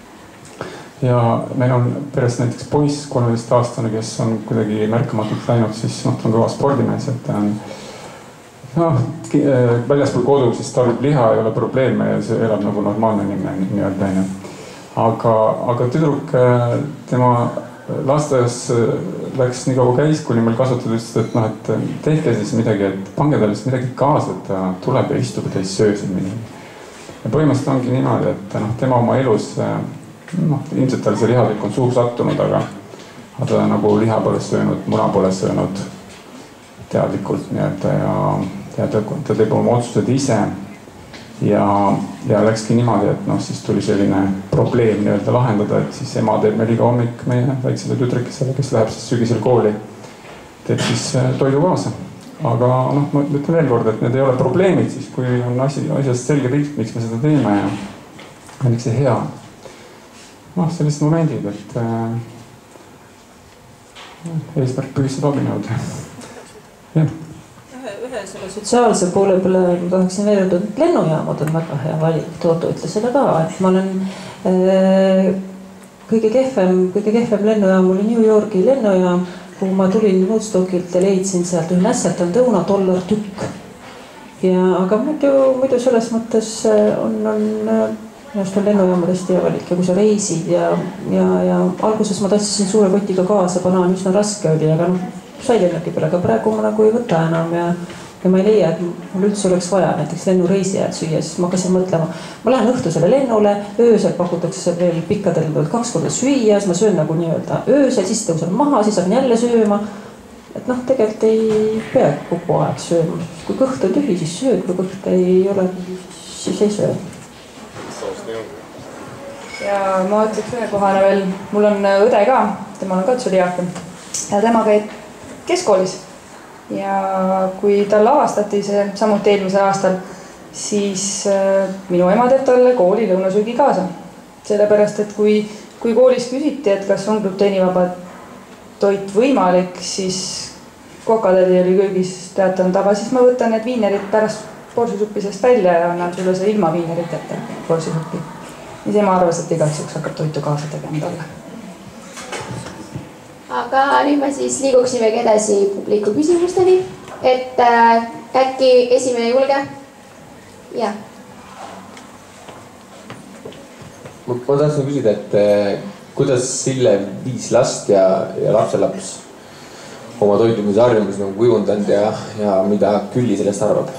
Ja meil on peres näiteks poiss, kolmeteist aastane, kes on kuidagi märkamatult läinud, siis noh, ta on kõva spordimees, et ta on noh, väljaspool kodu, siis tarbib liha, ei ole probleeme ja see elab nagu normaalne inimene nii-öelda. Aga, aga tüdruk tema lasteaias läks nii kaua käis, kuni meil kasvatud ütlesid, et noh, et tehke siis midagi, et pange talle siis midagi kaasa, et ta tuleb ja istub ja ta ei söö siin midagi. Ja põhimõtteliselt ongi niimoodi, et noh, tema oma elus, noh, ilmselt tal see lihatükk on suhu sattunud, aga ta nagu liha pole söönud, muna pole söönud teadlikult nii-öelda ja, ja ta, ta teeb oma otsused ise. Ja, ja läkski niimoodi, et noh, siis tuli selline probleem nii-öelda lahendada, et siis ema teeb meil iga hommik meie väiksele tüdrukesele, kes läheb siis sügisel kooli, teeb siis toidu kaasa. Aga noh, ma ütlen veel kord, et need ei ole probleemid siis, kui on asi, asjast selge pilt, miks me seda teeme ja miks see hea. Noh, sellised momendid, et äh, eesmärk pühistab abinõud. Jah. Ühe selle sotsiaalse poole peale ma tahaksin veel öelda, et lennujaamad on väga hea valik. Tooto ütles seda ka, et ma olen äh, kõige kehvem, kõige kehvem lennujaam oli New Yorgi lennujaam, kuhu ma tulin Woodstockilt ja leidsin sealt ühe nässetan tõuna dollar tükk. Ja, aga muidu, muidu selles mõttes on, on, just on lennujaamadest hea valik ja kui sa reisid ja, ja, ja alguses ma tassisin suure kotiga kaasa, banaan üsna raske oli, aga noh, sai lennuki peale, aga praegu ma nagu ei võta enam ja, ja ma ei leia, et mul üldse oleks vaja näiteks lennureisi ajal süüa, siis ma hakkasin mõtlema, ma lähen õhtusele lennule, öösel pakutakse veel pikkadel kaks korda süüa, siis ma söön nagu nii-öelda öösel, siis tõusen maha, siis hakkan jälle sööma. Et noh, tegelikult ei pea kogu aeg sööma. Kui kõht on tühi, siis sööd, kui kõht ei ole, siis ei söö. Ja ma ütleks ühe kohana veel, mul on õde ka, temal on ka tsüliaakia ja tema käib keskkoolis ja kui tal avastati see samuti eelmisel aastal, siis minu ema teeb talle kooli lõunasöögi kaasa. Sellepärast, et kui, kui koolis küsiti, et kas on gluteenivaba toit võimalik, siis kokadeli oli köögis teatanud, aga siis ma võtan need viinerid pärast borsisuppisest välja ja annan sulle see ilma viineriteta borsisuppi. Siis ema arvas, et igaks juks hakkab toitu kaasa tegema talle. Aga nüüd me siis liiguksimegi edasi publiku küsimusteni, et äh, äkki esimene julge? Ja. Ma, ma tahtsin küsida, et äh, kuidas Sille viis last ja, ja lapselaps oma toitumise harjumus nagu kujundanud ja, ja mida Külli sellest arvab?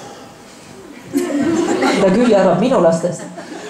Mida Külli arvab minu lastest?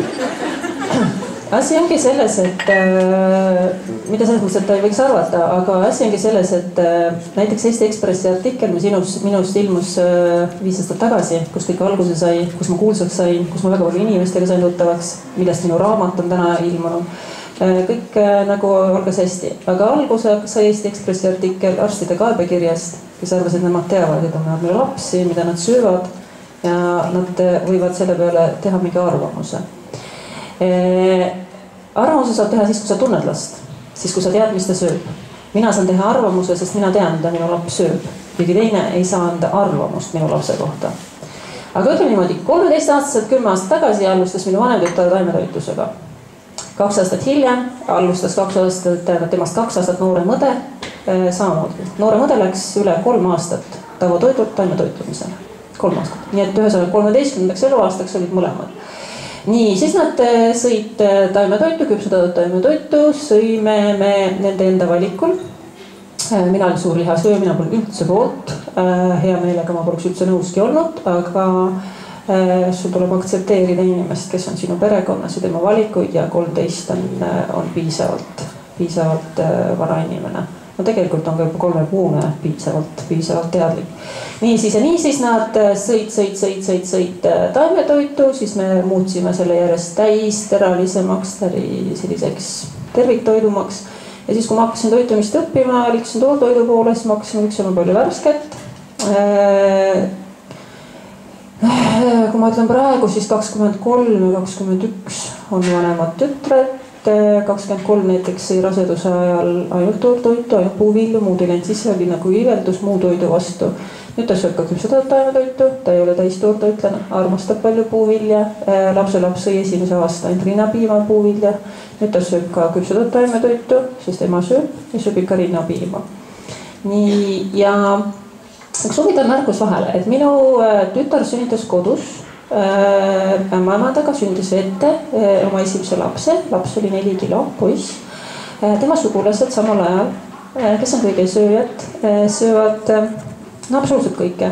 Asi ongi selles, et äh, mida selles mõttes, et ta ei võiks arvata, aga asi ongi selles, et äh, näiteks Eesti Ekspressi artikkel, mis minust, minust ilmus äh, viis aastat tagasi, kus kõik alguse sai, kus ma kuulsaks sain, kus ma väga palju inimestega sain tuttavaks, millest minu raamat on täna ilmunud. Äh, kõik äh, nagu algas hästi, aga alguse sai Eesti Ekspressi artikkel arstide kaebekirjast, kes arvasid, et nemad teavad, et on meil lapsi, mida nad söövad ja nad võivad selle peale teha mingi arvamuse. Arvamuse saab teha siis, kui sa tunned last, siis kui sa tead, mis ta sööb. Mina saan teha arvamuse, sest mina tean, mida minu laps sööb. Keegi teine ei saa anda arvamust minu lapse kohta. Aga ütleme niimoodi, kolmeteist aastaselt kümme aastat tagasi alustas minu vanem tütar taimetoitusega. Kaks aastat hiljem alustas kaks aastat, temast kaks aastat noore mõde samamoodi. Noore mõde läks üle kolm aastat tavatoidult taimetoitlumisele, kolm aastat. nii et ühesõnaga kolmeteistkümnendaks eluaastaks olid mõlemad. nii, siis nad sõid taimetoitu, küpsetatud taimetoitu, sõime me nende enda valikul. mina olin suur lihasööja, mina polnud üldse poolt, hea meelega ma poleks üldse nõuski olnud, aga sul tuleb aktsepteerida inimest, kes on sinu perekonnas ja tema valikuid ja kolmteist on, on piisavalt, piisavalt vana inimene. no tegelikult on ka juba kolmepuune piisavalt, piisavalt teadlik. niisiis ja niisiis nad sõid, sõid, sõid, sõid, sõid taimetoitu, siis me muutsime selle järjest täisteralisemaks, ta oli selliseks terviktoidumaks. ja siis, kui ma hakkasin toitumist õppima, liikusin toortoidu poole, siis ma hakkasin üksema palju värsket. Kui ma ütlen praegu, siis kakskümmend kolm ja kakskümmend üks on vanemad tütred. kakskümmend kolm näiteks sõi raseduse ajal ainult toortoitu, ainult puuvilju, muud ei läinud sisse, oli nagu iiveldus muu toidu vastu. nüüd ta sööb ka küpsetatud taimetoitu, ta ei ole täis toortoitlane, armastab palju puuvilja. lapselaps sõi esimese aasta ainult rinnapiima puuvilja. nüüd ta sööb ka küpsetatud taimetoitu, sest ema sööb ja sööb ikka rinnapiima. nii, ja üks huvitav märkus vahele, et minu tütar sünnitas kodus. Ema emandaga sündis ette oma esimese lapse, laps oli neli kilo, poiss. tema sugulased samal ajal, kes on kõige sööjad, söövad no absoluutselt kõike.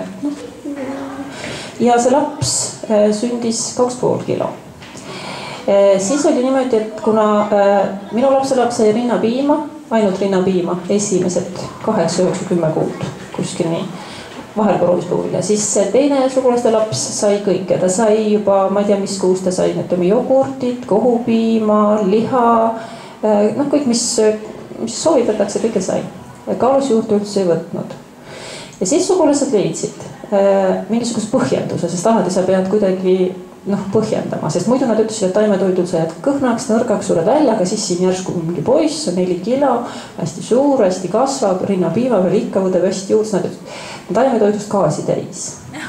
ja see laps sündis kaks pool kilo. siis oli niimoodi, et kuna minu lapselaps sai rinnapiima, ainult rinnapiima, esimesed kaheksa, üheksa, kümme kuud, kuskil nii. vahel proovis puuvilja, siis teine sugulaste laps sai kõike, ta sai juba, ma ei tea, mis kuus ta sai, ütleme jogurtit, kohupiima, liha, noh kõik, mis, mis soovitatakse, kõike sai. kaalus juurde üldse ei võtnud. ja siis sugulased leidsid mingisuguse põhjenduse, sest alati sa pead kuidagi noh põhjendama, sest muidu nad ütlesid, et taimetoidul sa jääd kõhnaks, nõrgaks, sured välja, aga siis siin järsku mingi poiss on neli kilo, hästi suur, hästi kasvab, rinnapiima veel ikka võtab hästi juurde, nad ütlesid, taimetoidust gaasi täis.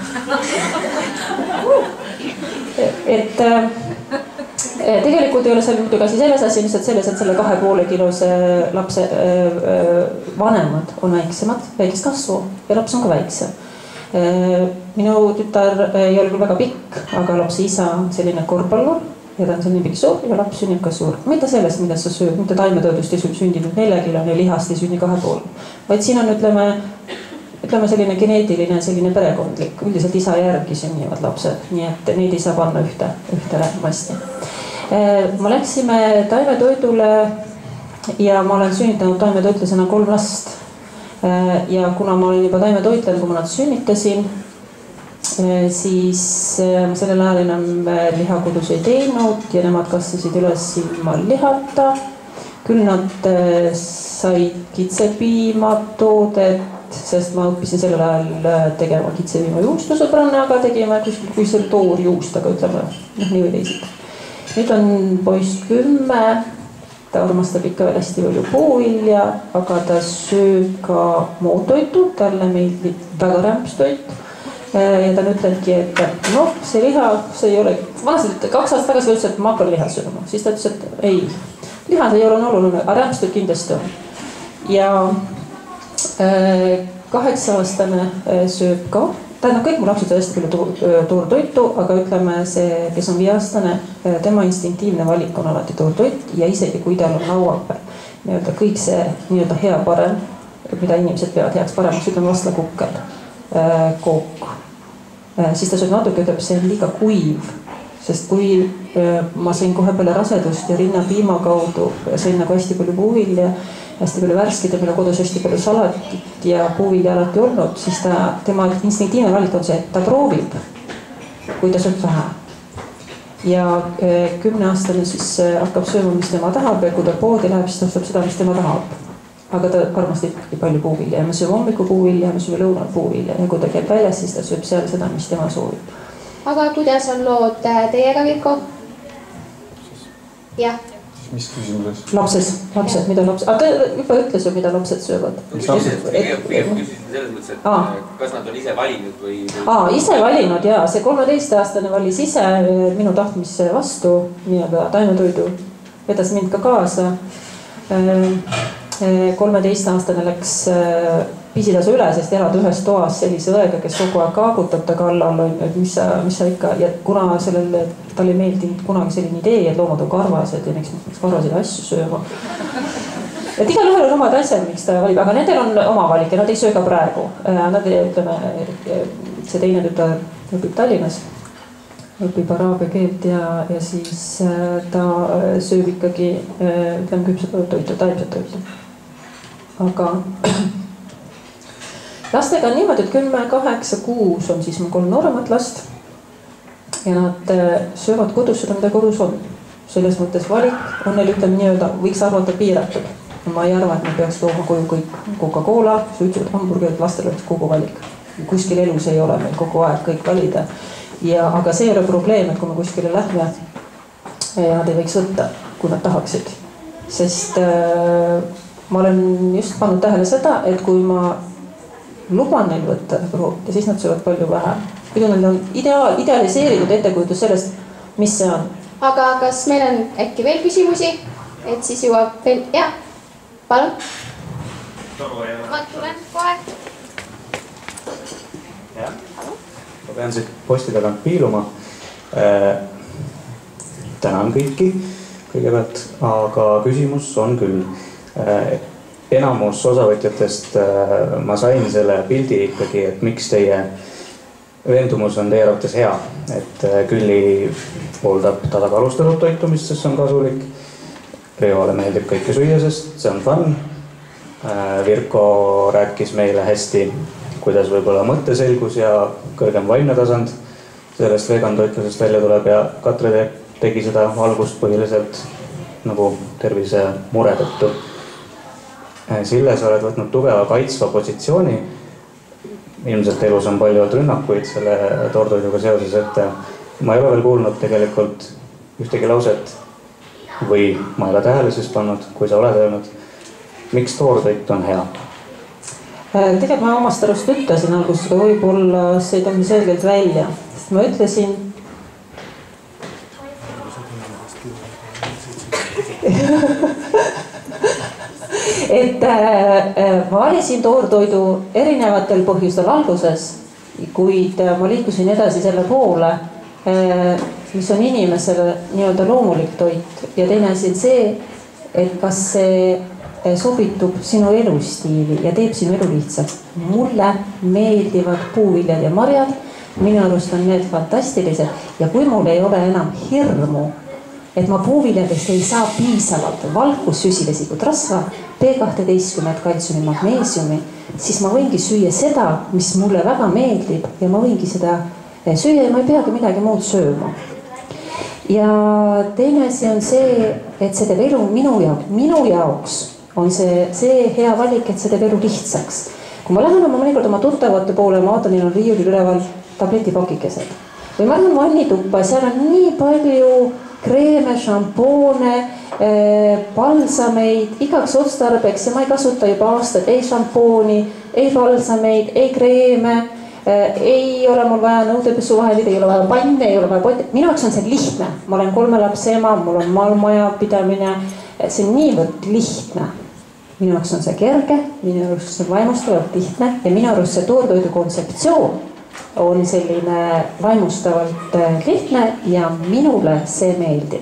et tegelikult ei ole seal muidugi asi selles asi, lihtsalt selles, et selle kahe poole kilose lapse vanemad on väiksemad, väikest kasvu ja laps on ka väiksem. Minu tütar ei ole küll väga pikk, aga lapse isa on selline korvpallur ja ta on selline pikk suur ja laps sünnib ka suur. Mitte sellest, mida sa sööd, mitte taimetoidust ei sündinud neljakilone ja lihast ei sünni kahe poole, vaid siin on ütleme, ütleme selline geneetiline, selline perekondlik, üldiselt isa järgi sünnivad lapsed, nii et neid ei saa panna ühte, ühte masti. Ma läksime taimetoidule ja ma olen sünnitanud taimetoitlasena kolm last. Ja kuna ma olin juba taimetoitlenud, kui ma nad sünnitasin, siis ma sellel ajal enam liha kodus ei teinud ja nemad kasvasid üles ilma lihata. Küll nad said kitsepiima toodet, sest ma õppisin sellel ajal tegema kitsepiima juustu sõbrannaga, tegime kuskil, kui see toorjuust, aga ütleme, noh nii või teised. Nüüd on poiss kümme. Ta armastab ikka veel hästi palju puuvilja, aga ta sööb ka muud toitu, talle meeldib väga rämpstoit. Ja ta on ütlenudki, et noh, see liha, see ei ole, vanasti kaks aastat tagasi ütles, et ma hakkan liha sööma. Siis ta ütles, et ei, liha ei ole oluline, aga rämpstoit kindlasti on. Ja kaheksa aastane sööb ka. Tähendab, kõik mu lapsed on hästi palju toortoitu, aga ütleme see, kes on viieaastane, tema instinktiivne valik on alati toortoit ja isegi kui tal on laual nii-öelda kõik see nii-öelda hea parem, mida inimesed peavad heaks paremaks, ütleme vastlakukkel, kook, siis ta sööb natuke, ütleb, see on liiga kuiv, sest kui ma sain kohe peale rasedust ja rinnapiima kaudu sain nagu hästi palju puuvilja, hästi palju värskeid ja meil on kodus hästi palju salatit ja puuvilja alati olnud, siis ta, tema instinktiivne valik on see, et ta proovib, kui ta sööb vähe. Ja kümneaastane siis hakkab sööma, mis tema tahab ja kui ta poodi läheb, siis ta sööb seda, mis tema tahab. Aga ta armastab ikkagi palju puuvilja ja me sööme hommiku puuvilja ja me sööme lõunal puuvilja ja kui ta käib väljas, siis ta sööb seal seda, mis tema soovib. Aga kuidas on lood teiega, Virko? Jah. Mis küsimuses? Lapses, lapsed, mida lapsed, aga ta juba ütles ju, mida lapsed söövad. Mis lapsed? Pigem küsisin selles mõttes, et Aa. kas nad on ise valinud või... Aa, ise valinud ja see kolmeteistaastane valis ise minu tahtmisse vastu, nii-aga taimetoidu vedas mind ka kaasa. kolmeteistaastane läks pisitasu üle, sest elad ühes toas sellise õega, kes kogu aeg kaagutab ta kallal, et mis sa, mis sa ikka, ja kuna sellele, talle ei meeldinud kunagi selline idee, et loomad on karvased ja miks, miks karvasid asju sööma. Et igal ühel on omad asjad, miks ta valib, aga nendel on oma valik ja nad ei söö ka praegu. Nad, ütleme, see teine tütar õpib Tallinnas, õpib araabia keelt ja, ja siis ta sööb ikkagi, ütleme, küpset toitu, taimset toitu. Aga lastega on niimoodi, et kümme, kaheksa, kuus on siis mul kolm nooremat last ja nad söövad kodus seda, mida kodus on. Selles mõttes valik on neil, ütleme nii-öelda, võiks arvata piiratud. Ma ei arva, et me peaks tooma koju kõik Coca-Cola, suitsud, hamburgerid, lastel oleks kogu valik. Kuskil elus ei ole meil kogu aeg kõik valida. Ja, aga see ei ole probleem, et kui me kuskile lähme ja nad ei võiks võtta, kui nad tahaksid. Sest äh, ma olen just pannud tähele seda, et kui ma luban neil võtta ja siis nad söövad palju vähem. Kuid neil on ideaal, idealiseeritud ettekujutus sellest, mis see on. Aga kas meil on äkki veel küsimusi, et siis jõuab veel, jah, palun. Ma tulen kohe. Jah, ma pean siit posti tagant piiluma. Tänan kõiki kõigepealt, aga küsimus on küll. Enamus osavõtjatest ma sain selle pildi ikkagi, et miks teie veendumus on teie arvates hea, et Külli pooldab tasakaalustatud toitumist, sest see on kasulik. Reovale meeldib kõike süüa, sest see on fun. Virko rääkis meile hästi, kuidas võib-olla mõtteselgus ja kõrgem vaimne tasand sellest vegan toitlusest välja tuleb ja Katre tegi seda algust põhiliselt nagu tervise mure tõttu. Sille, sa oled võtnud tugeva kaitsva positsiooni. Ilmselt elus on palju rünnakuid selle toortoiduga seoses, et ma ei ole veel kuulnud tegelikult ühtegi lauset või ma ei ole tähele siis pannud, kui sa oled öelnud, miks toortoit on hea? Tegelikult ma omast arust ütlesin alguses, aga võib-olla see ei tulnud selgelt välja. Sest ma ütlesin, et äh, ma valisin toortoidu erinevatel põhjustel alguses, kuid ma liikusin edasi selle poole, äh, mis on inimesele nii-öelda loomulik toit ja teine asi on see, et kas see sobitub sinu elustiili ja teeb sinu elu lihtsalt. Mulle meeldivad puuviljad ja marjad, minu arust on need fantastilised ja kui mul ei ole enam hirmu, et ma puuviljadest ei saa piisavalt valkussüsivesikud rasva, B kaksteist, kaltsiumi, magneesiumi, siis ma võingi süüa seda, mis mulle väga meeldib ja ma võingi seda süüa ja ma ei peagi midagi muud sööma. Ja teine asi on see, et see teeb elu minu jaoks, minu jaoks on see, see hea valik, et see teeb elu lihtsaks. Kui ma lähen oma mõnikord oma tuttavate poole, ma vaatan, neil on riiulil üleval tabletipakikesed. Või ma lähen vannituppa ja seal on nii palju kreeme, šampoone, balsameid, igaks otstarbeks ja ma ei kasuta juba aastaid ei šampooni, ei balsameid, ei kreeme, ei ole mul vaja nõudepesuvahendid, ei ole vaja panne, ei ole vaja potte. Minu jaoks on see lihtne. Ma olen kolme lapse ema, mul on maalmaja pidamine. See on niivõrd lihtne. Minu jaoks on see kerge, minu jaoks on vaimustavalt lihtne ja minu arust see toortoidu kontseptsioon on selline vaimustavalt lihtne ja minule see meeldib.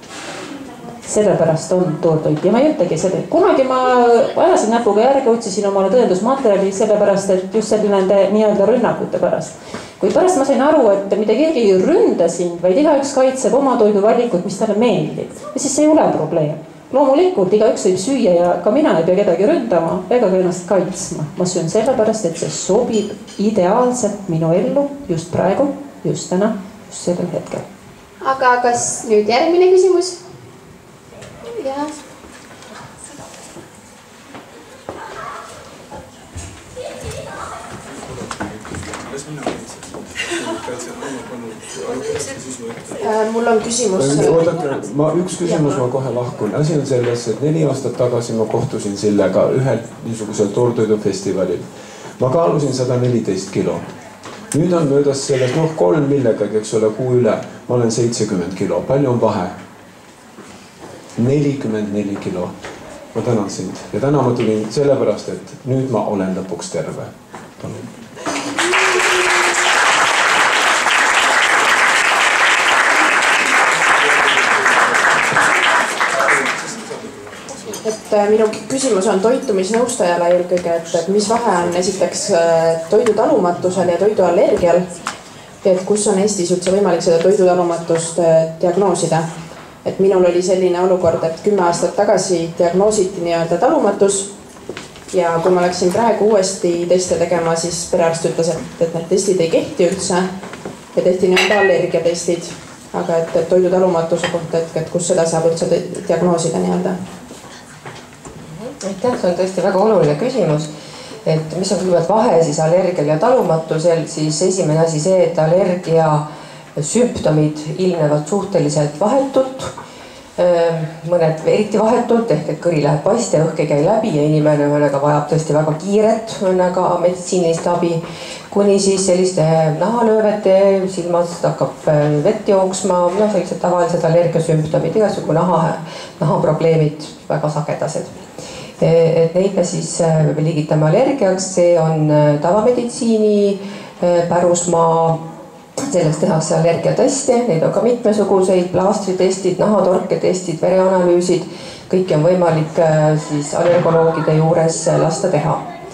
Sellepärast on toortoit ja ma ei ütlegi seda. Kunagi ma ajasin näpuga järgi, otsisin omale tõendusmaterjali sellepärast, et just selle nende nii-öelda rünnakute pärast. Kui pärast ma sain aru, et mida keegi ei ründa sind, vaid igaüks kaitseb oma toidu valikut, mis talle meeldib. Ja siis see ei ole probleem. Loomulikult igaüks võib süüa ja ka mina ei pea kedagi ründama ega ka ennast kaitsma. Ma söön sellepärast, et see sobib ideaalselt minu ellu just praegu, just täna, just sellel hetkel. Aga kas nüüd järgmine küsimus? Jah. Mul on küsimus. Oodake, ma üks küsimus ma kohe lahkun. Asi on selles, et neli aastat tagasi ma kohtusin Sillega ühel niisugusel toortoidufestivalil. Ma kaalusin sada neliteist kilo. Nüüd on möödas sellest, noh, kolm millegagi, eks ole, kuu üle. Ma olen seitsekümmend kilo. Palju on vahe? nelikümmend neli kilo. ma tänan sind ja täna ma tulin sellepärast, et nüüd ma olen lõpuks terve. et minu küsimus on toitumisnõustajale eelkõige, et, et mis vahe on esiteks toidutalumatusel ja toiduallergial, et kus on Eestis üldse võimalik seda toidutalumatust diagnoosida. Et minul oli selline olukord, et kümme aastat tagasi diagnoositi nii-öelda talumatus ja kui ma läksin praegu uuesti teste tegema, siis perearst ütles, et, et need testid ei kehti üldse ja tehti nii-öelda allergiatestid, aga et, et toidutalumatuse kohta, et, et kus seda saab üldse diagnoosida nii-öelda. Aitäh, see on tõesti väga oluline küsimus, et mis on kõigepealt vahe siis allergial ja talumatusel, siis esimene asi see, et allergia sümptomid ilmnevad suhteliselt vahetult, mõned eriti vahetult, ehk et kõri läheb paist ja õhk ei käi läbi ja inimene ühesõnaga vajab tõesti väga kiiret ühesõnaga meditsiinilist abi, kuni siis selliste nahalöövete, silmast hakkab vett jooksma, no sellised tavalised allergiasümptomid, igasugu naha, nahaprobleemid väga sagedased. Et neid me siis liigitame allergiaks, see on tavameditsiini pärusmaa, selleks tehakse allergiateste, neid on ka mitmesuguseid, plaastritestid, nahatorketestid, vereanalüüsid, kõiki on võimalik siis allergoloogide juures lasta teha.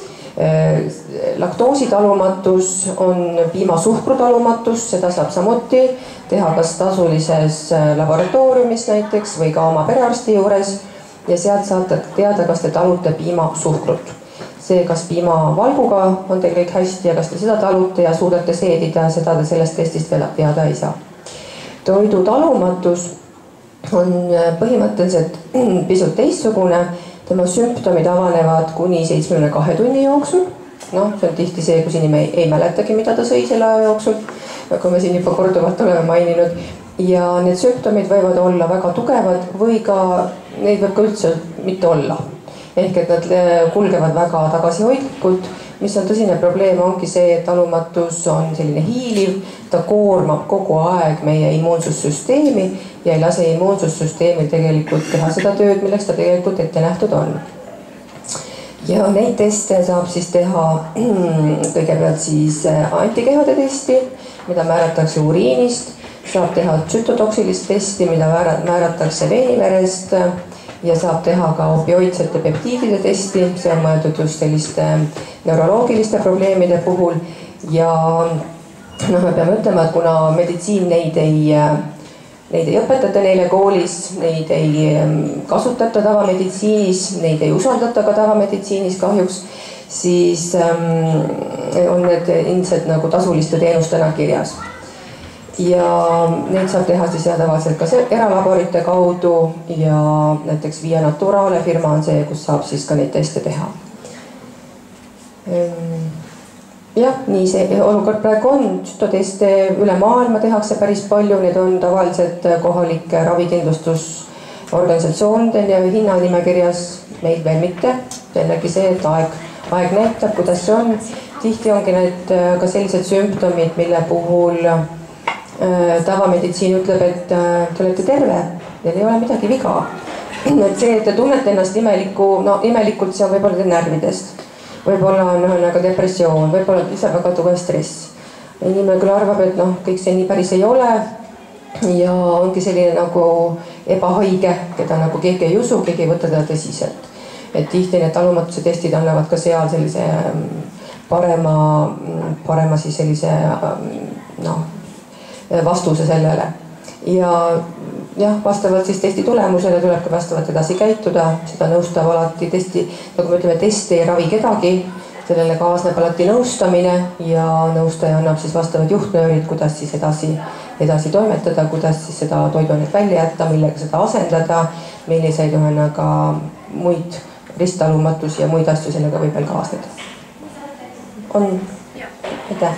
Laktoositalumatus on piimasuhkru talumatus, seda saab samuti teha kas tasulises laboratooriumis näiteks või ka oma perearsti juures ja sealt saate teada, kas te talute piimasuhkrut. See, kas piimavalguga on teil kõik hästi ja kas te seda talute ja suudate seedida, seda te sellest testist veel teada ei saa. Toidu talumatus on põhimõtteliselt pisut teistsugune. Tema sümptomid avanevad kuni seitsmekümne kahe tunni jooksul. No, see on tihti see, kus inimene ei mäletagi, mida ta sõi selle aja jooksul, nagu me siin juba korduvalt oleme maininud. Ja need sümptomid võivad olla väga tugevad või ka neid võib ka üldse mitte olla. Ehk et nad kulgevad väga tagasihoidlikult, mis on tõsine probleem, ongi see, et talumatus on selline hiiliv, ta koormab kogu aeg meie immuunsussüsteemi ja ei lase immuunsussüsteemil tegelikult teha seda tööd, milleks ta tegelikult ette nähtud on. Ja neid teste saab siis teha kõigepealt siis antikehade testi, mida määratakse uriinist, saab teha tsütotoksilist testi, mida määratakse veeniverest ja saab teha ka opioidsete peptiidide testi, see on mõeldud just selliste neuroloogiliste probleemide puhul ja noh, me peame ütlema, et kuna meditsiin neid ei, neid ei õpetata neile koolis, neid ei kasutata tavameditsiinis, neid ei usaldata ka tavameditsiinis kahjuks, siis on need ilmselt nagu tasuliste teenustena kirjas. Ja neid saab teha siis tavaliselt ka eralaborite kaudu ja näiteks Via Naturale firma on see, kus saab siis ka neid teste teha. Jah, nii see olukord praegu on. Tsütoteste üle maailma tehakse päris palju, need on tavaliselt kohalike ravikindlustusorganisatsioonide ja hinnanimekirjas, meil veel mitte. Jällegi see, et aeg, aeg näitab, kuidas see on. Tihti ongi need ka sellised sümptomid, mille puhul tavameditsiin ütleb, et te olete terve, teil ei ole midagi viga. Et see, et te tunnete ennast imeliku, no imelikult see on võib-olla teil närvidest. Võib-olla on nagu depressioon, võib-olla ise väga tugev stress. Inimene küll arvab, et noh, kõik see nii päris ei ole ja ongi selline nagu ebahaige, keda nagu keegi ei usu, keegi ei võta teda tõsiselt. Et tihti need talumatuse testid annavad ka seal sellise parema, parema siis sellise noh, vastuse sellele ja jah, vastavalt siis testi tulemusele tuleb ka vastavalt edasi käituda, seda nõustab alati testi, nagu me ütleme, test ei ravi kedagi, sellele kaasneb alati nõustamine ja nõustaja annab siis vastavad juhtnöörid, kuidas siis edasi, edasi toimetada, kuidas siis seda toiduainet välja jätta, millega seda asendada, milliseid ühesõnaga muid risttalumatus ja muid asju sellega võib veel kaasneda. On? Aitäh!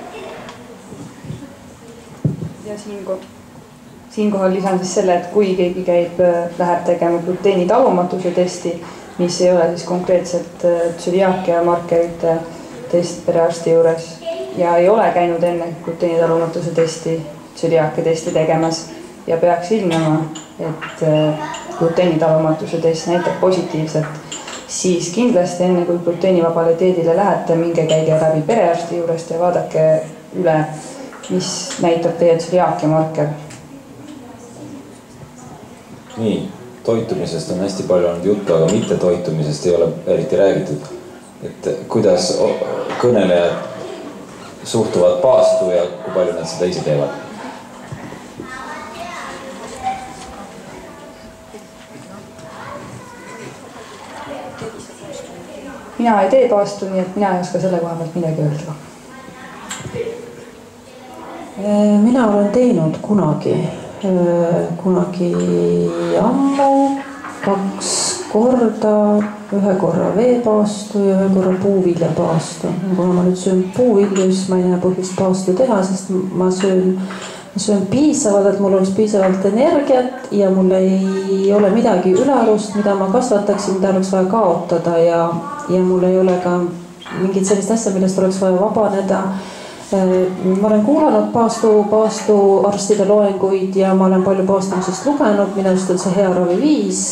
Ja siinko, siinkohal lisan siis selle, et kui keegi käib, läheb tegema gluteeni talumatuse testi, mis ei ole siis konkreetselt tsüliaakia markerite test perearsti juures ja ei ole käinud enne gluteeni talumatuse testi, tsüliaakia testi tegemas ja peaks ilmnema, et gluteenitalumatuse test näitab positiivset, siis kindlasti enne kui gluteenivabale dieedile lähete, minge käige läbi perearsti juurest ja vaadake üle, mis näitab teie tseliaakia marker. Nii, toitumisest on hästi palju olnud juttu, aga mitte toitumisest ei ole eriti räägitud. Et kuidas kõnelejad suhtuvad paastu ja kui palju nad seda ise teevad? Mina ei tee paastu, nii et mina ei oska selle koha pealt midagi öelda. Mina olen teinud kunagi, kunagi ammu kaks korda, ühe korra veepaastu ja ühe korra puuviljapaastu. Kuna ma nüüd söön puuvilju, siis ma ei näe põhjust paastu teha, sest ma söön, ma söön piisavalt, et mul oleks piisavalt energiat ja mul ei ole midagi ülearust, mida ma kasvataksin, mida oleks vaja kaotada ja, ja mul ei ole ka mingit sellist asja, millest oleks vaja vabaneda. Ma olen kuulanud paastu, paastu arstide loenguid ja ma olen palju paastumisest lugenud, minu arust on see hea raviviis.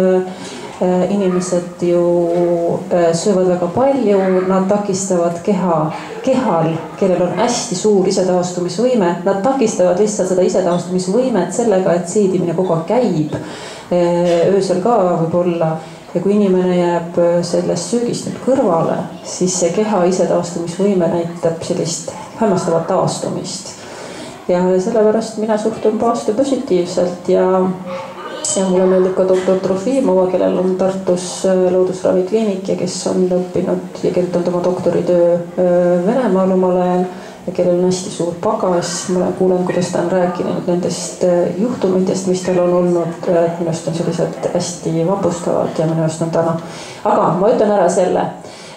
Inimesed ju söövad väga palju, nad takistavad keha, kehal, kellel on hästi suur isetaastumisvõime, nad takistavad lihtsalt seda isetaastumisvõimet sellega, et seedimine kogu aeg käib, öösel ka võib-olla. Ja kui inimene jääb sellest söögist nüüd kõrvale, siis see keha isetaastumisvõime näitab sellist hämmastavat taastumist. Ja sellepärast mina suhtun paastu positiivselt ja, ja mulle meeldib ka doktor Trofimova, kellel on Tartus loodusravikliinik ja kes on õppinud ja kirjutanud oma doktoritöö Venemaal omal ajal ja kellel on hästi suur pagas. Ma kuulen, kuidas ta on rääkinud nendest juhtumitest, mis tal on olnud. Minust on sellised hästi vapustavad ja minust on täna. Aga ma ütlen ära selle.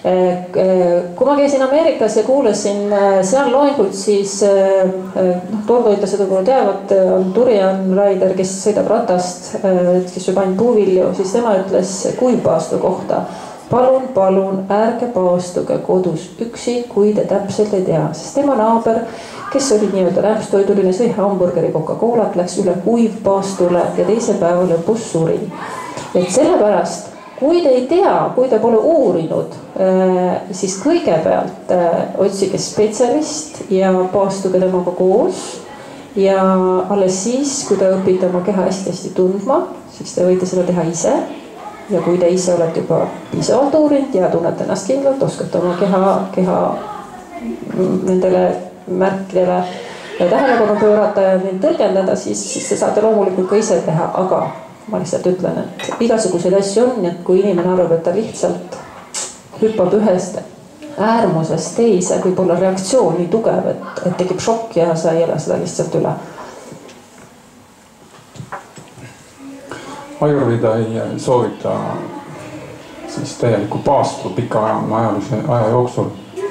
Kui ma käisin Ameerikas ja kuulasin seal loenguid, siis no, toortoitlased võib-olla teavad, on Durian Raider, kes sõidab ratast, kes sööb ainult puuvilju, siis tema ütles kuivpaastu kohta. Palun, palun, ärge paastuge kodus üksi, kui te täpselt ei tea, sest tema naaber, kes oli nii-öelda rämpstoiduline, sõi hamburgeri Coca-Colat, läks üle kuivpaastule ja teise päeva lõpus suri. Et sellepärast, kui te ei tea, kui te pole uurinud, siis kõigepealt otsige spetsialist ja paastuge temaga koos ja alles siis, kui te õpite oma keha hästi-hästi tundma, siis te võite seda teha ise. Ja kui te ise olete juba piisavalt uurinud ja tunnete ennast kindlalt, oskate oma keha, keha nendele märkidele tähelepanu pöörata ja neid tõlgendada, siis, siis te saate loomulikult ka ise teha, aga ma lihtsalt ütlen, et igasuguseid asju on, et kui inimene arvab, et ta lihtsalt hüppab ühest äärmusest teise, võib olla reaktsioon nii tugev, et, et tekib šokk ja sa ei ele seda lihtsalt üle. Ajurveda ei soovita siis täielikku paastu pika ajalise aja jooksul.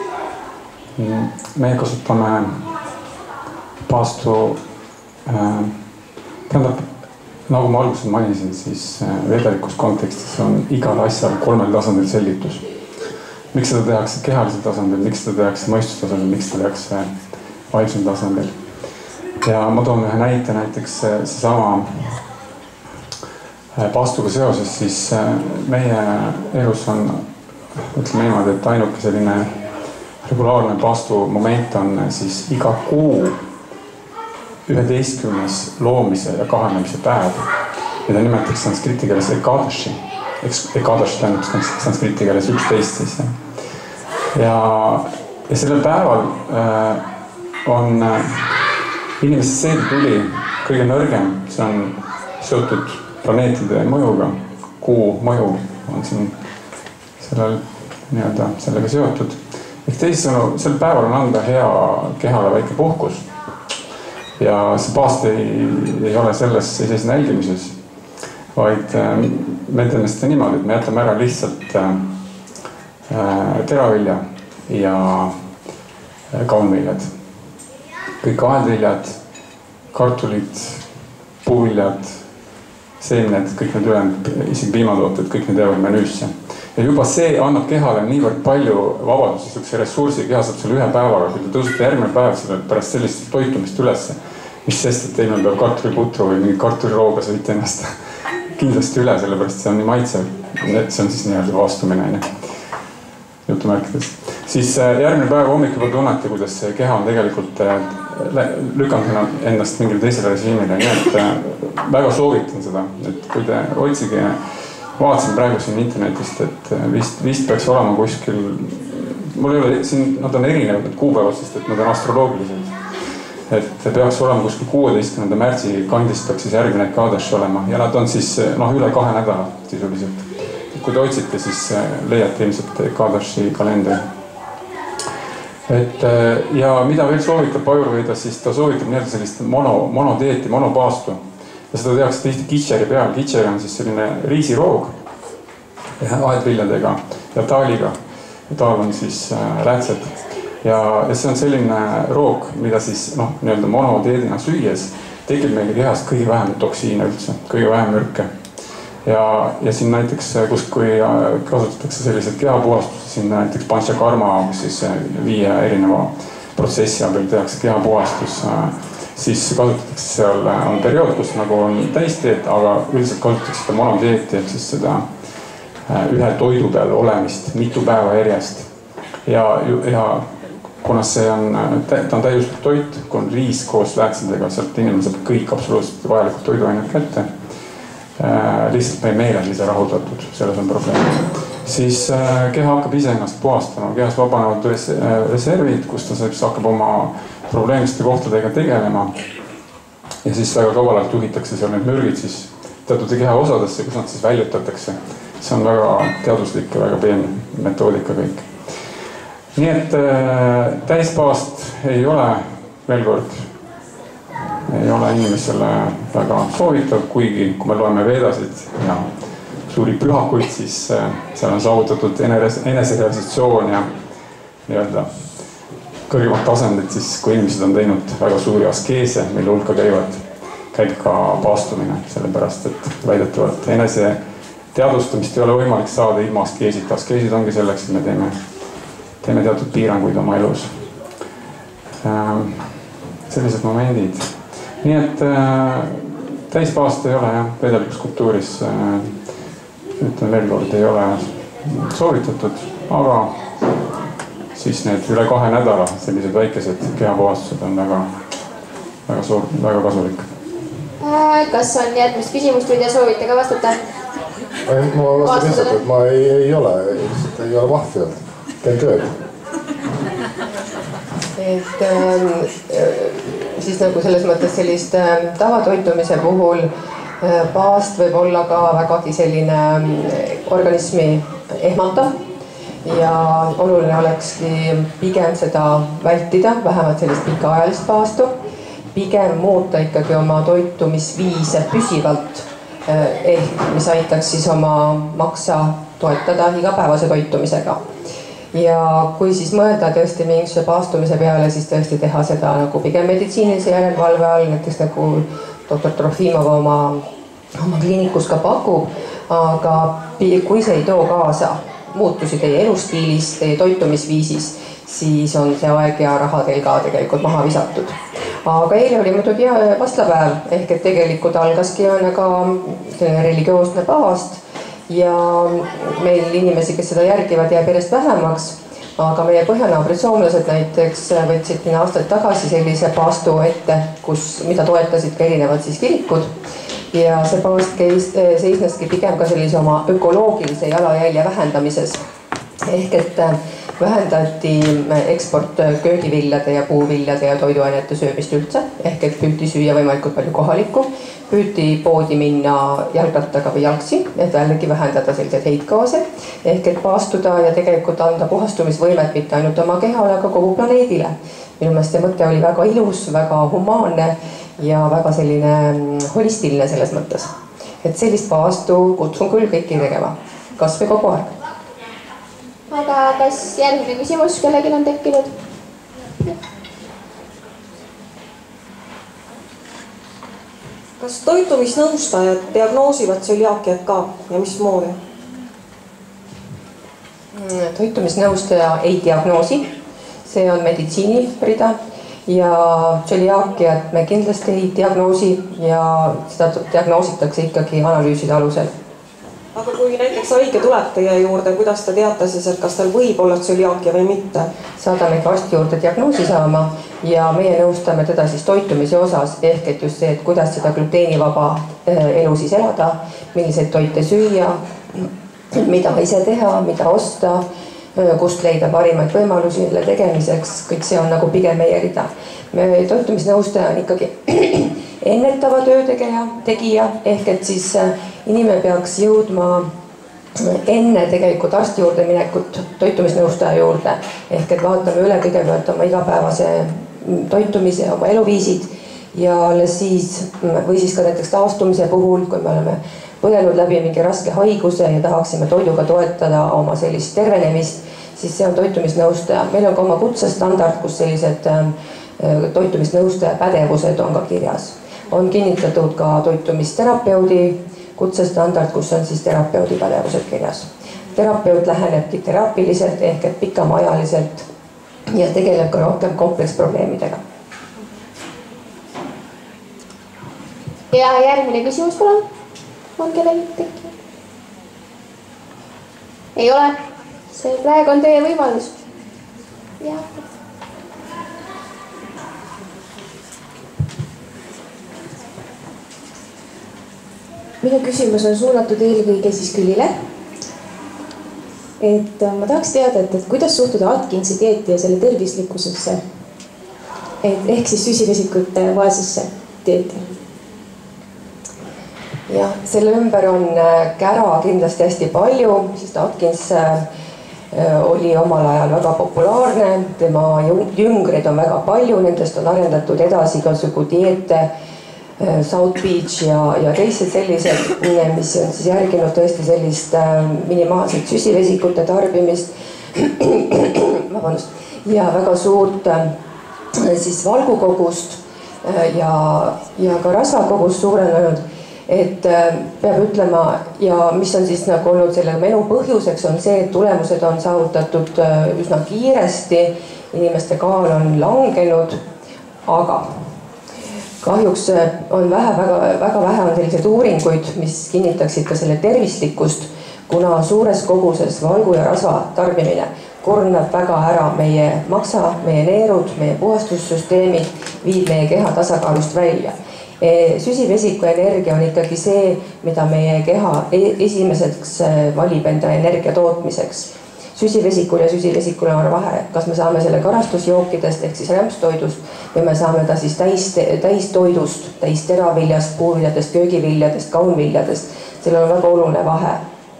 Meie kasutame paastu, tähendab, nagu ma alguses mainisin, siis vedelikus kontekstis on igal asjal kolmel tasandil selgitus. Miks seda tehakse kehalisel tasandil, miks seda tehakse mõistustasandil, miks seda tehakse vaimsel tasandil. Ja ma toon ühe näite, näiteks seesama paastuga seoses, siis meie elus on, ütleme niimoodi, et ainuke selline regulaarne paastu moment on siis iga kuu üheteistkümnes loomise ja kahanemise päev, mida nimetatakse sanskriti keeles ekadashi. Ekadashi tähendab sanskriti keeles üksteist siis. Ja, ja sellel päeval on inimeste seedetuli kõige nõrgem, see on seotud planeetide mõjuga, kuu mõju on siin sellel, nii-öelda sellega seotud. Ehk teisisõnu, sel päeval on anda hea kehale väike puhkus. Ja see paast ei, ei ole selles sellises nälgimises, vaid me teeme seda niimoodi, et me jätame ära lihtsalt teravilja ja kaunviljad. Kõik aedviljad, kartulid, puuviljad, seemned, kõik need ülejäänud, isegi piimatooted, kõik need jäävad menüüsse. Ja juba see annab kehale niivõrd palju vabaduse, sihukese ressursi, keha saab selle ühe päevaga, kui te tõusite järgmine päev selle pärast sellist toitumist ülesse, mis sest, et eelmine päev kartuliputru või mingi kartulirooga sõite ennast kindlasti üle, sellepärast see on nii maitsev. see on siis nii-öelda vaastumine jutumärkides. siis järgmine päev hommikul tunnete, kuidas see keha on tegelikult lükanud ennast mingile teisele režiimile, nii et väga soovitan seda, et kui te otsige, vaatasin praegu siin internetist, et vist, vist peaks olema kuskil, mul ei ole siin, nad on erinevad need kuupäevad, sest et nad on astroloogilised. Et peaks olema kuskil kuueteistkümnenda märtsi kandist peaks siis järgmine Kadash olema ja nad on siis noh, üle kahe nädala sisuliselt. Kui te otsite, siis leiate ilmselt Kadashi kalendri. Et ja mida veel soovitab Ayurvedas, siis ta soovitab nii-öelda sellist mono, monodieeti, monopaastu. Ja seda tehakse tihti kitšeri peal. Kitšeri on siis selline riisiroog aedviljadega ja taaliga. Ja taal on siis räätsed. Ja, ja see on selline roog, mida siis noh, nii-öelda monodieedina süües tekib meile kehast kõige vähem toksiine üldse, kõige vähem mürke. Ja, ja siin näiteks, kus kui kasutatakse sellised kehapuhastuse, siin näiteks panchakarma, mis siis viie erineva protsessi abil tehakse kehapuhastus, siis kasutatakse seal, on periood, kus nagu on täisteet, aga üldiselt kasutatakse seda monodieeti, et siis seda ühe toidu peal olemist mitu päeva järjest. Ja, ja kuna see on, ta on täiuslik toit, kui on riis koos läätsedega, sealt inimene saab kõik absoluutselt vajalikud toiduained kätte. Äh, lihtsalt me ei meelelise rahuldatud, selles on probleem. Siis äh, keha hakkab ise ennast puhastama, kehas vabanevad res reservid, kus ta siis hakkab oma probleemiste kohtadega tegelema. Ja siis väga kavalalt juhitakse seal need mürgid siis teatud keha osadesse, kus nad siis väljutatakse. See on väga teaduslik ja väga peen metoodika kõik. Nii et äh, täispaast ei ole, veel kord, ei ole inimesele väga soovitav, kuigi kui me loeme veedasid ja suuri pühakuid, siis seal on saavutatud eneserealisatsioon ja nii-öelda kõrgemad tasandid, siis kui inimesed on teinud väga suuri askeese, mille hulka käivad, käib ka paastumine, sellepärast et väidetavalt enese teadvustamist ei ole võimalik saada ilma askeesid. Askeesid ongi selleks, et me teeme, teeme teatud piiranguid oma elus. Ähm, sellised momendid. Nii et äh, täispaast ei ole jah, vedelikus kultuuris äh, ütlen veel kord, ei ole soovitatud, aga siis need üle kahe nädala sellised väikesed kehapuhastused on väga, väga, suur, väga kasulik. Kas on järgmist küsimust, või te soovite ka vastata? Ma vastan lihtsalt, et ma ei, ei ole, lihtsalt ei ole mahtinud, teen tööd. Et ähm, siis nagu selles mõttes sellist äh, tavatoitumise puhul äh, paast võib olla ka vägagi selline äh, organismi ehmandav ja oluline olekski pigem seda vältida, vähemalt sellist pikaajalist paastu, pigem muuta ikkagi oma toitumisviise püsivalt äh, ehk mis aitaks siis oma maksa toetada igapäevase toitumisega. Ja kui siis mõelda tõesti mingisuguse paastumise peale, siis tõesti teha seda nagu pigem meditsiinilise järelevalve all, näiteks nagu doktor Trofimov oma, oma kliinikus ka pakub, aga kui see ei too kaasa muutusi teie elustiilis, teie toitumisviisis, siis on see aeg ja raha teil ka tegelikult maha visatud. Aga eile oli muidugi vastlapäev, ehk et tegelikult algaski väga religioosne paast. Ja meil inimesi, kes seda järgivad, jääb järjest vähemaks, aga meie põhjanaabrid soomlased näiteks võtsid minna aastaid tagasi sellise paastu ette, kus, mida toetasid ka erinevad siis kirikud. Ja see paast seisneski pigem ka sellise oma ökoloogilise jalajälje vähendamises. Ehk et vähendati eksport köögiviljade ja puuviljade ja toiduainete söömist üldse, ehk et püüti süüa võimalikult palju kohalikku. Püüti poodi minna jalgrattaga või jalgsi, et jällegi vähendada sellised heitgaase, ehk et paastuda ja tegelikult anda puhastumisvõimet mitte ainult oma kehale, aga kogu planeedile. Minu meelest see mõte oli väga ilus, väga humaanne ja väga selline holistiline selles mõttes. Et sellist paastu kutsun küll kõiki tegema, kas või kogu aeg. Aga kas järgmine küsimus kellelgi on tekkinud? Kas toitumisnõustajad diagnoosivad tsöliaakiat ka ja mismoodi? Toitumisnõustaja ei diagnoosi, see on meditsiinirida ja tsöliaakiat me kindlasti ei diagnoosi ja seda diagnoositakse ikkagi analüüside alusel. aga kui näiteks haige tuleb teie juurde, kuidas te teate siis, et kas tal võib olla tsöliaakia või mitte? Saadame ikka arsti juurde diagnoosi saama ja meie nõustame teda siis toitumise osas, ehk et just see, et kuidas seda gluteenivaba elu siis elada, milliseid toite süüa, mida ise teha, mida osta, kust leida parimaid võimalusi selle tegemiseks, kõik see on nagu pigem meie rida. Me toitumisnõustaja on ikkagi ennetava töötegeja, tegija, ehk et siis inimene peaks jõudma enne tegelikult arsti juurde minekut toitumisnõustaja juurde, ehk et vaatame üle kõigepealt oma igapäevase toitumise, oma eluviisid ja alles siis või siis ka näiteks taastumise puhul, kui me oleme põdenud läbi mingi raske haiguse ja tahaksime toiduga toetada oma sellist tervenemist, siis see on toitumisnõustaja. Meil on ka oma kutsestandard, kus sellised toitumisnõustaja pädevused on ka kirjas. On kinnitatud ka toitumisterapeudi kutsestandard, kus on siis terapeudi pädevused kirjas. Terapeut lähenebki teraapiliselt ehk et pikamaajaliselt ja tegeleb ka rohkem kompleksprobleemidega. Ja järgmine küsimus, palun. On kellegi tekkinud? Ei ole? See praegu on teie võimalus. Ja. Minu küsimus on suunatud eelkõige siis Küllile. Et ma tahaks teada, et, et kuidas suhtuda Atkinsi dieeti ja selle tervislikkusesse. Et ehk siis süsivesikute vaesesse dieeti. Ja selle ümber on kära kindlasti hästi palju, sest Atkins oli omal ajal väga populaarne, tema jüngreid on väga palju, nendest on arendatud edasi igasugu dieete, South Beach ja, ja teised sellised, mis on siis järginud tõesti sellist minimaalset süsivesikute tarbimist ja väga suurt siis valgukogust ja, ja ka rasvakogust suurenenud. Et peab ütlema ja mis on siis nagu olnud selle menu põhjuseks on see, et tulemused on saavutatud üsna kiiresti, inimeste kaal on langenud, aga kahjuks on vähe, väga, väga vähe on selliseid uuringuid, mis kinnitaksid ka selle tervislikkust, kuna suures koguses valgu ja rasva tarbimine kurnab väga ära meie maksa, meie neerud, meie puhastussüsteemid, viib meie keha tasakaalust välja. Süsivesiku energia on ikkagi see, mida meie keha esimeseks valib enda energia tootmiseks. Süsivesikul ja süsivesikul on vahe, kas me saame selle karastusjookidest ehk siis rämpstoidust või me saame ta siis täis, täis toidust, täis teraviljast, puuviljadest, köögiviljadest, kaunviljadest. Sellel on väga oluline vahe.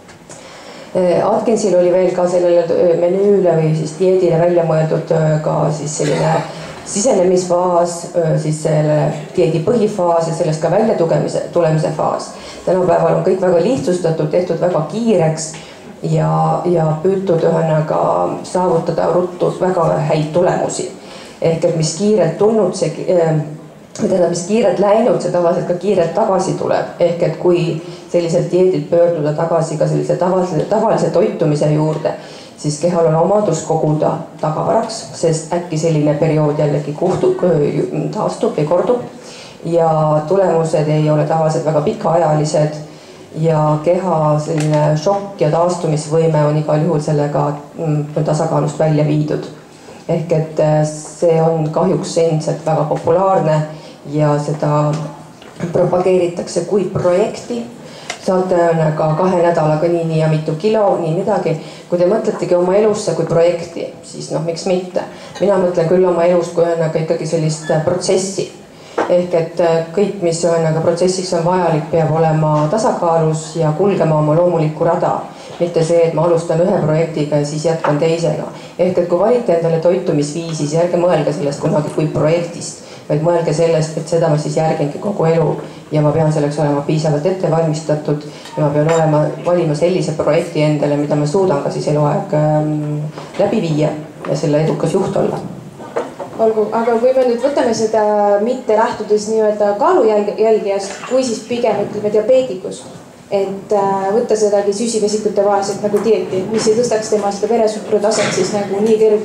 Atkinsil oli veel ka sellele menüüle või siis dieedile välja mõeldud ka siis selline sisenemisfaas, siis selle dieedi põhifaas ja sellest ka välja tugemise, tulemise faas. Tänapäeval on kõik väga lihtsustatud, tehtud väga kiireks ja, ja püütud ühesõnaga saavutada ruttu väga häid tulemusi. Ehk et mis kiirelt tulnud, see, tähendab, mis kiirelt läinud, see tavaliselt ka kiirelt tagasi tuleb. Ehk et kui selliselt dieedilt pöörduda tagasi ka sellise tavalise, tavalise toitumise juurde, siis kehal on omadus koguda tagavaraks, sest äkki selline periood jällegi kuhtub, taastub või kordub ja tulemused ei ole tavaliselt väga pikaajalised ja keha selline šokk ja taastumisvõime on igal juhul sellega tasakaalust välja viidud. Ehk et see on kahjuks endiselt väga populaarne ja seda propageeritakse kui projekti. Saate ka kahe nädalaga nii, nii ja mitu kilo, nii midagi. Kui te mõtletegi oma elusse kui projekti, siis noh, miks mitte. Mina mõtlen küll oma elust kui ühendaga ikkagi sellist protsessi. Ehk et kõik, mis ühendaga protsessiks on vajalik, peab olema tasakaalus ja kulgema oma loomulikku rada. Mitte see, et ma alustan ühe projektiga ja siis jätkan teisega. Ehk et kui valite endale toitumisviisi, siis ärge mõelge sellest kunagi kui projektist, vaid mõelge sellest, et seda ma siis järgingi kogu elu ja ma pean selleks olema piisavalt ette valmistatud ja ma pean olema, valima sellise projekti endale, mida ma suudan ka siis eluaeg ähm, läbi viia ja selle edukas juht olla. Olgu, aga kui me nüüd võtame seda mitte lähtudes nii-öelda kaalujälgijast, kui siis pigem ütleme diabeetikus, et äh, võtta sedagi süsivesikute vaeselt nagu dieeti, mis ei tõstaks tema seda veresuhkru taset siis nagu nii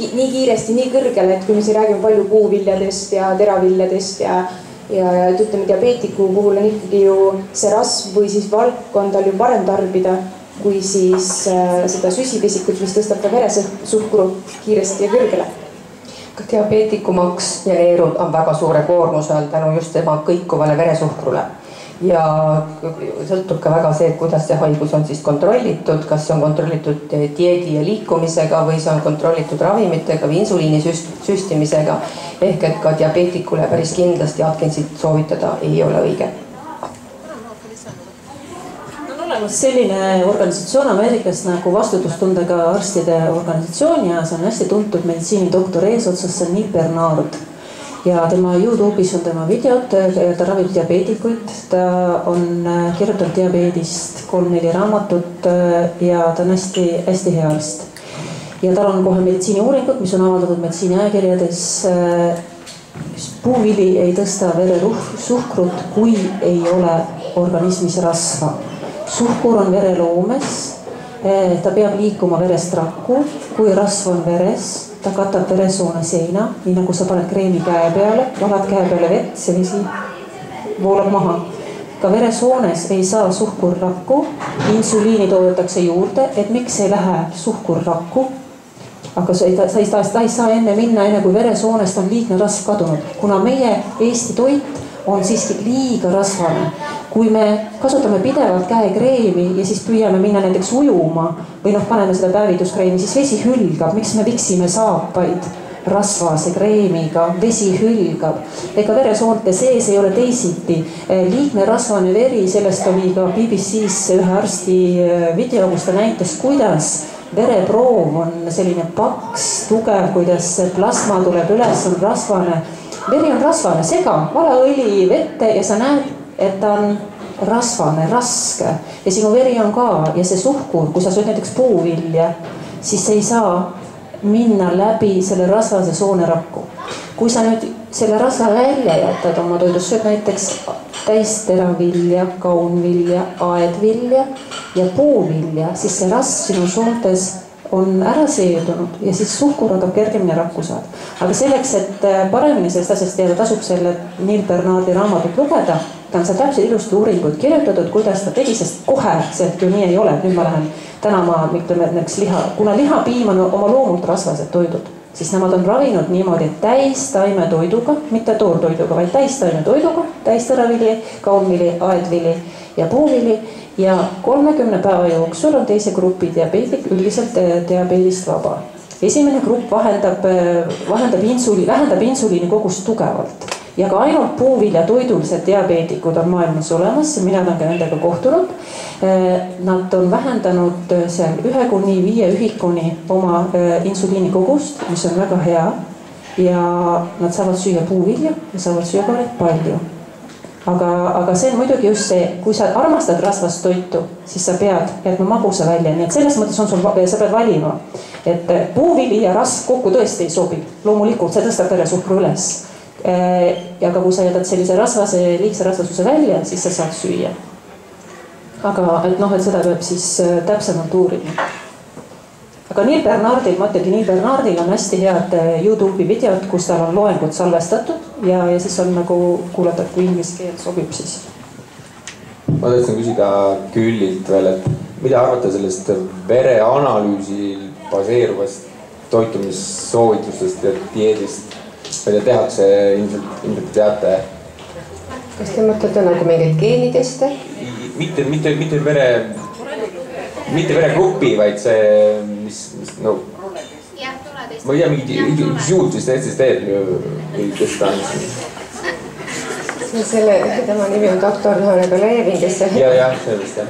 nii kiiresti, nii kõrgele, et kui me siin räägime palju puuviljadest ja teraviljadest ja ja, ja et ütleme, diabeetiku puhul on ikkagi ju see rasv või siis valk on tal ju parem tarbida kui siis äh, seda süsivesikut, mis tõstab ka veresuhkru kiiresti ja kõrgele. Ka diabeetikumaks ja neerud on väga suure koormuse all tänu just tema kõikuvale veresuhkrule. Ja sõltub ka väga see, kuidas see haigus on siis kontrollitud, kas see on kontrollitud dieedi ja liikumisega või see on kontrollitud ravimitega või insuliini süstimisega. Ehk et ka diabeetikule päris kindlasti Atkinsit soovitada ei ole õige. On olemas selline organisatsioon Ameerikas nagu vastutustundega arstide organisatsioon ja see on hästi tuntud meditsiinidoktor eesotsas, see on Neil Bernard. Ja tema YouTube'is on tema videod, ta ravib diabeetikuid, ta on kirjutanud diabeedist kolm-neli raamatut ja ta on hästi, hästi hea arst. Ja tal on kohe meditsiiniuuringud, mis on avaldatud meditsiiniajakirjades. Puuvili ei tõsta veresuhkrut, kui ei ole organismis rasva. Suhkur on vereloomes, ta peab liikuma verest rakku, kui rasv on veres. Ta katab veresoone seina, nii nagu sa paned kreemi käe peale, valad käe peale vett, see vesi voolab maha. Ka veresoones ei saa suhkur rakku, insuliini toodetakse juurde, et miks ei lähe suhkur rakku. Aga sa ei, sa ei, ta ei saa enne minna, enne kui veresoonest on liigne rasv kadunud, kuna meie Eesti toit on siiski liiga rasvane. Kui me kasutame pidevalt käekreemi ja siis püüame minna näiteks ujuma või noh, paneme seda päevituskreemi, siis vesi hülgab. Miks me viksime saapaid rasvase kreemiga? Vesi hülgab. Ega veresoonte sees ei ole teisiti. Liigne rasvane veri, sellest oli ka B B C's ühe arsti video, kus ta näitas, kuidas vereproov on selline paks, tugev, kuidas plasma tuleb üles, on rasvane. Veri on rasvane, sega, vala õli vette ja sa näed, et ta on rasvane, raske ja sinu veri on ka ja see suhkur, kui sa sööd näiteks puuvilja, siis ei saa minna läbi selle rasvase soone rakku. Kui sa nüüd selle rasva välja jätad oma toidus, sööd näiteks täisteravilja, kaunvilja, aedvilja ja puuvilja, siis see rasv sinu soontes on ära seedunud ja siis suhkur hakkab kergemini rakku saada. Aga selleks, et paremini sellest asjast teada, tasub selle Neil Bernardi raamatut lugeda. Ta on seal täpselt ilusti uuringuid kirjutatud, kuidas ta tegi, sest kohe sealt ju nii ei ole. Nüüd ma lähen täna ma ütleme, et näiteks liha, kuna lihapiim on oma loomult rasvased toidud, siis nemad on ravinud niimoodi täistaime toiduga, mitte toortoiduga, vaid täistaime toiduga, täisteravili, kaunvili, aedvili ja puuvili. Ja kolmekümne päeva jooksul on teise grupi diabeedik üldiselt diabeedist vaba. Esimene grupp vahendab, vahendab insuliini, vähendab insuliini kogust tugevalt. Ja ka ainult puuvilja toidulised diabeetikud on maailmas olemas ja mina olen ka nendega kohtunud. Nad on vähendanud seal ühe kuni viie ühikuni oma insuliini kogust, mis on väga hea. Ja nad saavad süüa puuvilja ja saavad süüa ka palju. Aga, aga see on muidugi just see, kui sa armastad rasvast toitu, siis sa pead jätma magusa välja. Nii et selles mõttes on sul, sa pead valima, et puuvili ja rasv kokku tõesti ei sobi. Loomulikult see tõstab veresuhkru üles. Ja aga kui sa jätad sellise rasvase, liigse rasvasuse välja, siis sa saad süüa. Aga et noh, et seda peab siis täpsemalt uurima. Aga Neil Bernardil, ma ütlengi, Neil Bernardil on hästi head YouTube'i videod, kus tal on loengud salvestatud ja, ja siis on nagu kuulata, kui inglise keel sobib siis. Ma tahtsin küsida Küllilt veel, et mida arvate sellest vereanalüüsil baseeruvast toitumissoovitustest ja dieedist, mida tehakse ilmselt, ilmselt teate? Kas te mõtlete nagu mingeid geeniteste? Mitte, mitte, mitte vere... Mitte veregrupi, vaid see, mis, mis no, ma ei tea, mingi juut vist Eestis teeb või kes ta on. Selle, tema nimi on doktor Levin, kes see... Ja, ja, see vist,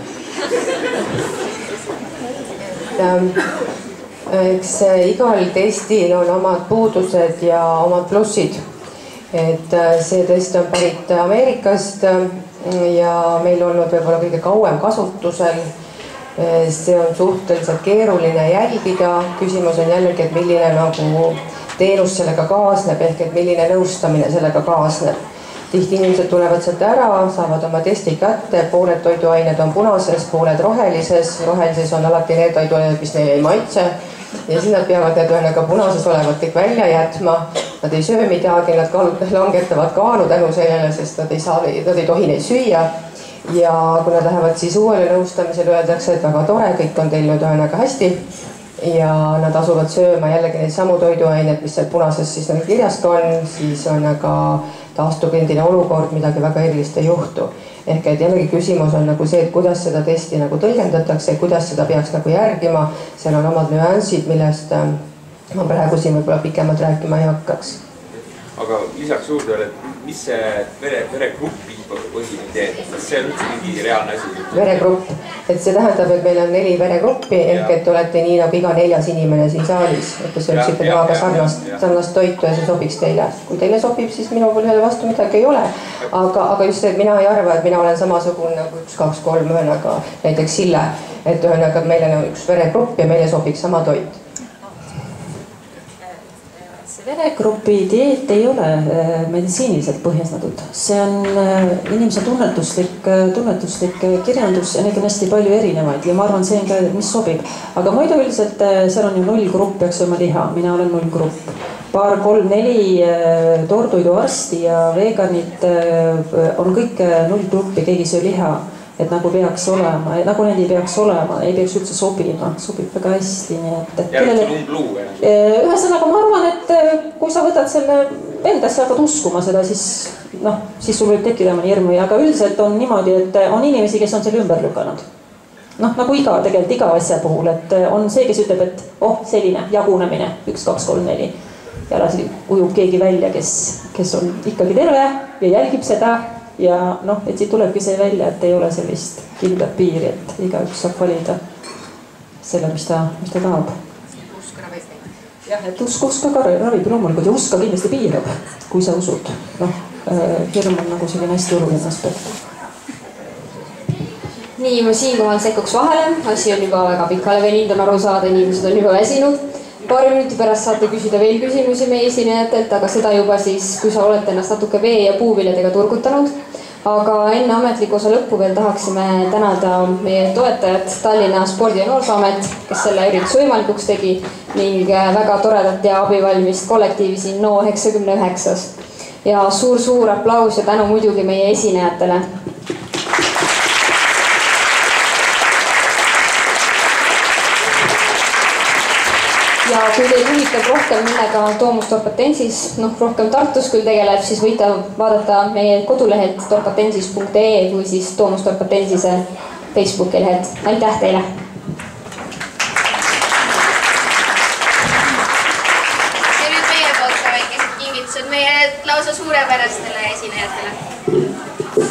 jah. Eks igal testil on omad puudused ja omad plussid. Et see test on pärit Ameerikast ja meil olnud võib-olla kõige kauem kasutusel. See on suhteliselt keeruline jälgida. Küsimus on jällegi, et milline nagu teenus sellega kaasneb, ehk et milline nõustamine sellega kaasneb. Tihti inimesed tulevad sealt ära, saavad oma testi kätte, pooled toiduained on punases, pooled rohelises. Rohelises on alati need toiduained, mis neile ei maitse. ja siis nad peavad need ühesõnaga punases olevad kõik välja jätma. Nad ei söö midagi, nad langetavad kaalu tänu sellele, sest nad ei saa, nad ei tohi neid süüa. Ja kui nad lähevad siis uuele nõustamisele, öeldakse, et väga tore, kõik on teil nüüd ühesõnaga hästi. Ja nad asuvad sööma jällegi neid samu toiduaineid, mis seal punases siis neil kirjas ka on, siis on aga taastub endine olukord, midagi väga erilist ei juhtu. Ehk et jällegi küsimus on nagu see, et kuidas seda testi nagu tõlgendatakse, kuidas seda peaks nagu järgima. Seal on omad nüansid, millest ma praegu siin võib-olla pikemalt rääkima ei hakkaks. Aga lisaks juurde veel, et mis see vere, veregrupi põhine teed, kas see on üldse mingi reaalne asi? Veregrupp, et see tähendab, et meil on neli veregruppi, ehk et olete nii nagu iga neljas inimene siin saalis, et te sööksite temaga sarnast, sarnast toitu ja see sobiks teile. Kui teile sobib, siis minu puhul selle vastu midagi ei ole. Aga, aga just see, et mina ei arva, et mina olen samasugune nagu üks, kaks, kolm ühesõnaga näiteks Sille, et ühesõnaga meil on üks veregrupp ja meile sobiks sama toit. Veregrupi dieet ei ole meditsiiniliselt põhjendatud. See on inimese tunnetuslik, tunnetuslik kirjandus ja neid on hästi palju erinevaid ja ma arvan, see on ka, mis sobib. Aga muidu üldiselt seal on ju null grupp, peaks olema liha. Mina olen null grupp. Paar, kolm, neli toortoiduarsti ja veganid on kõik null gruppi, keegi söö liha. Et nagu peaks olema, nagu need ei peaks olema, ei peaks üldse sobima, sobib väga hästi. Nii et, et kellele... Ühesõnaga ma arvan, et kui sa võtad selle endasse hakkad uskuma seda, siis, no, siis sul võib tekkida mõni hirmu. Aga üldiselt on niimoodi, et on inimesi, kes on selle ümber lükanud. Noh, nagu iga, tegelikult iga asja puhul, et on see, kes ütleb, et oh, selline jagunemine, üks, kaks, kolm, neli. Ja lasi ujub keegi välja, kes, kes on ikkagi terve ja jälgib seda. Ja noh, et siit tulebki see välja, et ei ole sellist kindlat piiri, et igaüks saab valida selle, mis ta, mis ta tahab. Usk ravib. Jah, et usk, usk ka ravib loomulikult ja usk ka kindlasti piirab, kui sa usud. Noh, hirm on nagu selline hästi oluline aspekt. Nii, ma siinkohal sekkuks vahele. Asi on juba väga pikale veninud, on aru saada, inimesed on juba väsinud. Paari minuti pärast saate küsida veel küsimusi meie esinejatelt, aga seda juba siis, kui sa olete ennast natuke vee- ja puuviljadega turgutanud. Aga enne ametliku osa lõppu veel tahaksime tänada meie toetajat Tallinna Spordi- ja Noorsooamet, kes selle ürituse võimalikuks tegi ning väga toredat ja abivalmist kollektiivi siin NO üheksakümne üheksas. Ja suur-suur aplaus ja tänu muidugi meie esinejatele. Ja kui teid huvitab rohkem, millega Toomus Torpatensis, noh, rohkem Tartus küll tegeleb, siis võite vaadata meie kodulehelt torpatensis punkt ee või siis Toomus Torpatensise Facebooki lehelt. Aitäh teile! Ja nüüd meie poolt ka väikesed kingitused meie lausa suurepärastele esinejatele.